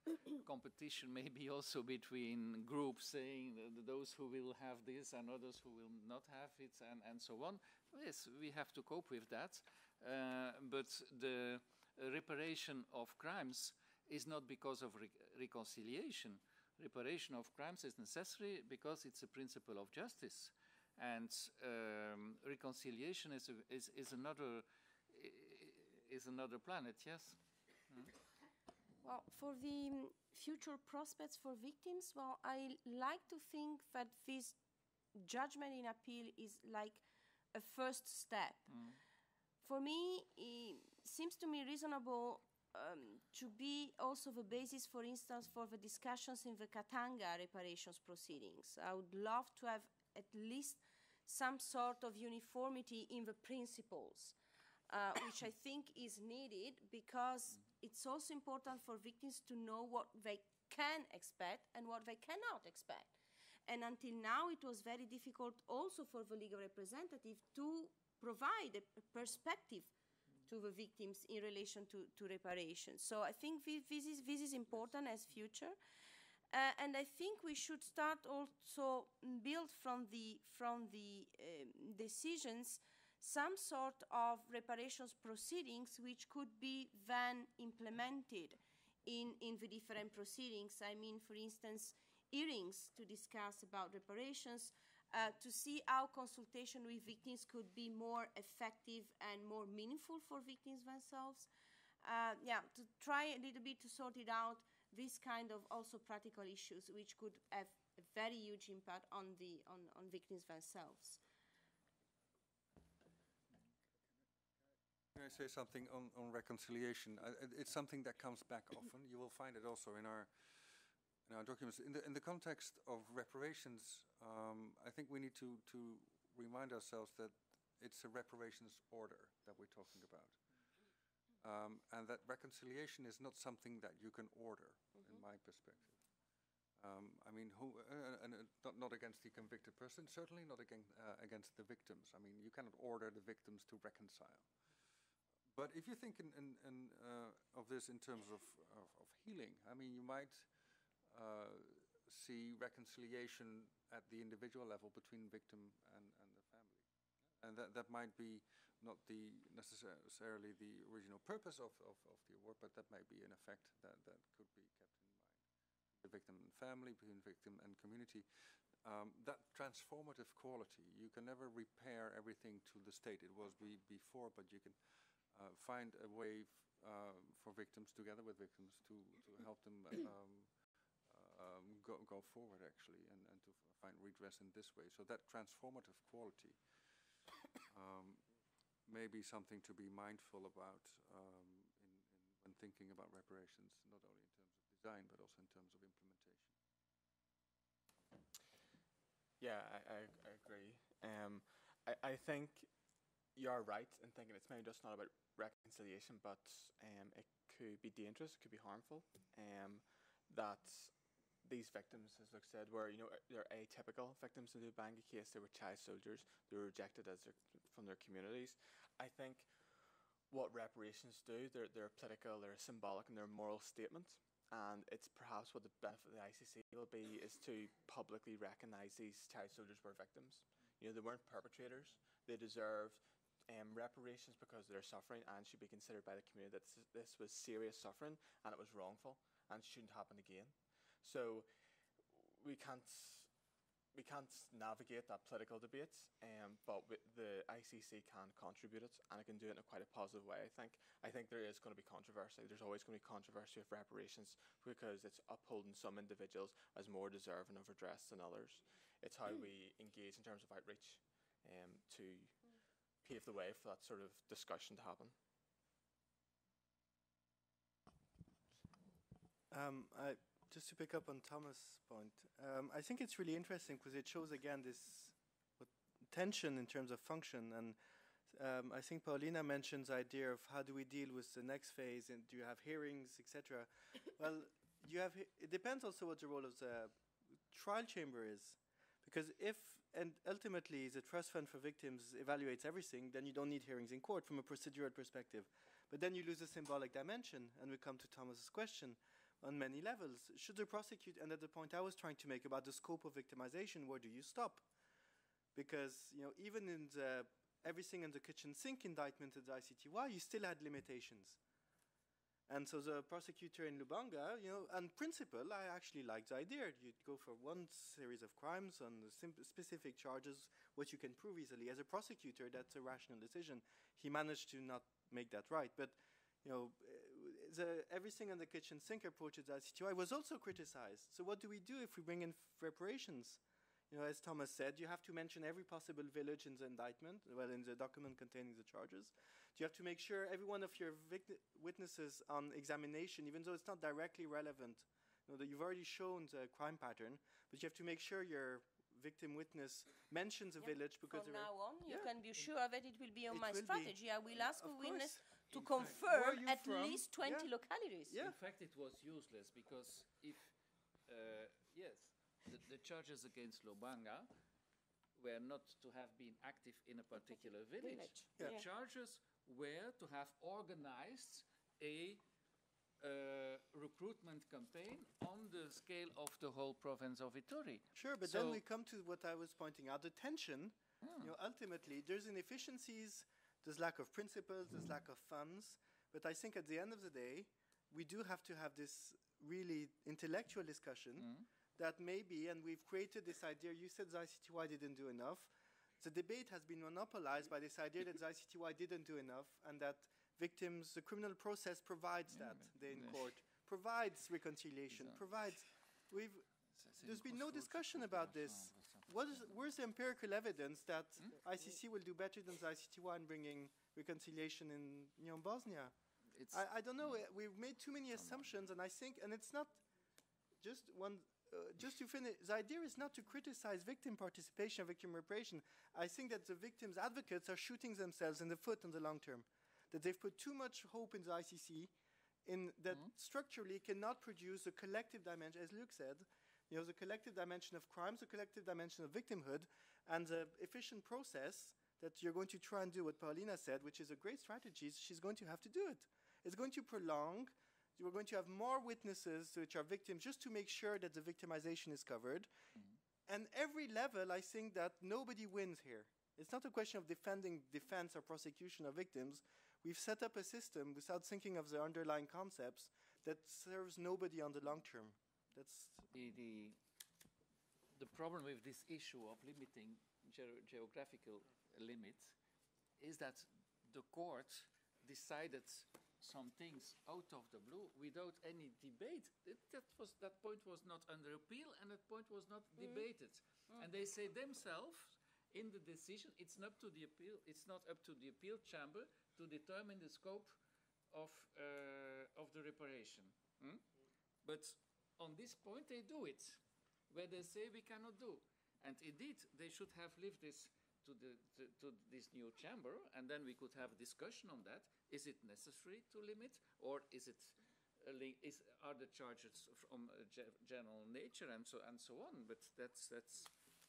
competition maybe also between groups saying th those who will have this and others who will not have it, and, and so on. Yes, we have to cope with that. Uh, but the reparation of crimes is not because of re reconciliation. Reparation of crimes is necessary because it's a principle of justice. And um, reconciliation is, a, is, is, another, is another planet, yes? Mm. Well, for the um, future prospects for victims, well, I like to think that this judgment in appeal is like a first step. Mm. For me, it seems to me reasonable um, to be also the basis, for instance, for the discussions in the Katanga reparations proceedings. I would love to have at least some sort of uniformity in the principles, uh, which I think is needed because it's also important for victims to know what they can expect and what they cannot expect. And until now, it was very difficult also for the legal representative to provide a, a perspective to the victims in relation to, to reparations. So I think this is, this is important as future. Uh, and I think we should start also build from the, from the um, decisions some sort of reparations proceedings which could be then implemented in, in the different proceedings. I mean, for instance, hearings to discuss about reparations, uh, to see how consultation with victims could be more effective and more meaningful for victims themselves. Uh, yeah, to try a little bit to sort it out, this kind of also practical issues which could have a very huge impact on the on, on victims themselves. Can I say something on, on reconciliation? Uh, it, it's something that comes back often. You will find it also in our in our documents. In the in the context of reparations, um, I think we need to to remind ourselves that it's a reparations order that we're talking about. Um, and that reconciliation is not something that you can order, mm-hmm. in my perspective. Um, I mean, who, uh, and uh, not, not against the convicted person, certainly not against, uh, against the victims. I mean, you cannot order the victims to reconcile. But if you think in, in, in, uh, of this in terms of, of, of healing, I mean, you might uh, see reconciliation at the individual level between victim and, and the family. And that, that might be not the necessarily the original purpose of, of, of the award, but that might be an effect that, that could be kept in mind. The victim and family, between victim and community. Um, that transformative quality, you can never repair everything to the state it was be before, but you can uh, find a way uh, for victims, together with victims, to, to help them um, um, go, go forward, actually, and, and to find redress in this way. So that transformative quality um, may be something to be mindful about um, in, in when thinking about reparations, not only in terms of design, but also in terms of implementation. Yeah, I, I, I agree. Um, I, I think you're right in thinking it's maybe just not about reconciliation, but um, it could be dangerous, it could be harmful. Um, that these victims, as Luc said, were, you know, they're atypical victims in the Lubanga case. They were child soldiers. They were rejected as their, from their communities. I think what reparations do, they're, they're political, they're symbolic, and they're a moral statement. And it's perhaps what the benefit of the I C C will be is to publicly recognise these child soldiers were victims. You know, they weren't perpetrators. They deserved um, reparations because of their suffering and should be considered by the community that this, this was serious suffering and it was wrongful and shouldn't happen again. So we can't we can't navigate that political debate, um, but the I C C can contribute it, and it can do it in a quite a positive way. I think. I think there is going to be controversy. There's always going to be controversy with reparations because it's upholding some individuals as more deserving of redress than others. It's how we engage in terms of outreach um, to pave the way for that sort of discussion to happen. Um, I. Just to pick up on Thomas' point, um, I think it's really interesting because it shows again this what, tension in terms of function. And um, I think Paolina mentions the idea of how do we deal with the next phase, and do you have hearings, et cetera. Well, you have. It depends also what the role of the trial chamber is, because if and ultimately the trust fund for victims evaluates everything, then you don't need hearings in court from a procedural perspective. But then you lose the symbolic dimension, and we come to Thomas's question. on many levels. Should the prosecutor, and at the point I was trying to make about the scope of victimization, where do you stop? Because, you know, even in the everything in the kitchen sink indictment at the I C T Y, you still had limitations. And so the prosecutor in Lubanga, you know, on principle, I actually liked the idea. You'd go for one series of crimes on the specific charges, what you can prove easily. As a prosecutor, that's a rational decision. He managed to not make that right. But, you know, the everything on the kitchen sink approach at the I C T Y was also criticized. So what do we do if we bring in reparations? You know, as Thomas said, you have to mention every possible village in the indictment, well, in the document containing the charges. You have to make sure every one of your witnesses on examination, even though it's not directly relevant, you know, that you've already shown the crime pattern, but you have to make sure your victim witness mentions a yeah. village because from now on, you yeah. can be sure that it will be on it my strategy. Be. I will ask of a witness course. to In confirm fact, at from? least twenty yeah. localities. Yeah. In fact, it was useless because if, uh, yes, the, the charges against Lubanga were not to have been active in a particular village. village. The Yeah. charges were to have organized a uh, recruitment campaign on the scale of the whole province of Ituri. Sure, but So- then we come to what I was pointing out, the tension. Hmm. You know, ultimately, there's inefficiencies, there's lack of principles, there's lack of funds. But I think at the end of the day, we do have to have this really intellectual discussion Mm. that maybe, and we've created this idea, you said the I C T Y didn't do enough. The debate has been monopolized by this idea that the I C T Y didn't do enough and that victims, the criminal process provides that day in court, provides reconciliation, provides, we've, there's been no discussion about this. What is, where's the empirical evidence that I C C will do better than the I C T Y in bringing reconciliation in, you know, Bosnia? It's I, I don't know, uh, we've made too many assumptions, and I think, and it's not just one, uh, just to finish, the idea is not to criticize victim participation or victim reparation. I think that the victims' advocates are shooting themselves in the foot in the long term, that they've put too much hope in the I C C, in that Mhm. structurally cannot produce a collective dimension, as Luc said, you know, the collective dimension of crimes, the collective dimension of victimhood, and the efficient process that you're going to try and do what Paolina said, which is a great strategy. She's going to have to do it. It's going to prolong. We're going to have more witnesses which are victims just to make sure that the victimization is covered. Mhm. And every level, I think that nobody wins here. It's not a question of defending defense or prosecution of victims. We've set up a system without thinking of the underlying concepts that serves nobody on the long term. That's the, the, the problem with this issue of limiting ge geographical limits is that the court decided some things out of the blue without any debate. It, that, was, that point was not under appeal and that point was not mm. debated. Mm. And they say themselves in the decision, it's not up to the appeal, it's not up to the appeal chamber to determine the scope of, uh, of the reparation. Hmm? But on this point they do it, where they say we cannot do. And indeed, they should have left this to, the, to, to this new chamber, and then we could have a discussion on that. Is it necessary to limit, or is it, uh, is, are the charges from a ge general nature, and so and so on? But that's that's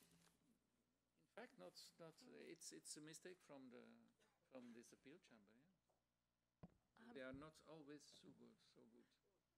in fact not not. It's it's a mistake from the from this appeal chamber. Yeah? Um, they are not always so good, so good.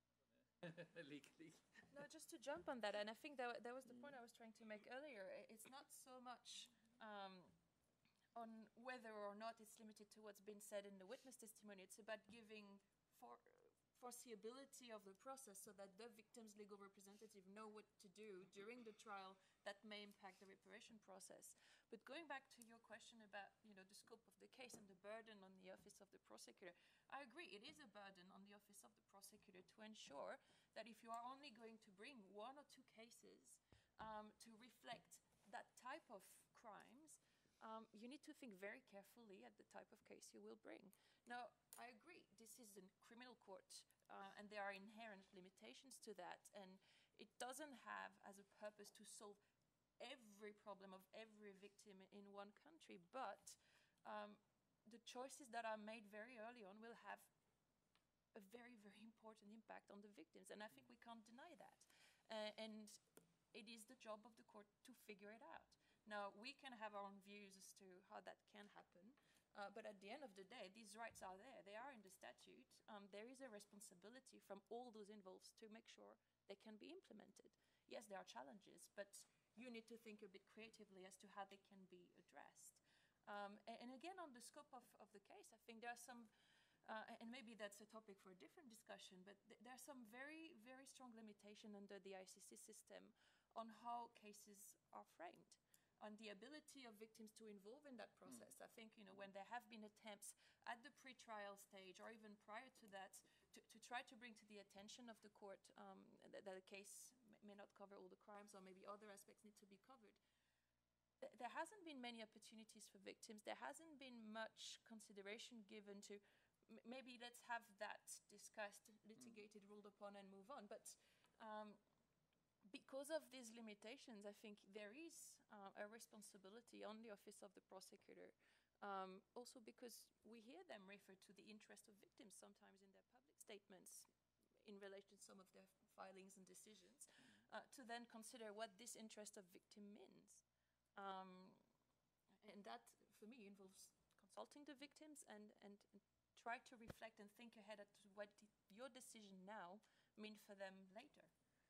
Legally. No, just to jump on that, and I think that that was the point I was trying to make earlier. It's not so much um, on whether or not it's limited to what's been said in the witness testimony. It's about giving for foreseeability of the process so that the victim's legal representative know what to do during the trial that may impact the reparation process. But going back to your question about, you know, the scope of the case and the burden on the office of the prosecutor, I agree, it is a burden on the office of the prosecutor to ensure that if you are only going to bring one or two cases um, to reflect that type of crimes, um, you need to think very carefully at the type of case you will bring. Now, I agree, this is a criminal court, uh, and there are inherent limitations to that, and it doesn't have as a purpose to solve every problem of every victim in one country, but um, the choices that are made very early on will have a very, very important impact on the victims, and I think we can't deny that. Uh, and it is the job of the court to figure it out. Now, we we can have our own views as to how that can happen. Uh, but at the end of the day, these rights are there. They are in the statute. Um, there is a responsibility from all those involved to make sure they can be implemented. Yes, there are challenges, but you need to think a bit creatively as to how they can be addressed. Um, and, and again, on the scope of, of the case, I think there are some, uh, and maybe that's a topic for a different discussion, but th there are some very, very strong limitations under the I C C system on how cases are framed, on the ability of victims to involve in that process. Mm. I think, you know, when there have been attempts at the pre-trial stage or even prior to that to, to try to bring to the attention of the court um, that, that a case may not cover all the crimes or maybe other aspects need to be covered, th there hasn't been many opportunities for victims. There hasn't been much consideration given to m maybe let's have that discussed, litigated, mm. ruled upon and move on. But um, because of these limitations, I think there is uh, a responsibility on the Office of the Prosecutor, um, also because we hear them refer to the interest of victims sometimes in their public statements in relation to some of their filings and decisions, uh, to then consider what this interest of victim means. Um, and that, for me, involves consulting the victims and, and, and try to reflect and think ahead at what your decision now mean for them later.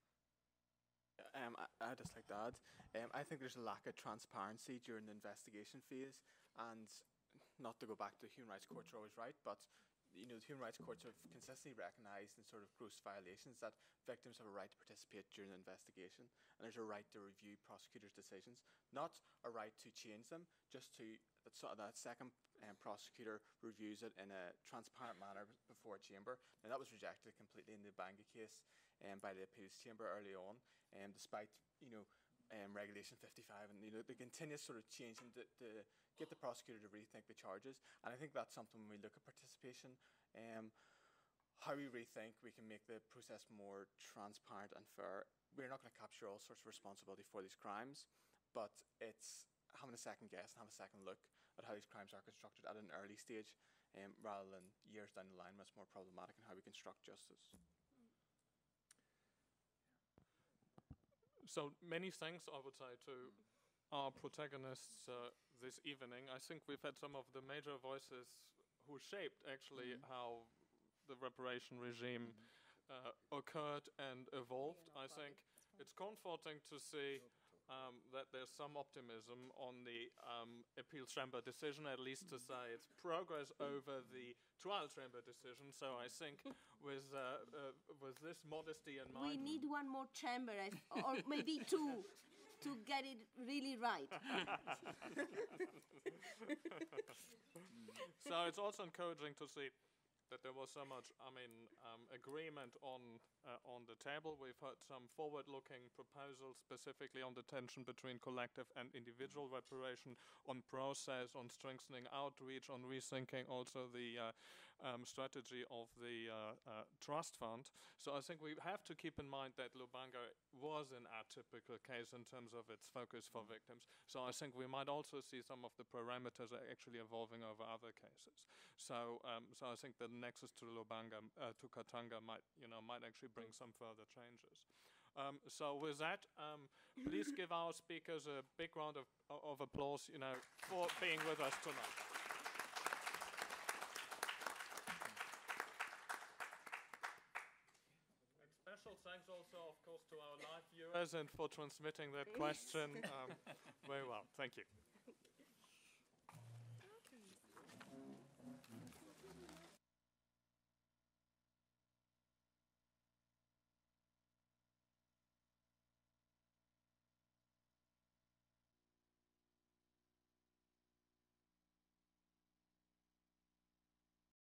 Um, I, I'd just like to add, um, I think there's a lack of transparency during the investigation phase, and not to go back to human rights courts are always right, but you know, the human rights courts have consistently recognised in sort of gross violations that victims have a right to participate during the investigation, and there's a right to review prosecutors' decisions, not a right to change them, just to that, sort of that second um, prosecutor reviews it in a transparent manner before a chamber. Now that was rejected completely in the Lubanga case um, by the appeals chamber early on, um, despite you know um, regulation fifty-five and you know the continuous sort of changing to, to get the prosecutor to rethink the charges. And I think that's something when we look at participation, um, how we rethink we can make the process more transparent and fair. We're not going to capture all sorts of responsibility for these crimes, but it's having a second guess and have a second look at how these crimes are constructed at an early stage, um, rather than years down the line when it's more problematic in how we construct justice. So many thanks, I would say, to our protagonists uh, this evening. I think we've had some of the major voices who shaped actually mm-hmm. how the reparation regime mm-hmm. uh, occurred and evolved. I think it's comforting to see um, that there's some optimism on the um, appeals chamber decision, at least to say it's progress over the trial chamber decision. So I think with uh, uh, with this modesty in mind, we need one more chamber, or maybe two, to get it really right. So it's also encouraging to see that there was so much, I mean, um, agreement on uh, on the table. We've heard some forward-looking proposals, specifically on the tension between collective and individual reparation, on process, on strengthening outreach, on rethinking also the uh, um, strategy of the uh, uh, trust fund. So I think we have to keep in mind that Lubanga was an atypical case in terms of its focus for victims. So I think we might also see some of the parameters are actually evolving over other cases. So um, so I think the nexus to Lubanga, uh, to Katanga might, you know, might actually bring some further changes. Um, so with that, um, please give our speakers a big round of, of applause, you know, for being with us tonight. Special thanks also, of course, to our live viewers and for transmitting that question um, very well. Thank you.